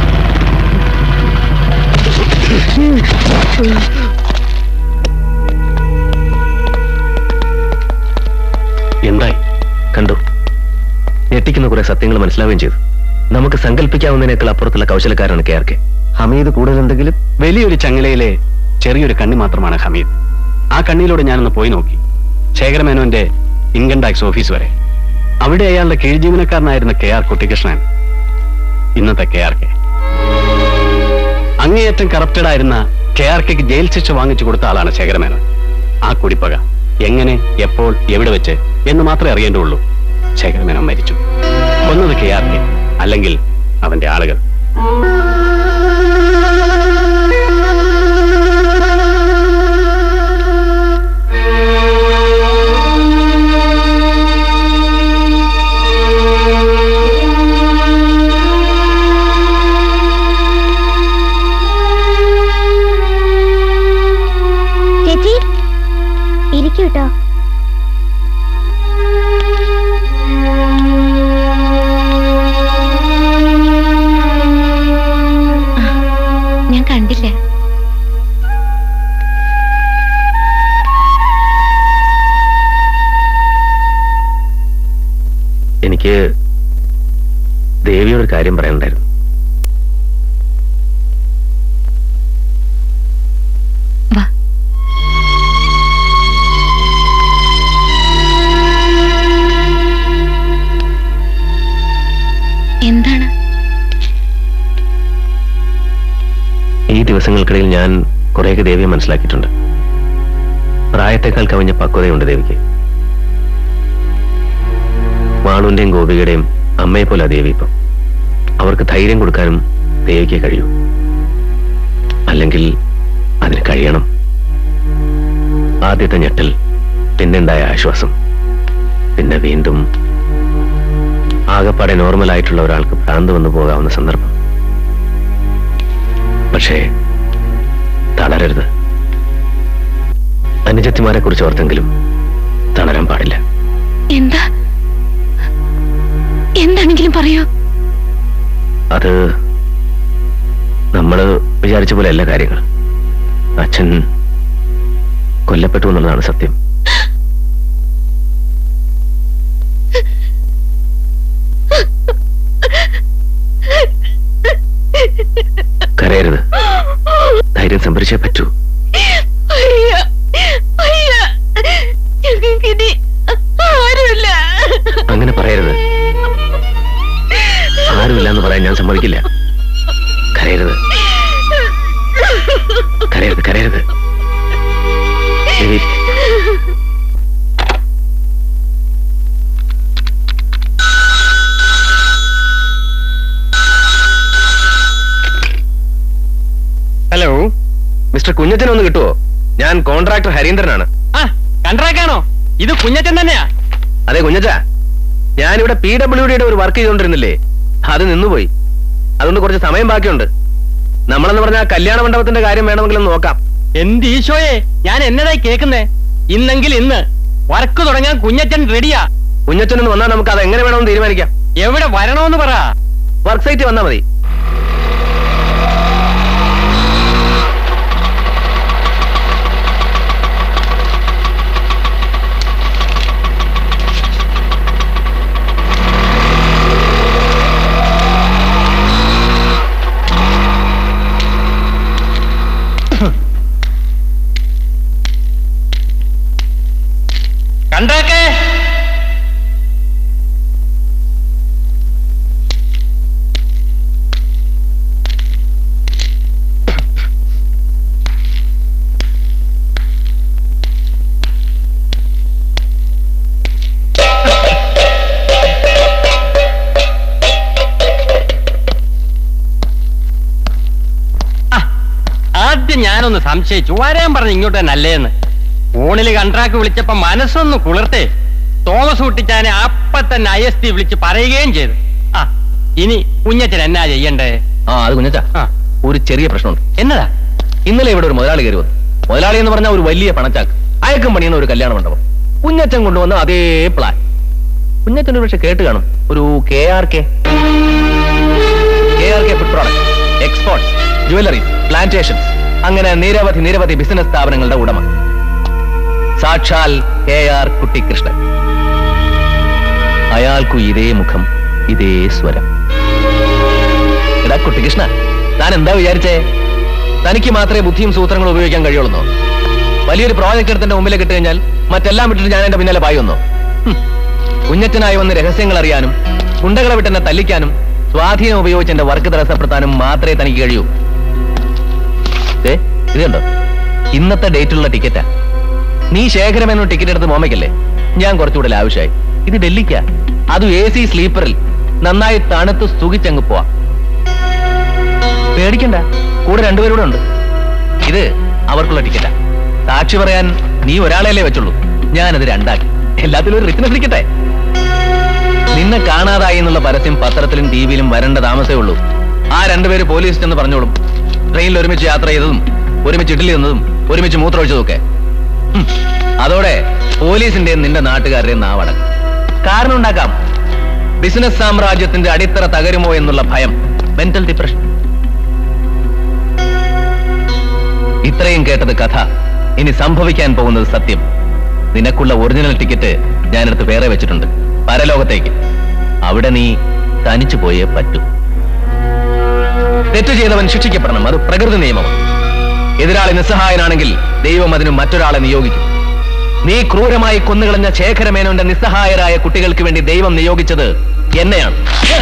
എന്തായി? കണ്ടു. ഞെട്ടിക്കുന്ന കുറെ സത്യങ്ങൾ മനസ്സിലാവുകയും ചെയ്തു. നമുക്ക് സങ്കല്പിക്കാവുന്നതിനേക്കാൾ അപ്പുറത്തുള്ള കൗശലക്കാരാണ് KRK. ഹമീദ് കൂടുതൽ എന്തെങ്കിലും? വലിയൊരു ചങ്ങലയിലെ ചെറിയൊരു കണ്ണി മാത്രമാണ് ഹമീദ്. ആ കണ്ണിയിലൂടെ ഞാനൊന്ന് പോയി നോക്കി, ശേഖരമേനോന്റെ ഇൻകം ടാക്സ് ഓഫീസ് വരെ. അവിടെ അയാളുടെ കീഴ് ജീവനക്കാരനായിരുന്ന KR കുട്ടികൃഷ്ണൻ ഇന്നത്തെ KRK. അങ്ങേയറ്റം കറപ്റ്റഡ് ആയിരുന്ന KRKക്ക് ജയിൽ ശിക്ഷ വാങ്ങിച്ചു കൊടുത്ത ആളാണ് ശേഖരമേനോൻ. ആ കുടിപ്പക എങ്ങനെ, എപ്പോൾ, എവിടെ വെച്ച് എന്ന് മാത്രമേ അറിയേണ്ടുള്ളൂ. ശേഖരമേനോൻ മരിച്ചു. കൊന്നത് KRK, അല്ലെങ്കിൽ അവന്റെ ആളുകൾ. ചേച്ചി ഇരിക്കൂട്ടോ. ഞാൻ കണ്ടില്ല. എനിക്ക് ദേവിയോടൊരു കാര്യം പറയാനുണ്ടായിരുന്നു. എന്താണ്? ഈ ദിവസങ്ങൾക്കിടയിൽ ഞാൻ കുറേയൊക്കെ ദേവിയെ മനസ്സിലാക്കിയിട്ടുണ്ട്. പ്രായത്തെക്കാൾ കവിഞ്ഞ പക്വതയുണ്ട് ദേവിക്ക്. മാളുവിന്റെയും ഗോപികയുടെയും അമ്മയെ പോലെ ദേവി ഇപ്പം. അവർക്ക് ധൈര്യം കൊടുക്കാനും ദേവിക്ക് കഴിയൂ. അല്ലെങ്കിൽ അതിന് കഴിയണം. ആദ്യത്തെ ഞെട്ടൽ, പിന്നെണ്ടായ ആശ്വാസം, പിന്നെ വീണ്ടും ആകപ്പാടെ നോർമലായിട്ടുള്ള ഒരാൾക്ക് ഭ്രാന്ത് വന്നു പോകാവുന്ന സന്ദർഭം. പക്ഷേ തളരരുത്. അനുജത്തിമാരെ കുറിച്ച് ഓർത്തെങ്കിലും തളരാൻ പാടില്ല. എന്താണെങ്കിലും പറയൂ. അത് നമ്മൾ വിചാരിച്ച പോലെ അല്ല കാര്യങ്ങൾ. അച്ഛൻ കൊല്ലപ്പെട്ടു എന്നുള്ളതാണ് സത്യം. കരയരുത്. ധൈര്യം സംഭരിച്ചേ പറ്റൂ. അങ്ങനെ പറയരുത്. ആരുമില്ല എന്ന് പറയാൻ ഞാൻ സമ്മതിക്കില്ല. കരയരുത്, കരയരുത്, കരയരുത്. ഹലോ, മിസ്റ്റർ കുഞ്ഞച്ചൻ ഒന്ന് കിട്ടുവോ? ഞാൻ കോൺട്രാക്ടർ ഹരീന്ദ്രനാണ്. കൺട്രാക്ടാണോ? ഇത് കുഞ്ഞച്ചൻ തന്നെയാ. അതെ കുഞ്ഞച്ച, ഞാനിവിടെ PWDയുടെ ഒരു വർക്ക് ചെയ്തോണ്ടിരുന്നില്ലേ, അത് നിന്നുപോയി. അതുകൊണ്ട് കുറച്ച് സമയം ബാക്കിയുണ്ട്. നമ്മളെന്ന് പറഞ്ഞാൽ കല്യാണ മണ്ഡപത്തിന്റെ കാര്യം വേണമെങ്കിലും നോക്കാം. എന്ത് ഈശോയെ, ഞാൻ എന്നതായി കേൾക്കുന്നേ? ഇന്നെങ്കിൽ ഇന്ന് വർക്ക് തുടങ്ങാൻ കുഞ്ഞച്ചൻ റെഡിയാ. കുഞ്ഞച്ചൻ ഒന്ന് വന്നാൽ നമുക്ക് അത് എങ്ങനെ വേണമെന്ന് തീരുമാനിക്കാം. എവിടെ വരണമെന്ന് പറ. വർക്ക് സൈറ്റ് വന്നാൽ മതി. കണ്ടാക്കേ. ആദ്യം ഞാനൊന്ന് സംശയിച്ചു, വരാൻ പറഞ്ഞു ഇങ്ങോട്ട് തന്നെ അല്ലേന്ന്. ഫോണിൽ കൺട്രാക്ട് വിളിച്ചപ്പോ മനസ്സൊന്ന് കുളിർത്തേ. തോമസ് കുട്ടിച്ചാനെ അപ്പൊ തന്നെ ISD വിളിച്ച് പറയുകയും ചെയ്തു. ആ ഇനി കുഞ്ഞച്ചൻ എന്നാ ചെയ്യണ്ടേ? അത് കുഞ്ഞച്ചാ, ഒരു ചെറിയ പ്രശ്നമുണ്ട്. എന്നതാ? ഇന്നലെ ഇവിടെ ഒരു മുതലാളി കയറി വന്നു. മുതലാളി എന്ന് പറഞ്ഞാൽ ഒരു വലിയ പണച്ചാക്ക്, അയക്കം പണിയുന്ന ഒരു കല്യാണ മണ്ഡപം. കുഞ്ഞച്ചൻ കൊണ്ടുവന്ന അതേ പ്ലാൻ. കുഞ്ഞച്ചൻ ഒരു പക്ഷെ കേട്ട് കാണും, ഒരു KRK food product, exports, jewelleries, plantations, അങ്ങനെ നിരവധി ബിസിനസ് സ്ഥാപനങ്ങളുടെ ഉടമ. സാക്ഷാൽ KR കുട്ടിക്കൃഷ്ണൻ. അയാൾക്കു ഇതേ മുഖം, ഇതേ സ്വരം. എടാ കുട്ടിക്കൃഷ്ണ, താൻ എന്താ വിചാരിച്ചേ? തനിക്ക് മാത്രമേ ബുദ്ധിയും സൂത്രങ്ങളും ഉപയോഗിക്കാൻ കഴിയുള്ളൂ? വലിയൊരു പ്രോജക്റ്റ് എടുത്തിന്റെ മുമ്പിലേക്ക് ഇട്ട് കഴിഞ്ഞാൽ മറ്റെല്ലാം വിട്ടിട്ട് ഞാൻ എന്റെ പിന്നാലെ പായുന്നോ? കുഞ്ഞച്ചനായി വന്ന് രഹസ്യങ്ങൾ അറിയാനും ഗുണ്ടകളെ വിട്ടെന്നെ തല്ലിക്കാനും സ്വാധീനം ഉപയോഗിച്ച് എന്റെ വർക്ക് തടസ്സപ്പെടുത്താനും മാത്രമേ തനിക്ക് കഴിയൂ. ഇത് കണ്ടോ, ഇന്നത്തെ ഡേറ്റിലുള്ള ടിക്കറ്റാ. നീ ശേഖരമെന്നോ ടിക്കറ്റ് എടുത്ത് മോമയ്ക്കല്ലേ? ഞാൻ കുറച്ചുകൂടെ ആവശ്യമായി. ഇത് ഡൽഹിക്കാ, അതും AC സ്ലീപ്പറിൽ. നന്നായി തണുത്ത് സുഖിച്ചങ്ങ് പോവാ. പേടിക്കണ്ട, കൂടെ രണ്ടുപേരൂടെ ഉണ്ട്. ഇത് അവർക്കുള്ള ടിക്കറ്റാ. സാക്ഷി പറയാൻ നീ ഒരാളെയല്ലേ വെച്ചുള്ളൂ, ഞാനത് രണ്ടാക്കി. എല്ലാത്തിലും ഒരു റിക്കനസ് ഇരിക്കട്ടെ. നിന്നെ കാണാതായി എന്നുള്ള പരസ്യം പത്രത്തിലും TV-യിലും വരേണ്ട താമസേ ഉള്ളൂ. ആ രണ്ടുപേര് പോലീസ് എന്ന് പറഞ്ഞോളും. ട്രെയിനിൽ ഒരുമിച്ച് യാത്ര ചെയ്തതും ഒരുമിച്ച് ഇഡ്ഡലി തന്നതും ഒരുമിച്ച് മൂത്രമൊഴിച്ചതും ഒക്കെ. അതോടെ പോലീസിന്റെയും നിന്റെ നാട്ടുകാരുടെയും നാവടക്കും. കാരണം ഉണ്ടാക്കാം, ബിസിനസ് സാമ്രാജ്യത്തിന്റെ അടിത്തറ തകരുമോ എന്നുള്ള ഭയം, മെന്റൽ ഡിപ്രഷൻ. ഇത്രയും കേട്ടത് കഥ, ഇനി സംഭവിക്കാൻ പോകുന്നത് സത്യം. നിനക്കുള്ള ഒറിജിനൽ ടിക്കറ്റ് ഞാനെടുത്ത് വേറെ വെച്ചിട്ടുണ്ട്, പരലോകത്തേക്ക്. അവിടെ നീ തനിച്ചു പോയേ പറ്റൂ. തെറ്റ് ചെയ്തവൻ ശിക്ഷിക്കപ്പെടണം, അത് പ്രകൃതി നിയമമാണ്. എതിരാളി നിസ്സഹായനാണെങ്കിൽ ദൈവം അതിന് മറ്റൊരാളെ നിയോഗിക്കും. നീ ക്രൂരമായി കൊന്നുകളഞ്ഞ ശേഖരമേനോന്റെ നിസ്സഹായരായ കുട്ടികൾക്ക് വേണ്ടി ദൈവം നിയോഗിച്ചത് എന്നെയാണ്.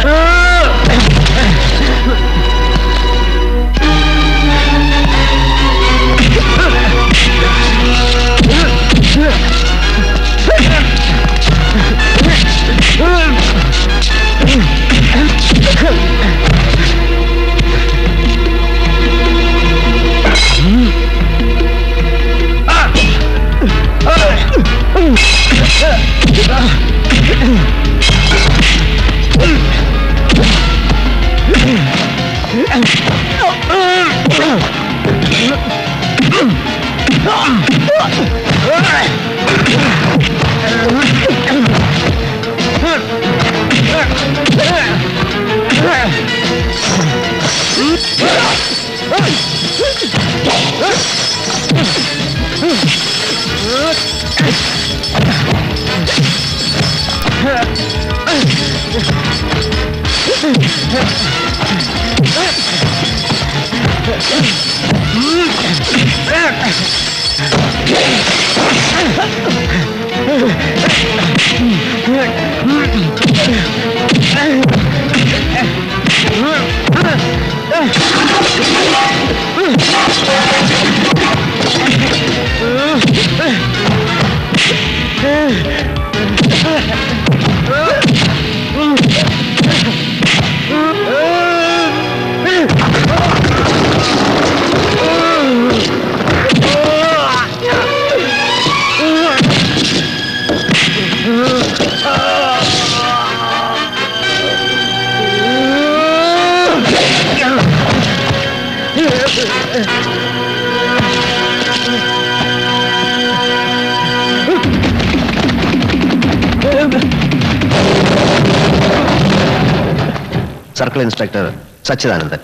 Circle inspector Sachidanandan.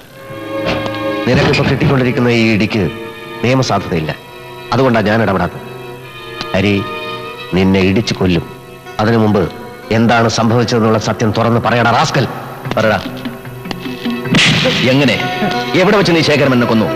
നിനക്കിപ്പോ കിട്ടിക്കൊണ്ടിരിക്കുന്ന ഈ ഇടിക്ക് നിയമസാധുതയില്ല. അതുകൊണ്ടാണ് ഞാൻ ഇടപെടാത്തത്. ഹരി നിന്നെ ഇടിച്ചു കൊല്ലും. അതിനു മുമ്പ് എന്താണ് സംഭവിച്ചതെന്നുള്ള സത്യം തുറന്ന് പറയടാ റാസ്കൽ. പറയടാ, എങ്ങനെ, എവിടെ വെച്ച് നീ ശേഖരം എന്നെ കൊന്നു?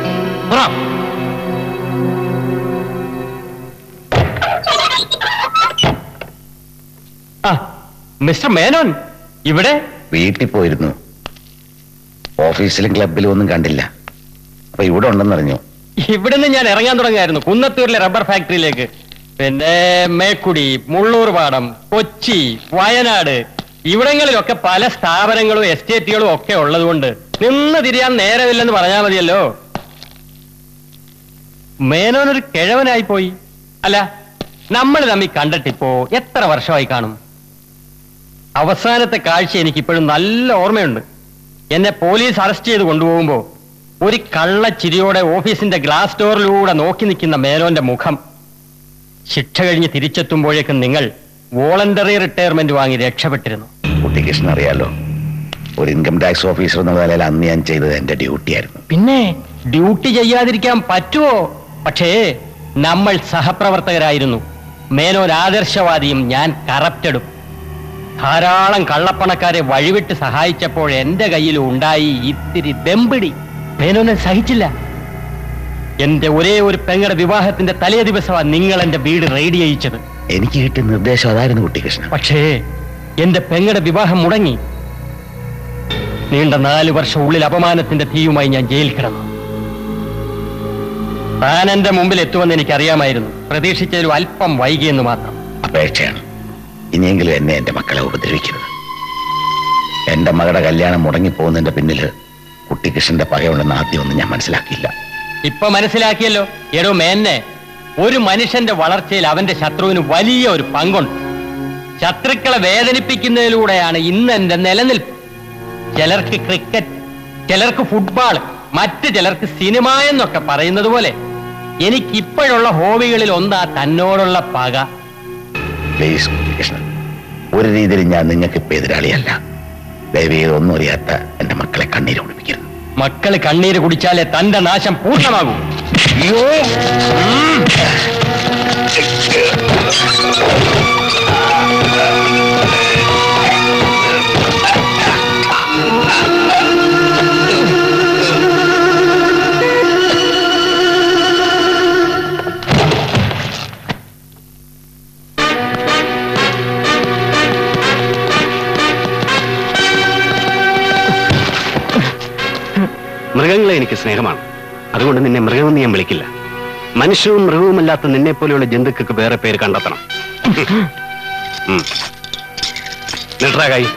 മിസ്റ്റർ മേനോൻ ഇവിടെ? വീട്ടിൽ പോയിരുന്നു. ഓഫീസിലും ക്ലബിലും ഒന്നും കണ്ടില്ല. അപ്പൊ ഇവിടെ ഉണ്ടെന്നറിഞ്ഞു. ഇവിടുന്ന് ഞാൻ ഇറങ്ങാൻ തുടങ്ങിയായിരുന്നു കുന്നത്തൂരിലെ റബ്ബർ ഫാക്ടറിയിലേക്ക്. പിന്നെ മേക്കുടി, മുള്ളൂർ പാടം, കൊച്ചി, വയനാട് ഇവിടങ്ങളിലൊക്കെ പല സ്ഥാപനങ്ങളും എസ്റ്റേറ്റുകളും ഒക്കെ ഉള്ളതുകൊണ്ട് നിന്ന് തിരിയാൻ നേരമില്ലെന്ന് പറഞ്ഞാൽ മതിയല്ലോ. മേനോനൊരു കിഴവനായി പോയി. അല്ല, നമ്മൾ തമ്മിൽ കണ്ടിട്ടിപ്പോ എത്ര വർഷമായി കാണും? അവസാനത്തെ കാഴ്ച എനിക്കിപ്പോഴും നല്ല ഓർമ്മയുണ്ട്. എന്നെ പോലീസ് അറസ്റ്റ് ചെയ്ത് കൊണ്ടുപോകുമ്പോ ഒരു കള്ളച്ചിരിയോടെ ഓഫീസിന്റെ ഗ്ലാസ് ഡോറിലൂടെ നോക്കി നിൽക്കുന്ന മേനോന്റെ മുഖം. ശിക്ഷ കഴിഞ്ഞ് തിരിച്ചെത്തുമ്പോഴേക്കും നിങ്ങൾ വോളണ്ടറി റിട്ടയർമെന്റ് വാങ്ങി രക്ഷപ്പെട്ടിരുന്നു. കുട്ടികൃഷ്ണൻ അറിയാലോ, ഒരു ഇൻകം ടാക്സ് ഓഫീസർ എന്ന നിലയിൽ അന്ന് ഞാൻ ചെയ്തത് എന്റെ ഡ്യൂട്ടിയായിരുന്നു. പിന്നെ ഡ്യൂട്ടി ചെയ്യാതിരിക്കാൻ പറ്റുമോ? പക്ഷേ നമ്മൾ സഹപ്രവർത്തകരായിരുന്നു. മേനോൻ ആദർശവാദിയും ഞാൻ കറപ്റ്റഡും. ധാരാളം കള്ളപ്പണക്കാരെ വഴിവിട്ട് സഹായിച്ചപ്പോൾ എന്റെ കയ്യിൽ ഉണ്ടായി ഇത്തിരി ദമ്പിടി. മേനോനെ സഹിച്ചില്ല. എന്റെ ഒരേ ഒരു പെങ്ങളുടെ വിവാഹത്തിന്റെ തലേ ദിവസമാണ് നിങ്ങൾ എന്റെ വീട് റെയ്ഡ് ചെയ്യിച്ചത്. എനിക്ക് കിട്ടിയ നിർദ്ദേശം അതായിരുന്നു കുട്ടികൃഷ്ണൻ. പക്ഷേ എന്റെ പെങ്ങളുടെ വിവാഹം മുടങ്ങി. നീണ്ട 4 വർഷം ഉള്ളിൽ അപമാനത്തിന്റെ തീയുമായി ഞാൻ ജയിലിൽ കിടന്നു. താൻ എന്റെ മുമ്പിൽ എത്തുമെന്ന് എനിക്കറിയാമായിരുന്നു. പ്രതീക്ഷിച്ചൊരു അല്പം വൈകിയെന്ന് മാത്രം. അപേക്ഷയാണ്, ഇനിയെങ്കിലും എന്നെ എന്റെ മക്കളെ ഉപദ്രവിക്കരുത്. എന്റെ മകളുടെ കല്യാണം മുടങ്ങിപ്പോകുന്നതിന്റെ പിന്നില് കുട്ടികൃഷ്ണന്റെ പകയുണ്ടെന്ന് ആദ്യമൊന്നും ഞാൻ മനസ്സിലാക്കിയില്ല. ഇപ്പൊ മനസ്സിലാക്കിയല്ലോ. എടോ മേന്നെ, ഒരു മനുഷ്യന്റെ വളർച്ചയിൽ അവന്റെ ശത്രുവിന് വലിയ ഒരു പങ്കുണ്ട്. ശത്രുക്കളെ വേദനിപ്പിക്കുന്നതിലൂടെയാണ് ഇന്ന് എന്റെ നിലനിൽപ്പ്. ചിലർക്ക് ക്രിക്കറ്റ്, ചിലർക്ക് ഫുട്ബോൾ, മറ്റു ചിലർക്ക് സിനിമ എന്നൊക്കെ പറയുന്നത് പോലെ എനിക്കിപ്പോഴുള്ള ഹോബികളിൽ ഒന്നാ തന്നോടുള്ള പക. പ്ലീസ് കുട്ടികൃഷ്ണൻ, ഒരു രീതിയിൽ ഞാൻ നിങ്ങൾക്ക് ഇപ്പൊ എതിരാളിയല്ല. ദയവേത് ഒന്നും അറിയാത്ത എന്റെ മക്കളെ കണ്ണീര് കുടിപ്പിക്കരുത്. മക്കള് കണ്ണീര് കുടിച്ചാലേ തന്റെ നാശം പൂർണ്ണമാകൂ. അയ്യോ, മൃഗങ്ങളെ എനിക്ക് സ്നേഹമാണ്. അതുകൊണ്ട് നിന്നെ മൃഗമെന്ന് ഞാൻ വിളിക്കില്ല. മനുഷ്യവും മൃഗവുമല്ലാത്ത നിന്നെ പോലെയുള്ള ജന്തുക്കൾക്ക് വേറെ പേര് കണ്ടെത്തണം. നെട്രാകായി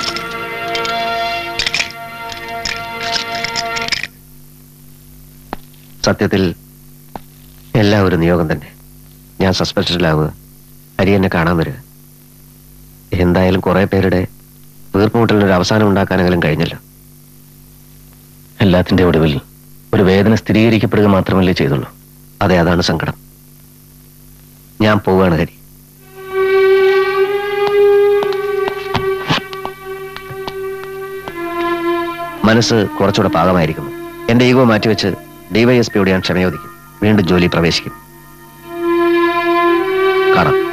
സത്യത്തിൽ എല്ലാം ഒരു നിയോഗം തന്നെ. ഞാൻ സസ്പെൻഷനിലാവുക, ഹരി എന്നെ കാണാൻ വരിക. എന്തായാലും കുറെ പേരുടെ വീർപ്പുമുട്ടലിനൊരു അവസാനം ഉണ്ടാക്കാനെങ്കിലും കഴിഞ്ഞല്ലോ. എല്ലാത്തിന്റെ ഒടുവിൽ ഒരു വേദന സ്ഥിരീകരിക്കപ്പെടുക മാത്രമല്ലേ ചെയ്തുള്ളൂ. അതെ, അതാണ് സങ്കടം. ഞാൻ പോവുകയാണ് ഹരി. മനസ്സ് കുറച്ചുകൂടെ പാകമായിരിക്കുന്നു. എന്റെ ഈഗോ മാറ്റിവെച്ച് ഡിവൈഎസ്പിയോട് ഞാൻ ക്ഷമയോദിക്കും. വീണ്ടും ജോലി പ്രവേശിക്കും. കാണാം.